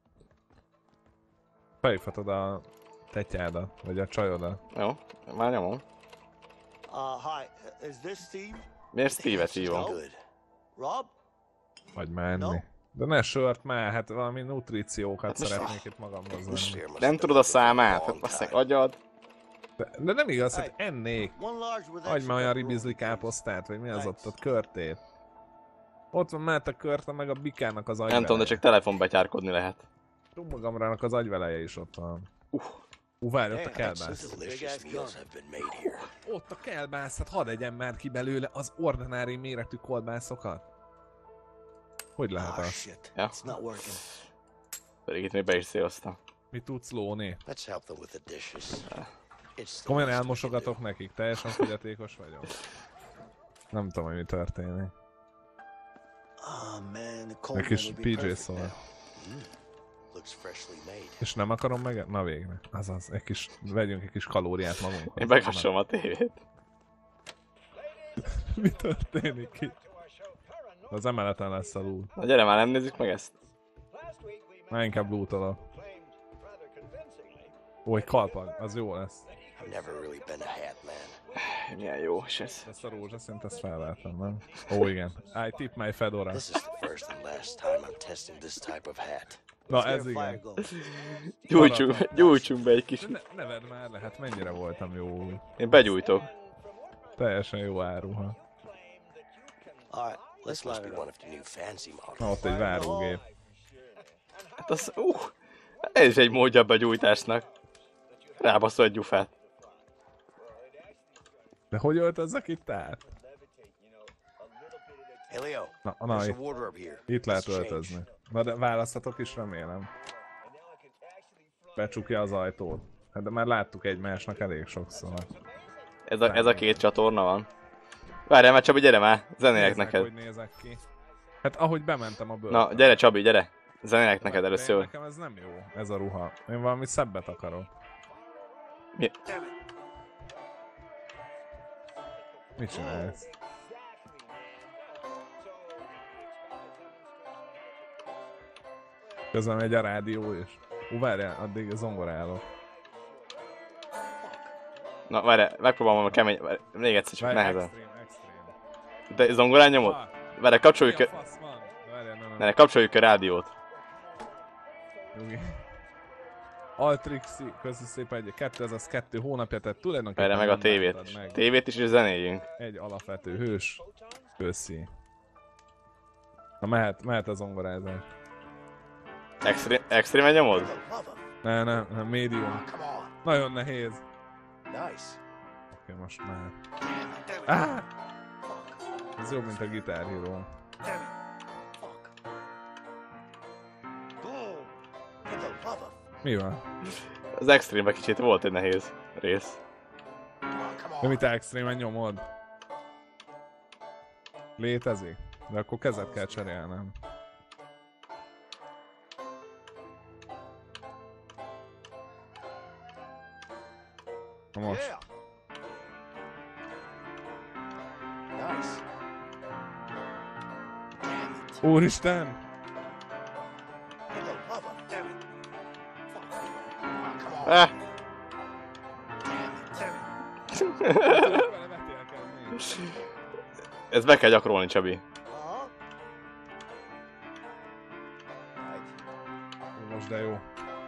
Felhívhatod a tetyádat, vagy a csajodat. Jó, már nyomom. Hi, is this Steve? Miért Steve-et hívom? Rob? Vagy menni. De ne sört már, hát valami nutríciókat szeretnék itt magamhoz venni. Nem tudod a számát? Hát basszeg agyad. De nem igaz, hogy ennék. Adj már olyan ribizli káposztát, vagy mi az ott körtét. Ott van már a körte, meg a bikának az agyveleje. Nem tudom, de csak telefonbetyárkodni lehet. Magamrának az agyveleje is ott van. Várj, ott a kelbász. Ott a kelbász, hát hadd egyen már ki belőle az ordinári méretű kolbászokat. Hogy lehet az? Ja. Pedig itt még be is széloztam. Mi tudsz lóni? Let's help them with the dishes. Komolyan elmosogatok nekik, teljesen fogyatékos vagyok. Nem tudom, hogy mi történik. Egy kis PJ szól. És nem akarom meg... Na végre. Azaz, vegyünk egy kis kalóriát magunkhoz. Én bekapcsolom a tévét. Mi történik itt? Az emeleten lesz a loot. Na gyere már, nem nézzük meg ezt? Már inkább lootolok. Ó, egy kalpag, az jó lesz. Milyen jó is ez. Ezt a rózsaszínt, ezt felváltam, nem? Ó, igen. I tip my fedora. Na, ez igen. Gyújtsunk be egy kis... Ne vedd már le, hát mennyire voltam jó. Én begyújtok. Teljesen jó áruha. Na, ott egy várógép. Hát az... ez is egy módja a begyújtásnak. Rábaszol egy gyufát. De hogy öltözzek itt át? Na, itt lehet öltözni. Na de választhatok is, remélem. Becsukja az ajtót. Hát de már láttuk egymásnak elég sokszor. Ez a két csatorna van. Várjál már Csabi, gyere már, zenélek neked. Hogy nézek ki. Hát ahogy bementem a bőrbe. Na, gyere Csabi, gyere. Zenélek neked először. Nekem ez nem jó, ez a ruha. Én valami szebbet akarok. Mi? Mit csinálsz? Közben megy a rádió is. Várjál, addig zongorálok. Na várjál, megpróbálom a kemény... Még egyszer csak nehezen. De zongorán nyomod? Várjál, kapcsoljuk a... Várjál, kapcsoljuk a rádiót. Altrixi, köszi szépen, 202 hónapja, tehát tulajdonképpen... Várjál meg a tévét is. Tévét is és zenéljünk. Egy alapvető hős. Köszi. Na mehet a zongorázás. Extreme nyomod? Nem, medium. Nagyon nehéz. Oké, most már. Ez jobb, mint a Guitar Hero. Mi van? Az Extreme-ben kicsit volt egy nehéz rész. De mit Extreme-en nyomod? Létezik? De akkor kezet kell cserélnem. Most. Úristen! Ezt be kell gyakorolni, Csabi. Most de jó.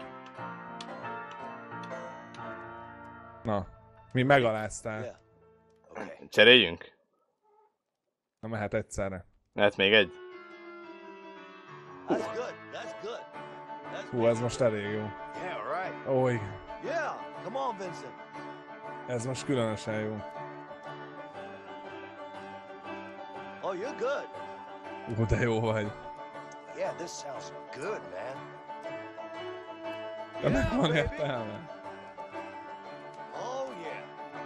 Na, mi megaláztál. Cseréljünk? Na mehet egyszerre. Lehet még egy? Hú, ez most elég jó. Ó, igen. Yeah, come on, Vincent. Ez most különösen jó. Oh, you're good. De jó vagy. Yeah, this sounds good, man. De nem van értelme. Oh, yeah.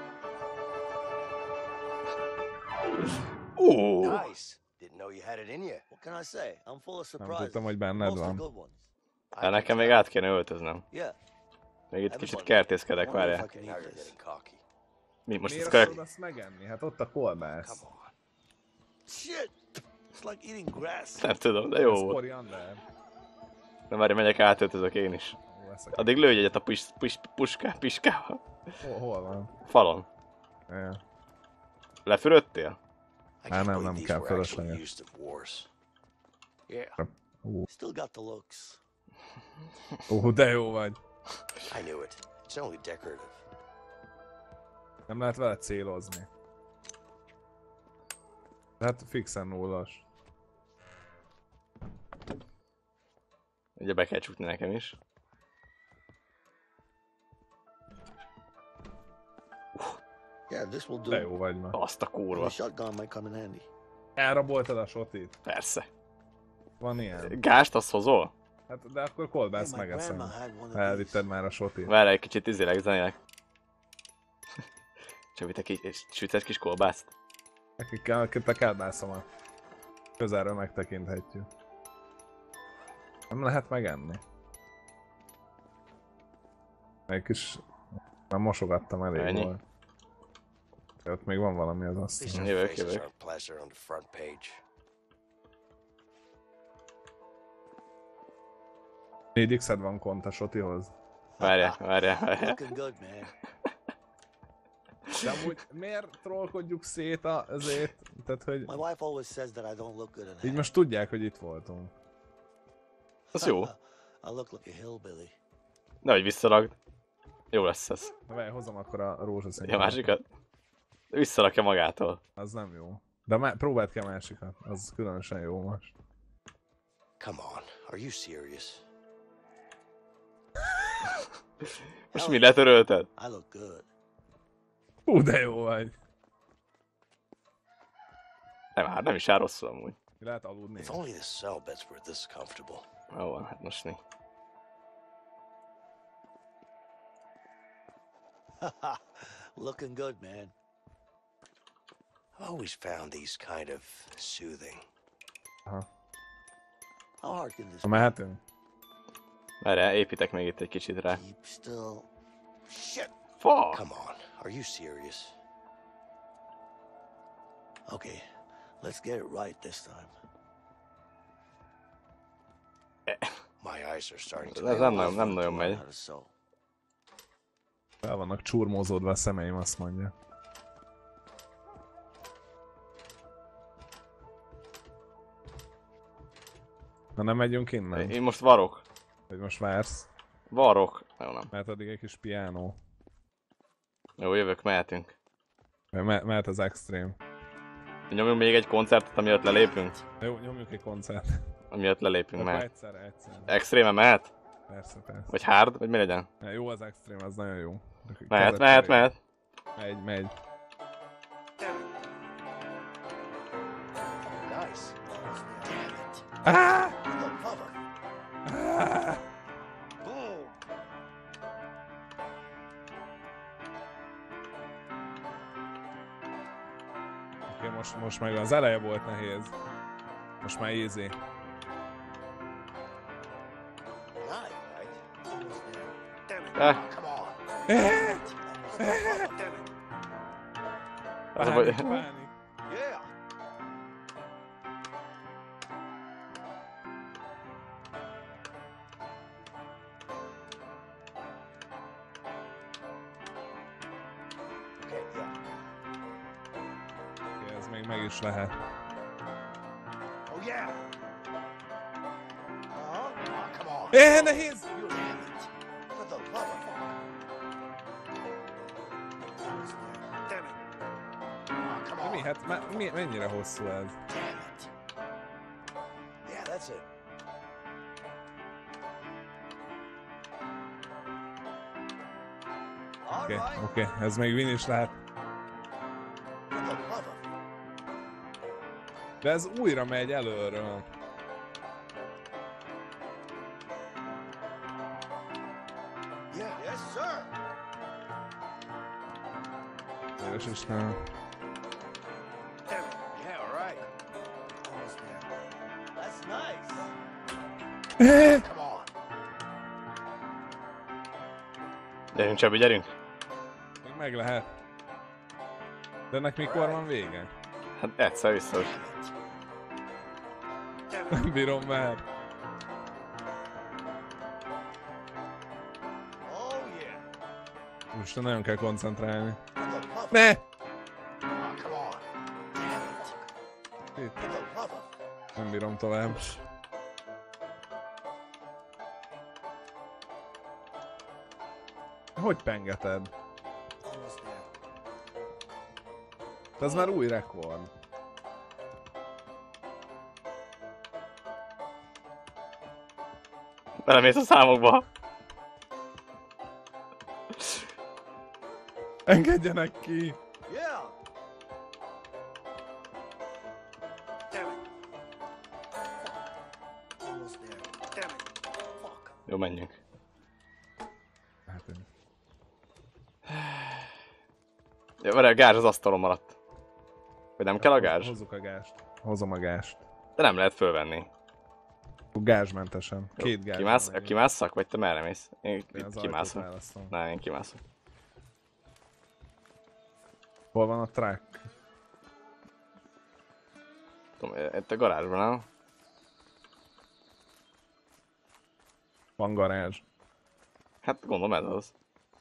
Nice. Didn't know you had it in you. What can I say? I'm full of Nem surprises. tudtam, hogy benned Mostly van. good ones. De nekem még át kéne öltöznem. Yeah. Még itt kicsit kertészkedek, várjál. Mi most Miért ezt kell... akarod azt megenni? Hát ott a kolbász. Shit! It's like eating grass. Nem tudom, de jó Ez volt. koriander. De várj, megyek, átöltözök én is. Addig lőj egyet a piskával. Hol van? Falon. Ja. Lefürödtél? Hát nem kell fölösleges. Yeah. Still got the looks. De jó vagy. I knew it. It's only decorative. Nem lehet vele célozni. Hát fixen nullas. Ugye be kell csukni nekem is. Yeah, this will do. De jó vagy ma. Azt a kurva. The shotgun might come in handy. Elraboltad a sotit? Persze. Van ilyen. Gást azt hozol? Hát de akkor kolbászt megeszem. Elvitted már a sotit. Várj, egy kicsit izélek, zenélek. Csabi, te süt egy kis kolbászt? Nekik a kádbászomat. Közelről megtekinthetjük. Nem lehet megenni. Egy kis... Már mosogattam, elég ennyi? volt. Ott még van valami az asztalon. Jövök. 4x-ed van kont a sotihoz. Várjál. Looking good, man. De amúgy miért trollkodjuk szét azért? Tehát, hogy... My wife always says that I don't look good in Így that. most tudják, hogy itt voltunk. Az jó. I look like a hillbilly. Nehogy visszaragd. Jó lesz ez. Na várj, hozom akkor a rózsaszín. A másikat? Visszarakja magától. Az nem jó. De próbáld ki a másikat. Az különösen jó most. Come on, are you serious? Most mi letörölted? I look good. De jó vagy. Nem is áll rosszul amúgy. Lehet aludni. If only the cell beds were this comfortable. Jó van, hát most mi? Looking good, man. I've always found these kind of soothing. Aha. How hard can this Ha mehetünk? Várjál, építek még itt egy kicsit rá. keep still? Shit! Fuck! Come on, are you serious? Okay, let's get it right this time. My eyes are starting to... Ez nem nagyon megy. Fel vannak csurmózódva a szemeim, azt mondja. Na nem megyünk innen? Én most varok. Vagy most vársz? Varok. Jó, nem. Mert addig egy kis piánó. Jó, jövök, mehetünk. Mehet az extrém. Nyomjunk még egy koncertet, amiatt lelépünk? Jó, nyomjuk egy koncert. Amiatt lelépünk, Akkor mehet. egyszer. Extréme mehet? Persze. Vagy hard? Vagy mi legyen? Ja, jó az extrém, az nagyon jó. Mehet. Megy. Nice. Damn it. Ah! Look, cover. Ah! Boom. Oké, most meg az eleje volt nehéz. Most már easy. Come on. Pánik. Yeah. még meg is lehet. Oh yeah. Come on. Nehéz! For the love of Damn it. Come De on. mi? Hát mennyire hosszú ez? Yeah, that's it. Oké, ez még win is lehet. De ez újra megy előről. Yeah, yes, sir. Édes Istenem. Damn it. Yeah, all right. Almost there. That's nice. Come on. Gyerünk Csabi, gyerünk! Még meg lehet. De ennek mikor van vége? Hát egyszer biztos. Nem bírom már. Oh yeah. Most nagyon kell koncentrálni. Ne! Come on. Itt. Nem bírom tovább. Hogy pengeted? Ez már új rekord. Belemész a számokba. Engedjenek ki! Yeah. Damn it. Almost there. Damn it. Fuck. Jó, menjünk. Ja, várj, a gázs az asztalon maradt. Vagy nem kell a gázs? Hozzuk a gást. Hozom a gást. De nem lehet fölvenni. Gázsmentesen. Két gáz. Kimásszak? Vagy te merre mész? Én az kimászok. ajtót választom. Nem, én kimászok. Hol van a truck? Tudom, itt a garázsban, nem? Van garázs. Hát gondolom ez az.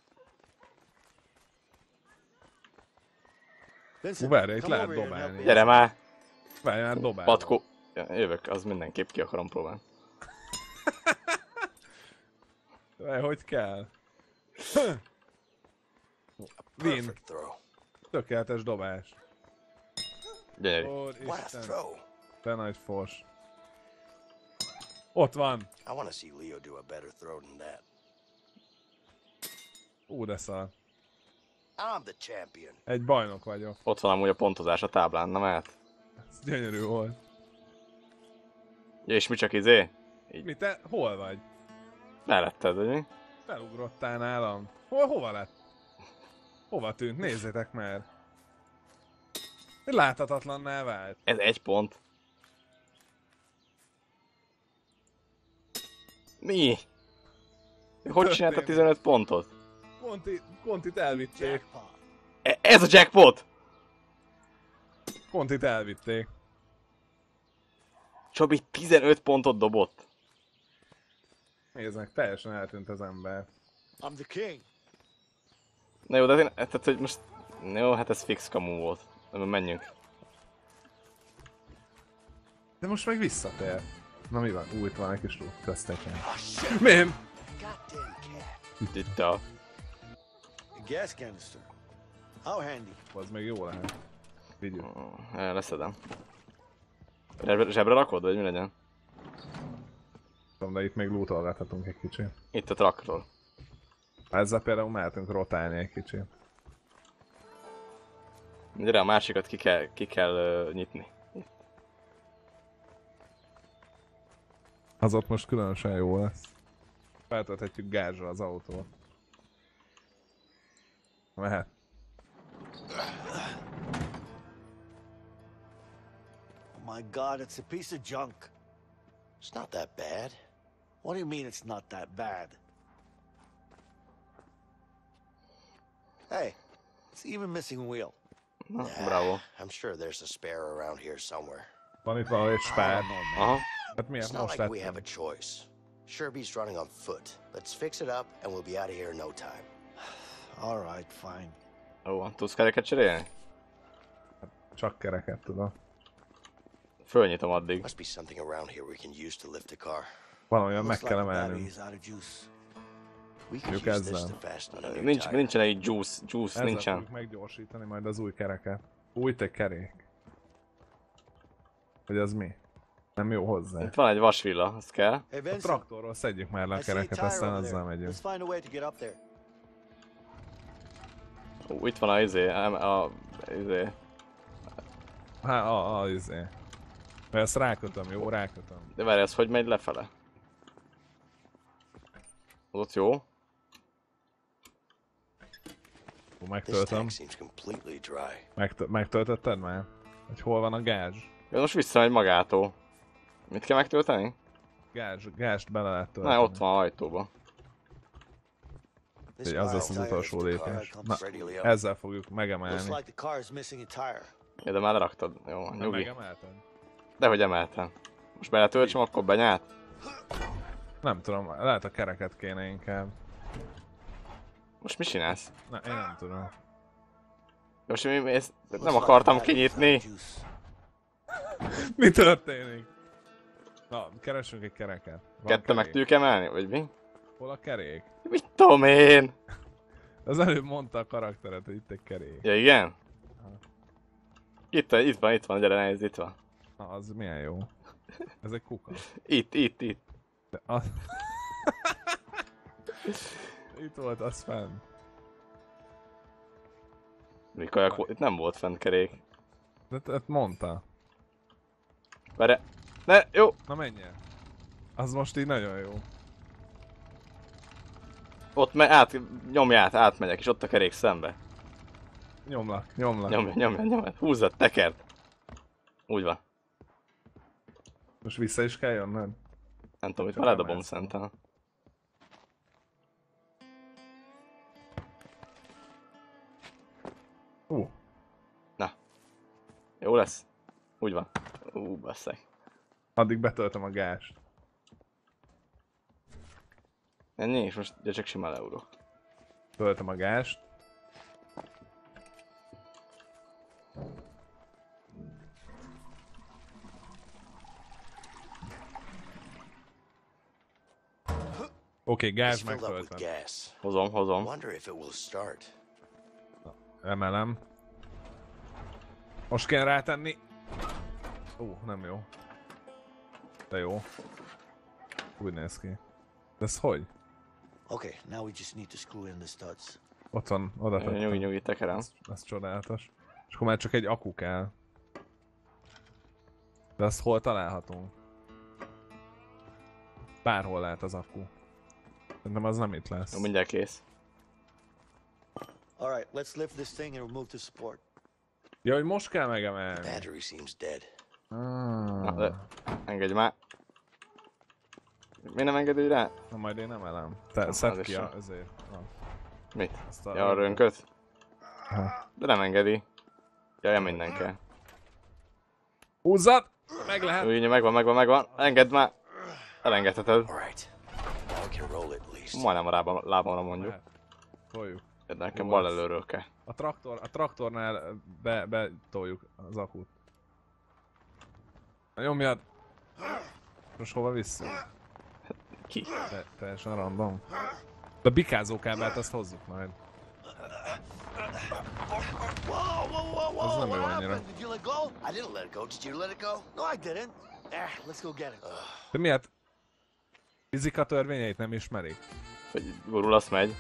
Várj, itt lehet dobálni. Gyere már! Várj már, dobálni. Patkó. Ja, jövök, az mindenképp ki akarom próbálni. Várj, hogy kell? Win. Tökéletes dobás. Gyönyörű. Te nagy fors. Ott van. I want to see Leo do a better throw than that. De szar. I'm the champion. Egy bajnok vagyok. Ott van amúgy a pontozás a táblán, na mehet. Ez gyönyörű volt. Ja, és mi csak izé? Így. Mi te? Hol vagy? Melletted, vagy mi? Felugrottál nálam. Hova lett? Hova tűnt? Nézzétek már. Láthatatlanná vált. Ez egy pont. Mi? Hogy csinálta 15 pontot? Contit elvitték. Ez a jackpot! Contit elvitték. Csabi 15 pontot dobott. Nézd meg, teljesen eltűnt az ember. I'm the king. Na jó, de tehát, hogy most... Jó, hát ez fix kamu volt. De menjünk. De most meg visszatér. Na mi van? Itt van egy kis lúg közteken. Mém! Itt a... Gas canister. How handy. Az még jó lehet. Vigyük. Leszedem. Zsebre rakod, vagy mi legyen? Tudom, de itt még lootolgathatunk egy kicsit. Itt a traktor. Ezzel például mehetünk rotálni egy kicsit. Gyere, a másikat ki kell nyitni. Az ott most különösen jó lesz. Feltölthetjük gázsra az autót. Mehet. Oh my god, it's a piece of junk. It's not that bad. What do you mean it's not that bad? Hey, it's even missing a wheel. Bravo. I'm sure there's a spare around here somewhere. Van itt valami egy spár. Hát miért It's not most like we lett? have a choice. Sherby's running on foot. Let's fix it up and we'll be out of here in no time. All right, fine. Ó, tudsz kereket cserélni? Csak kereket tudok. Fölnyitom addig. Must be something around here we can use to lift the car. Valamivel meg kell emelnünk. Mondjuk ezzel. Nincsen egy juice Ezzel nincsen. fogjuk meggyorsítani majd az új kereket. Új te kerék. Hogy az mi? Nem jó hozzá. Itt van egy vasvilla, azt kell. A traktorról szedjük már le a kereket, aztán azzal megyünk. Itt van a izé, Izé. Mert ezt rákötöm, jó? Rákötöm. De várj, ez hogy megy lefele? Az ott jó? Megtöltöm. Megtöltötted már? Hogy hol van a gázs? Ez most visszamegy magától. Mit kell megtölteni? Gást bele lehet tölteni. Na, ott van a ajtóba. Az lesz az utolsó lépés. Na, ezzel fogjuk megemelni. Ja, de már leraktad. Jó, nyugi. Megemelted? Dehogy emeltem. Most beletöltsem, akkor benyát? Nem tudom, lehet a kereket kéne inkább. Most mit csinálsz? Na, én nem tudom. Most ezt nem akartam kinyitni. Mi történik? Na, keresünk egy kereket. Ketten meg tudjuk emelni, vagy mi? Hol a kerék? Mit tudom én? Az előbb mondta a karakteret, hogy itt egy kerék. Ja, igen? Itt van, gyere nézd, itt van. Na, az milyen jó. Ez egy kuka. Itt. De itt volt, az fenn. Itt nem volt fent kerék. De mondta. Várj. Ne, jó! Na menjen. Az most így nagyon jó. Ott nyomját, átmegyek, és ott a kerék szembe. Nyomlak. Nyomja. Húzzad, tekerd. Úgy van. Most vissza is kell jönnöd? Nem tudom, itt már ledobom szerintem. Na. Jó lesz. Úgy van. Basszeg. Addig betöltöm a gást. Ennyi, és most csak simán leúrok. Töltöm a gást. Oké, gáz megtöltöm. Hozom. Emelem. Most kell rátenni. Nem jó. De jó. Úgy néz ki. De ez hogy? Okay, now we just need to screw in the studs. Ott van, oda tettem. Nyugi, tekerem. Ez csodálatos. És akkor már csak egy akku kell. De azt hol találhatunk? Bárhol lehet az akku. Szerintem az nem itt lesz. Jó, mindjárt kész. Alright, let's lift this thing and remove the support. Ja, hogy most kell megemelni. Battery seems dead. Na, de engedj már. Mi nem engedj rá? Na majd én emelem. Te szedd ki azért. Mit? Ja, a rönköt? De nem engedi. Ja, minden kell. Húzzad! Meg lehet! Úgy, megvan. Engedd már! Elengedheted. Majdnem a lábamra mondjuk. Toljuk. De nekem bal előről kell. A traktornál betoljuk az akut. Nyomjad! Most hova visszük? Ki? Teljesen random. De bikázókábelt azt hozzuk majd. Az nem jó annyira. Did you let go? I didn't let it go. Did you let it go? No, I didn't. Let's go get it. De miért? Fizika törvényeit nem ismerik? Hogy gurul, azt megy.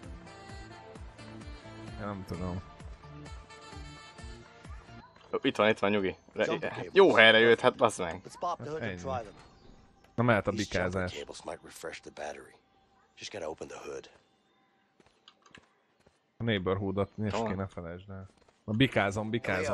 Én nem tudom. Itt van, nyugi. Jó helyre jött, hát bassz meg. Ennyi. Na mehet a bikázás. A neighborhoodot is kéne felejtsd el. Na bikázom.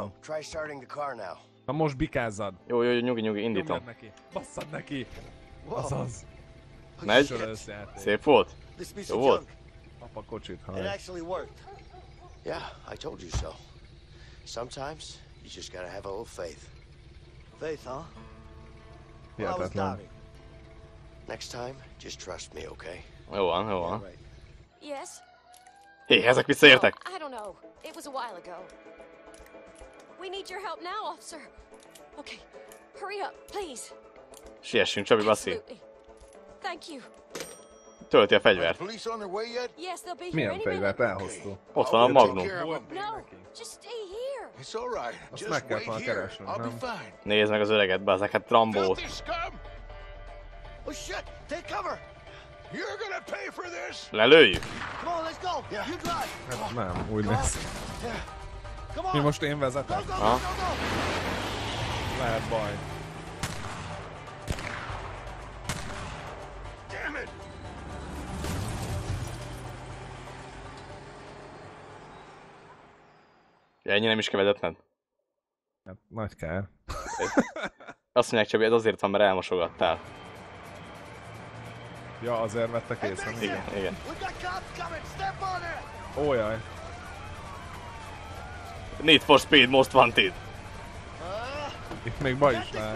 Na most bikázzad. Jó, nyugi, indítom. Nyomjad neki. Basszad neki. Azaz. Megy? Szép volt? Jó volt? Apa kocsit hajt. It actually worked. Yeah, I told you so. Sometimes you just gotta have a little faith. Faith, huh? Well, I was doubting. Next time, just trust me, okay? Jó van. Yes? Hé, ezek visszaértek! I don't know. It was a while ago. We need your help now, officer. Okay, hurry up, please. Siessünk, Csabi, baszi. Thank you. Tölti a fegyvert. Yes, they'll be here Milyen any fegyvert minute. elhoztó? Ott van a Magnum. No, just stay here. It's all right. Azt meg kell volna keresnünk, nem? Nézd meg az öreget, bazzák, hát Rambót. Oh shit! Take cover! You're gonna pay for this! Lelőjük? Come on, let's go! You drive! Hát nem, úgy lesz. Come on! Mi most én vezetek? Ha? Lehet baj. Damn it! Ja, ennyi nem is kell vezetned? Hát nagy kár. Azt mondják, Csabi, ez azért van, mert elmosogattál. Ja, azért vettek észre. Igen, igen. Ójaj. Need for Speed Most Wanted. Itt még baj is lehet.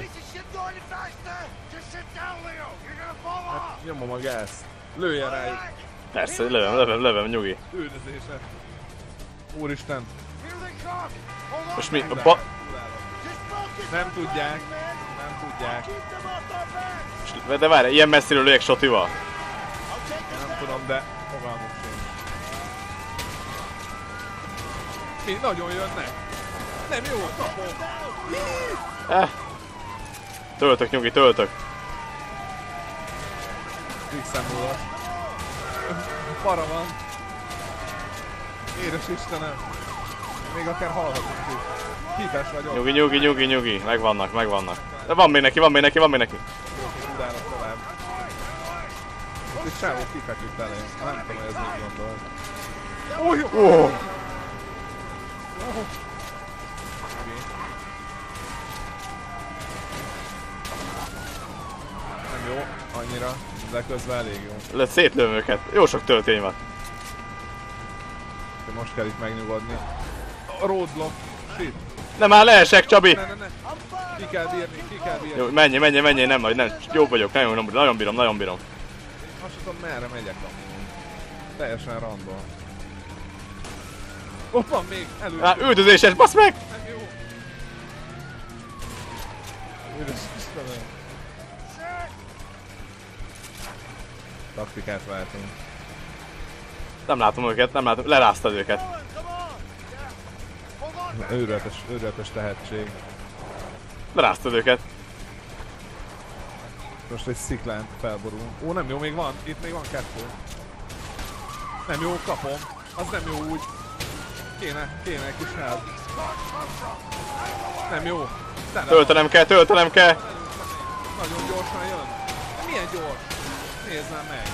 Hát nyomom a gázt. Lőjjen rájuk. Persze, lövöm, nyugi. Üldözése. Úristen. Most mi? Nem tudják. Nem tudják. De várj, ilyen messziről lőjek sotival? Nem tudom, de fogalmuk sincs. Mi? Nagyon jönnek. Nem jó, kapom. Töltök, nyugi, töltök. Visszamúlott. Para van. Édes Istenem. Még akár hallhatunk is. Hites vagyok. Nyugi. Megvannak. De van még neki. Událok tovább. Itt sávó kifeküdt elé. Nem tudom, hogy ez mit gondol. Nem jó, annyira, de közben elég jó. Szétlövöm őket. Jó sok töltény van. De most kell itt megnyugodni. A roadblock. Shit. Nem már leesek, Csabi! Ne. Ki kell bírni. Jó, menj, nem. Jó vagyok, nagyon bírom. Azt tudom, merre megyek amúgy. Teljesen random. Ott van még, előtt. Hát üldözéses, basz meg! Nem jó. Üldös Istenem. Taktikát váltunk. Nem látom őket, leráztad őket. Őrületes tehetség. Leráztad őket. Most egy sziklán felborulunk. Ó, nem jó, még van. Itt még van 2. Nem jó, kapom. Az nem jó úgy. Kéne egy kis help. Nem jó. Töltenem kell. Nagyon gyorsan jön. Milyen gyors? Nézd már meg.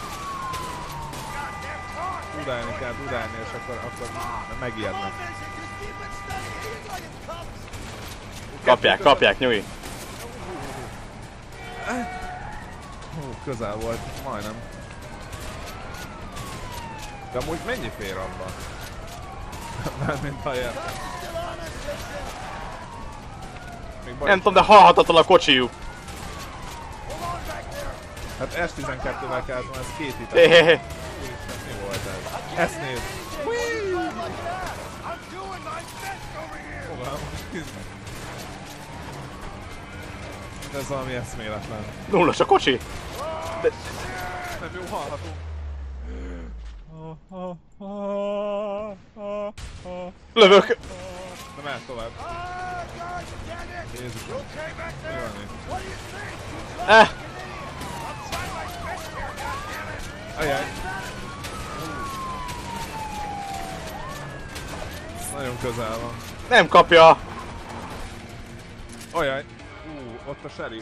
Událni kell, és akkor megijednek. Kapják, nyugi. Közel volt, majdnem. De amúgy mennyi fér abba? Mármint ha értem. Nem tudom, de halhatatlan a kocsijuk. Hát S12-vel kellett volna, ez 2 hitet. Mi volt ez? Ezt nézd! Ez valami eszméletlen. Nullas a kocsi? De... Nem jó, hallhatunk. Lövök! De mehet tovább. Jézusom. Mi van itt? Ajaj. Nagyon közel van. Nem kapja! Ajaj. Ott a sheriff.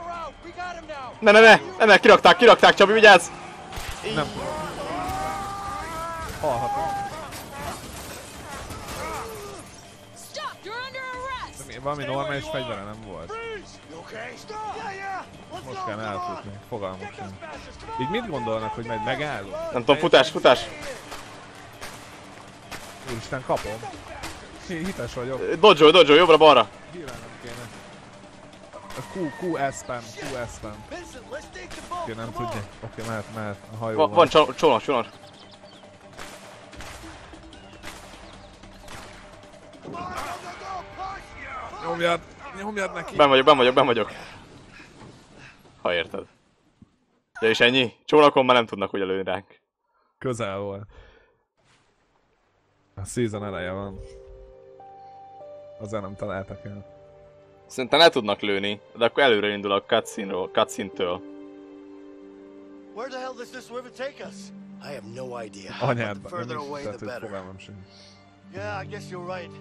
Ne, kirakták, Csabi, vigyázz! Nem. Hallhatom. Valami normális fegyvere nem volt. Most kell elfutni, fogalmuk sem. Így mit gondolnak, hogy majd megállunk? Nem tudom, futás! Úristen, kapom. Hites vagyok. Dodge, jobbra-balra. Hírán nem kéne. Q S-spam. Oké, nem tudja. Oké, mehet a hajó. Van csónak. Nyomjad neki! Ben vagyok. Ha érted. Ja, és ennyi? Csónakon már nem tudnak ugye lőni ránk. Közel volt. A season eleje van. Azért nem találtak el. Szerintem le tudnak lőni, de akkor előre indul a cutscene-től. Where the hell does this river take us? I have no idea. Anyádban, Further nem is, away, tehát the hogy better. fogalmam sincs. Yeah, I guess you're right.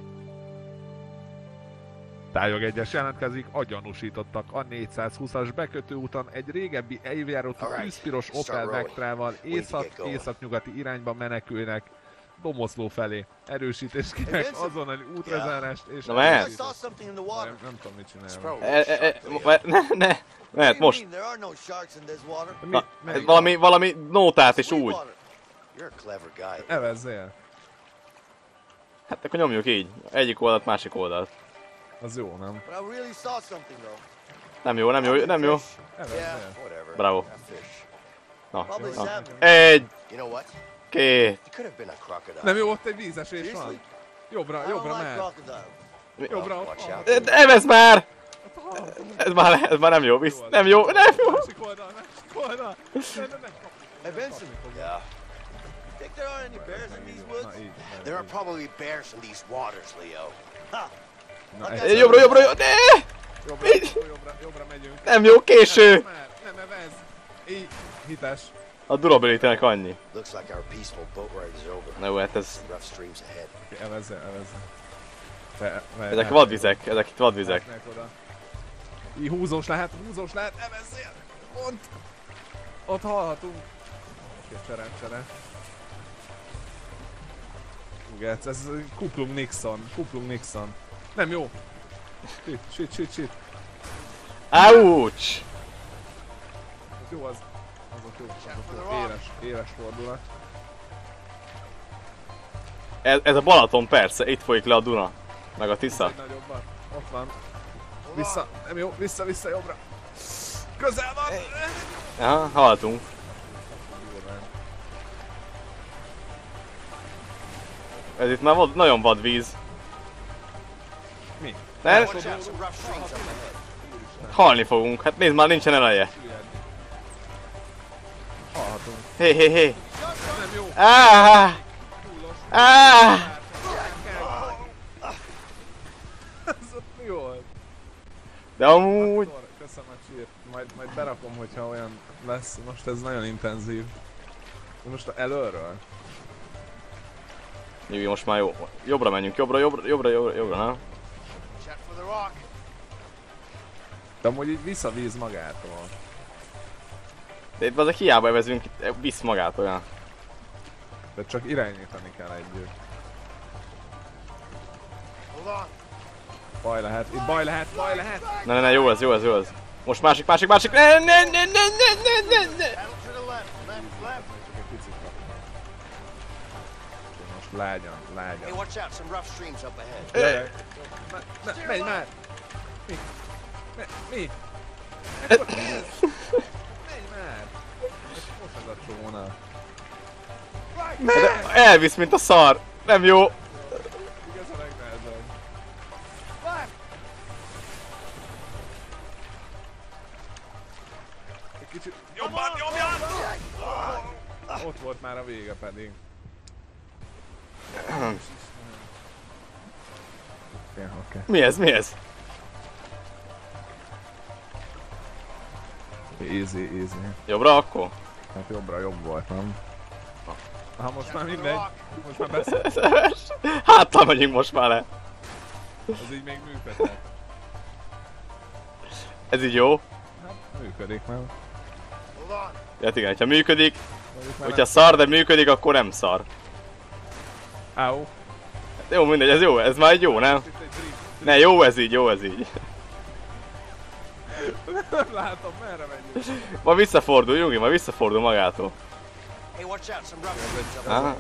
Tájog egyes jelentkezik, a gyanúsítottak a 420-as bekötőúton egy régebbi eljárható tűzpiros Opel Vectrával észak-északnyugati irányba menekülnek Domoszló felé. Erősítés kérek, azonnali útlezárást és... Na mehet? Nem tudom mit csinálja. Mehet most. Na, valami nótát is úgy. Evezzél. Hát akkor nyomjuk így. Egyik oldalt, másik oldalt. Az jó, nem? Nem jó. Evezzél. Bravo. Na. Egy. Két. Nem jó, ott egy vízesés van. Jobbra már. Jobbra ott. Evezd már! Ez már nem jó, nem jó. Másik oldal. Hey, Benson. Yeah. Think there are any bears in these woods? There are probably bears in these waters, Leo. Ha! Jobbra! Jobbra megyünk. Nem jó, késő! Nem evez. Így, hites. A durability-nek annyi. Looks like our peaceful boat ride is over. Na jó, hát ez... Rough streams ahead. Evezzel. Ezek vadvizek, ezek itt vadvizek. Így húzós lehet, evezzél! Ott hallhatunk. Oké, csere. Ugye, ez Kuplung Nixon. Nem jó! Shit. Ouch! Jó, az jó. Éles fordulat. Ez a Balaton persze, itt folyik le a Duna. Meg a Tisza. Ott van. Vissza, nem jó, vissza jobbra. Közel van! Aha, haltunk. Ez itt már nagyon vad víz. Mi? Ne? Halni fogunk, hát nézd már, nincsen eleje. Hallhatunk. Hé. Nem jó. Ez ott mi volt? De amúgy... Köszönöm a csírt. Majd berakom, hogyha olyan lesz. Most ez nagyon intenzív. Most előről? Jó, most már jó. Jobbra menjünk, jobbra, nem? De amúgy így visz a víz magától. De itt azért hiába evezünk, visz magát olyan. De csak irányítani kell együtt. Baj lehet, itt baj lehet! Ne, jó ez. Most másik! Ne! Most lágyan. Hey, watch out, some rough streams up ahead. Menj már! Mi? Menj már! Most ez a csóna. De elvisz, mint a szar! Nem jó! Igaz a legnehezebb. Egy kicsit... Jobban! Ott volt már a vége pedig. Okay. Mi ez? Easy. Jobbra akkor? Hát jobb volt, nem? Most már mindegy. Most már beszél. Háttal megyünk most már le. Ez így még működhet. Ez így jó? Hát működik, nem? Hát igen, ha működik, hogyha szar, de működik, akkor nem szar. Áó. Hát jó, mindegy, ez jó, ez már egy jó, nem? Ne, jó ez így. Nem látom, merre megyünk. Ma visszafordul, Jungi, ma visszafordul magától. Hey, watch out, some rough streams up ahead.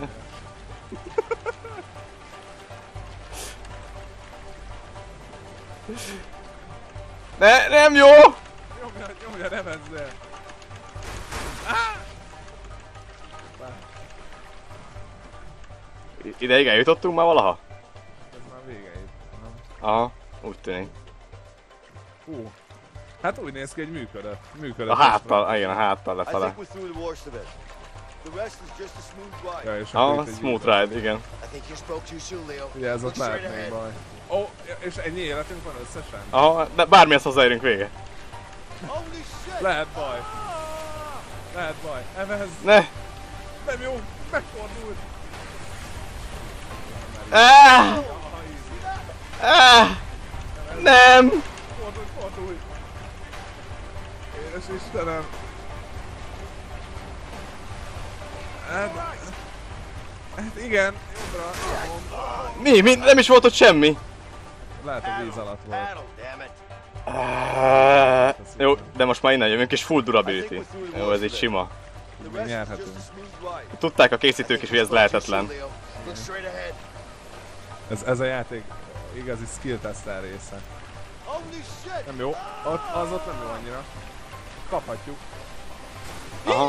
Nem jó! Nyomja, nevezzel! Ideig eljutottunk már valaha? Ez már vége itt, nem? Aha. Úgy tűnik. Hú. Hát úgy néz ki, hogy működött. A háttal, igen, a háttal lefele. Ja, és Smooth ride, igen. Ugye ez ott lehet még baj. Ó, és ennyi életünk van összesen? Aha, de bármihez hozzáérünk vége. Lehet baj. Lehet baj. Evez. Ne! Nem jó, megfordult. Nem! Fordulj. Édes Istenem. Hát igen, jobbra. Mi? Nem is volt ott semmi. Lehet, hogy víz alatt volt. Jó, de most már innen jövünk és full durability. Jó, ez így sima. Nyerhetünk. Tudták a készítők is, hogy ez lehetetlen. Ez a játék igazi skill tester része. Nem jó, az ott nem jó annyira. Kaphatjuk. Aha.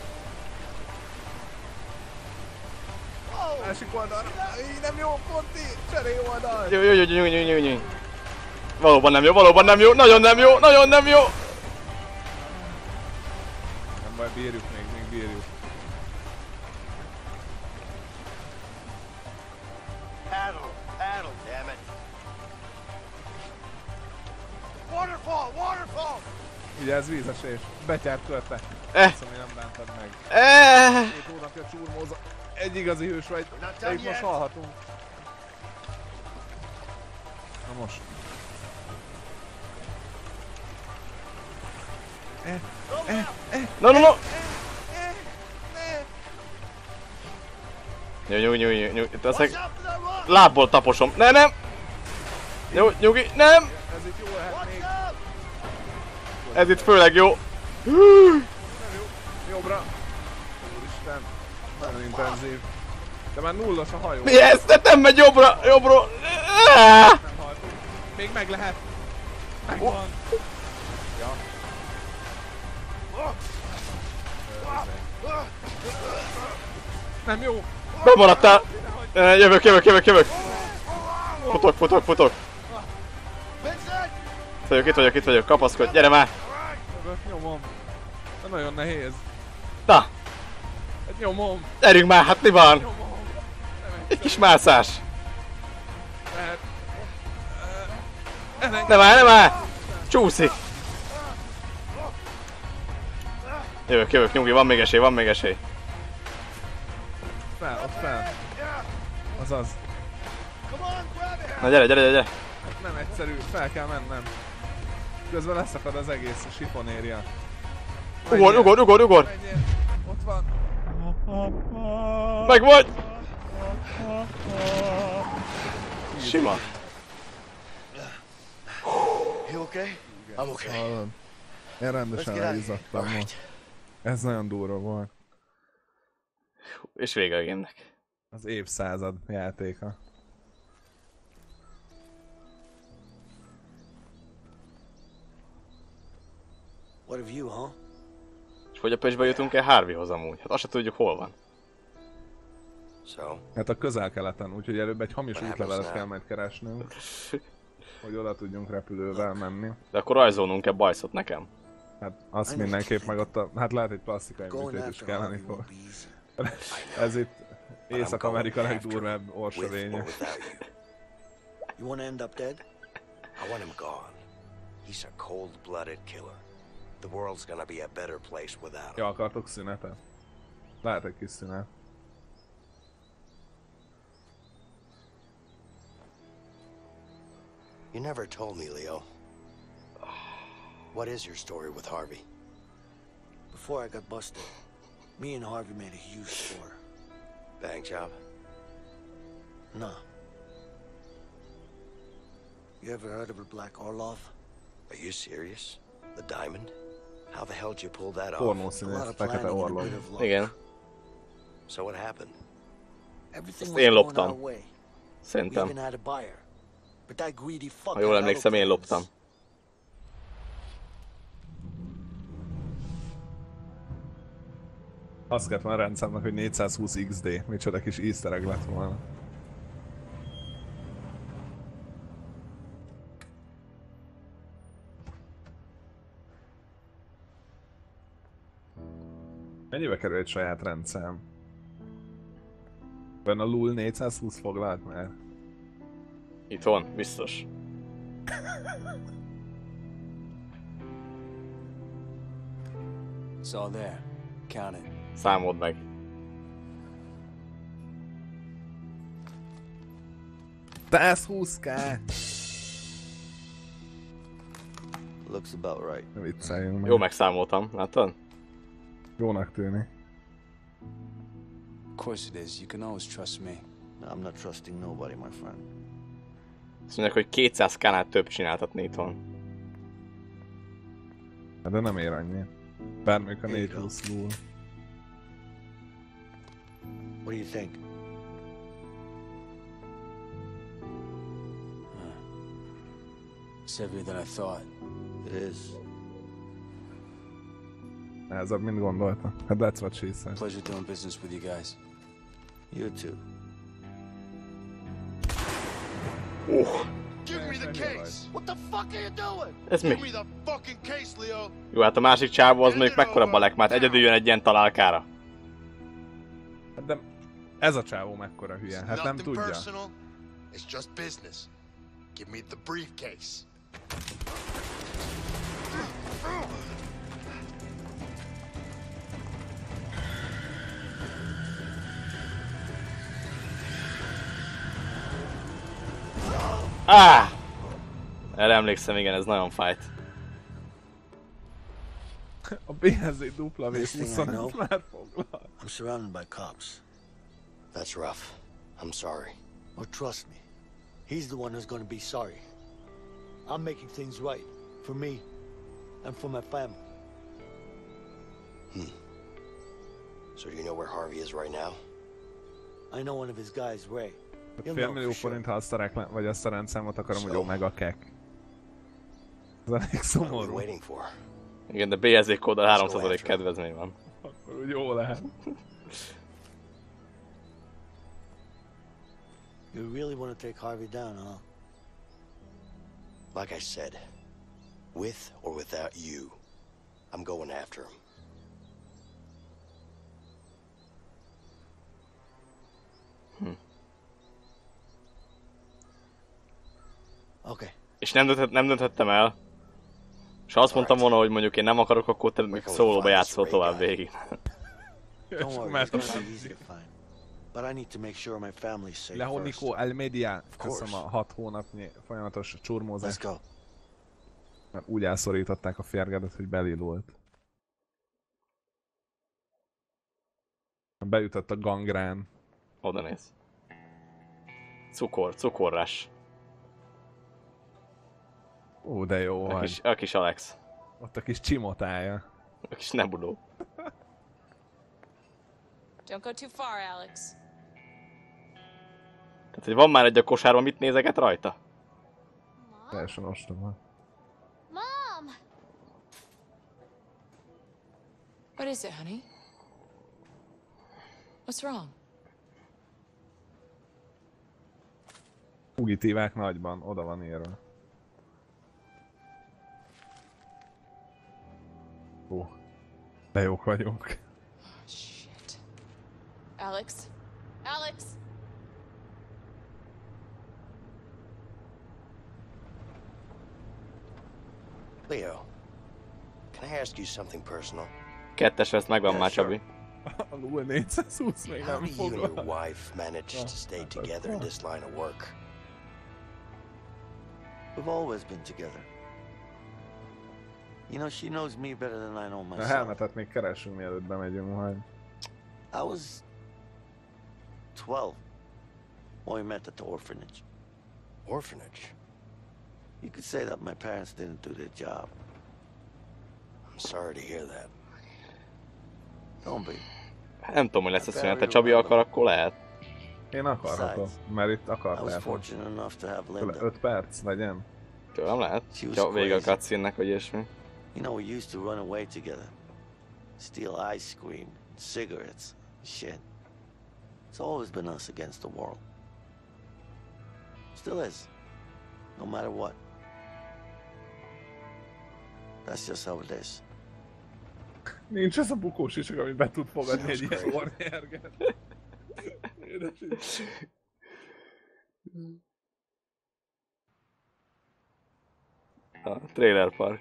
Másik oldalra. Így nem jó, Conti! Cserélj oldal! Jó. Valóban nem jó, nagyon nem jó. Nem baj, bírjuk még bírjuk. Paddle, damn it. Waterfall! Vigyázz, vízesés. Betyárt körte. Azt, ami nem bántad meg. 7 hónapja csúrmóza. Egy igazi hős vagy. De itt most halhatunk. Na most. No. Jó. Teszek. Lábból taposom. Nem. Jó, nyugi, nem. Ez itt jó lehet még. Ez itt főleg jó. Nem jó. Jobbra. Úristen. Nagyon intenzív. De már nullas a hajó. Mi ez? Nem megy jobbra. Nem haltunk. Még meg lehet. Megvan. Ja. Nem jó. Bemaradtál. Jövök. Futok. Itt vagyok, kapaszkodj, gyere már. Nyomom. De nagyon nehéz. Na. Hát nyomom. Gyerünk már, hát mi van? Egy kis mászás. Nem áll. Csúszik. Jövök, nyugi, van még esély. Ott fel. Azaz. Na gyere. Nem egyszerű, fel kell mennem. Közben leszakad az egész sifonéria. Ugor! Menjél. Ott van. Meg vagy! Sima. You okay? I'm okay. Én rendesen elizzadtam most. Ez nagyon durva volt. És vége a gémnek. Az évszázad játéka. What of you, huh? És hogy a pöcsbe jutunk el Harveyhoz amúgy? Hát azt se tudjuk hol van. Hát a közel-keleten, úgyhogy előbb egy hamis útlevelet kell majd keresnünk. Hogy oda tudjunk repülővel menni. De akkor rajzolnunk-e bajszot nekem? Hát azt mindenképp meg ott a... Hát lehet egy plastikai műtét is kelleni fog. Ez itt Észak-Amerika legdurvább orsövénye. You wanna end up dead? I want him gone. He's a cold-blooded killer. The world's gonna be a better place without him. Ja, akartok szünetet? Lehet egy kis szünet. You never told me, Leo. What is your story with Harvey? Before I got busted, me and Harvey made a huge score. Bang job? No. You ever heard of a Black Orlov? Are you serious? The diamond? How the hell did you pull that off? Pornószínész, Fekete Orlov. Igen. So what happened? Everything Ezt én was going our loptam. way. We Szerintem. even had a buyer. But that greedy fuck Ha jól emlékszem, én loptam. Azt kellett volna rendszámnak, hogy 420 XD. Micsoda kis easter egg lett volna. Mennyibe kerül egy saját rendszám? Benne a LUL 420 foglalt már? Itt van, biztos. It's all there. Count it. Számold meg. Te 120k! Looks about right. Ne vicceljünk meg. Jó megszámoltam, látod? Jónak tűnik. Of course it is. You can always trust me. No, I'm not trusting nobody, my friend. Azt mondják, hogy 200 kanát több csináltatni itthon. De nem ér annyi. Bármelyik a 420 LUL. What do you think? It's heavier than I thought. It is. Nehezebb, mint gondoltam. Hát that's what she said. Pleasure doing business with you guys. You too. Give me the case! What the fuck are you doing? Ez mi? Give me the fucking case, Leo! Jó, hát a másik csávó az mondjuk mekkora balekmát, egyedül jön egy ilyen találkára. Hát de ez a csávó mekkora hülye, hát nem tudja. Personal. It's just business. Give me the briefcase. Erre emlékszem, igen, ez nagyon fájt. A BSZ W25 már foglalt. I'm surrounded by cops. That's rough. I'm sorry. Well, trust me. He's the one who's going to be sorry. I'm making things right. For me. And for my family. So do you know where Harvey is right now? I know one of his guys, Ray. $5 millió forint, ha azt a reklám, vagy azt a rendszámot akarom, hogy Omega Kek. Ez elég szomorú. Igen, de BSZ kóddal 300% kedvezmény van. Akkor úgy jó lehet. You really want to take Harvey down, huh? Like I said, with or without you, I'm going after him. Okay. És nem dönthettem el. És ha azt mondtam volna, hogy mondjuk én nem akarok, akkor te még szólóba játszol tovább végig. Don't worry, it's gonna be easy to find. But I need to make sure my family's safe Leho first. Nico Almedia, köszönöm a 6 hónapnyi folyamatos csurmózást. Let's go. Mert úgy elszorították a férgedet, hogy belilult. Beütött a gangrán. Oda néz. Cukorrás. Ó, de jó vagy. A kis Alex. Ott a kis csimotája. A kis nebuló. Don't go too far, Alex. Tehát, hogy van már egy a kosárban, mit nézeget rajta? Teljesen ostoba. Mom! What is it, honey? What's wrong? Fugitívák nagyban, oda van írva. Ó, de jók vagyunk. Shit. Alex? Alex? Leo, can I ask you something personal? Kettes ezt megvan már, Csabi. A LUL 420 még How nem do you and your foglal. wife manage to stay together in this line of work? We've always been together. You know, she knows me better than I know A myself. helmetet még keresünk, mielőtt bemegyünk majd. I was 12 when we met at the orphanage. Orphanage? You could say that my parents didn't do their job. I'm sorry to hear that. Don't be. Nem tudom, hogy lesz a szünet, ha Csabi akar, akkor lehet. Én akarhatok, mert itt I akart was lehet. fortunate enough to have Linda. 5 perc legyen. Tőlem lehet? She was Ha vége a crazy. cutscene-nek, vagy ilyesmi. You know, we used to run away together. Steal ice cream, cigarettes, shit. It's always been us against the world. Still is. No matter what. That's just how it is. Nincs ez a bukós is, ami be tud fogadni egy ilyen ornyerget. Édes is. A trailer park.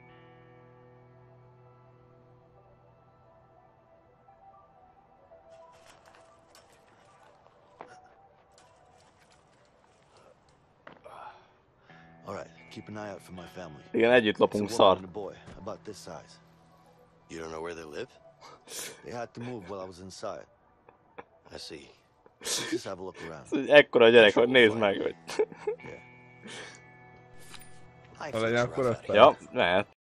All right, keep an eye out for my family. Igen, együtt lopunk It's a woman szart. and a boy, about this size. You don't know where they live? They had to move while I was inside. I see. Let's just have a look around. Ez egy ekkora gyerek, hogy nézd meg, hogy... Ha legyen, akkor 5 perc. Ja, mehet.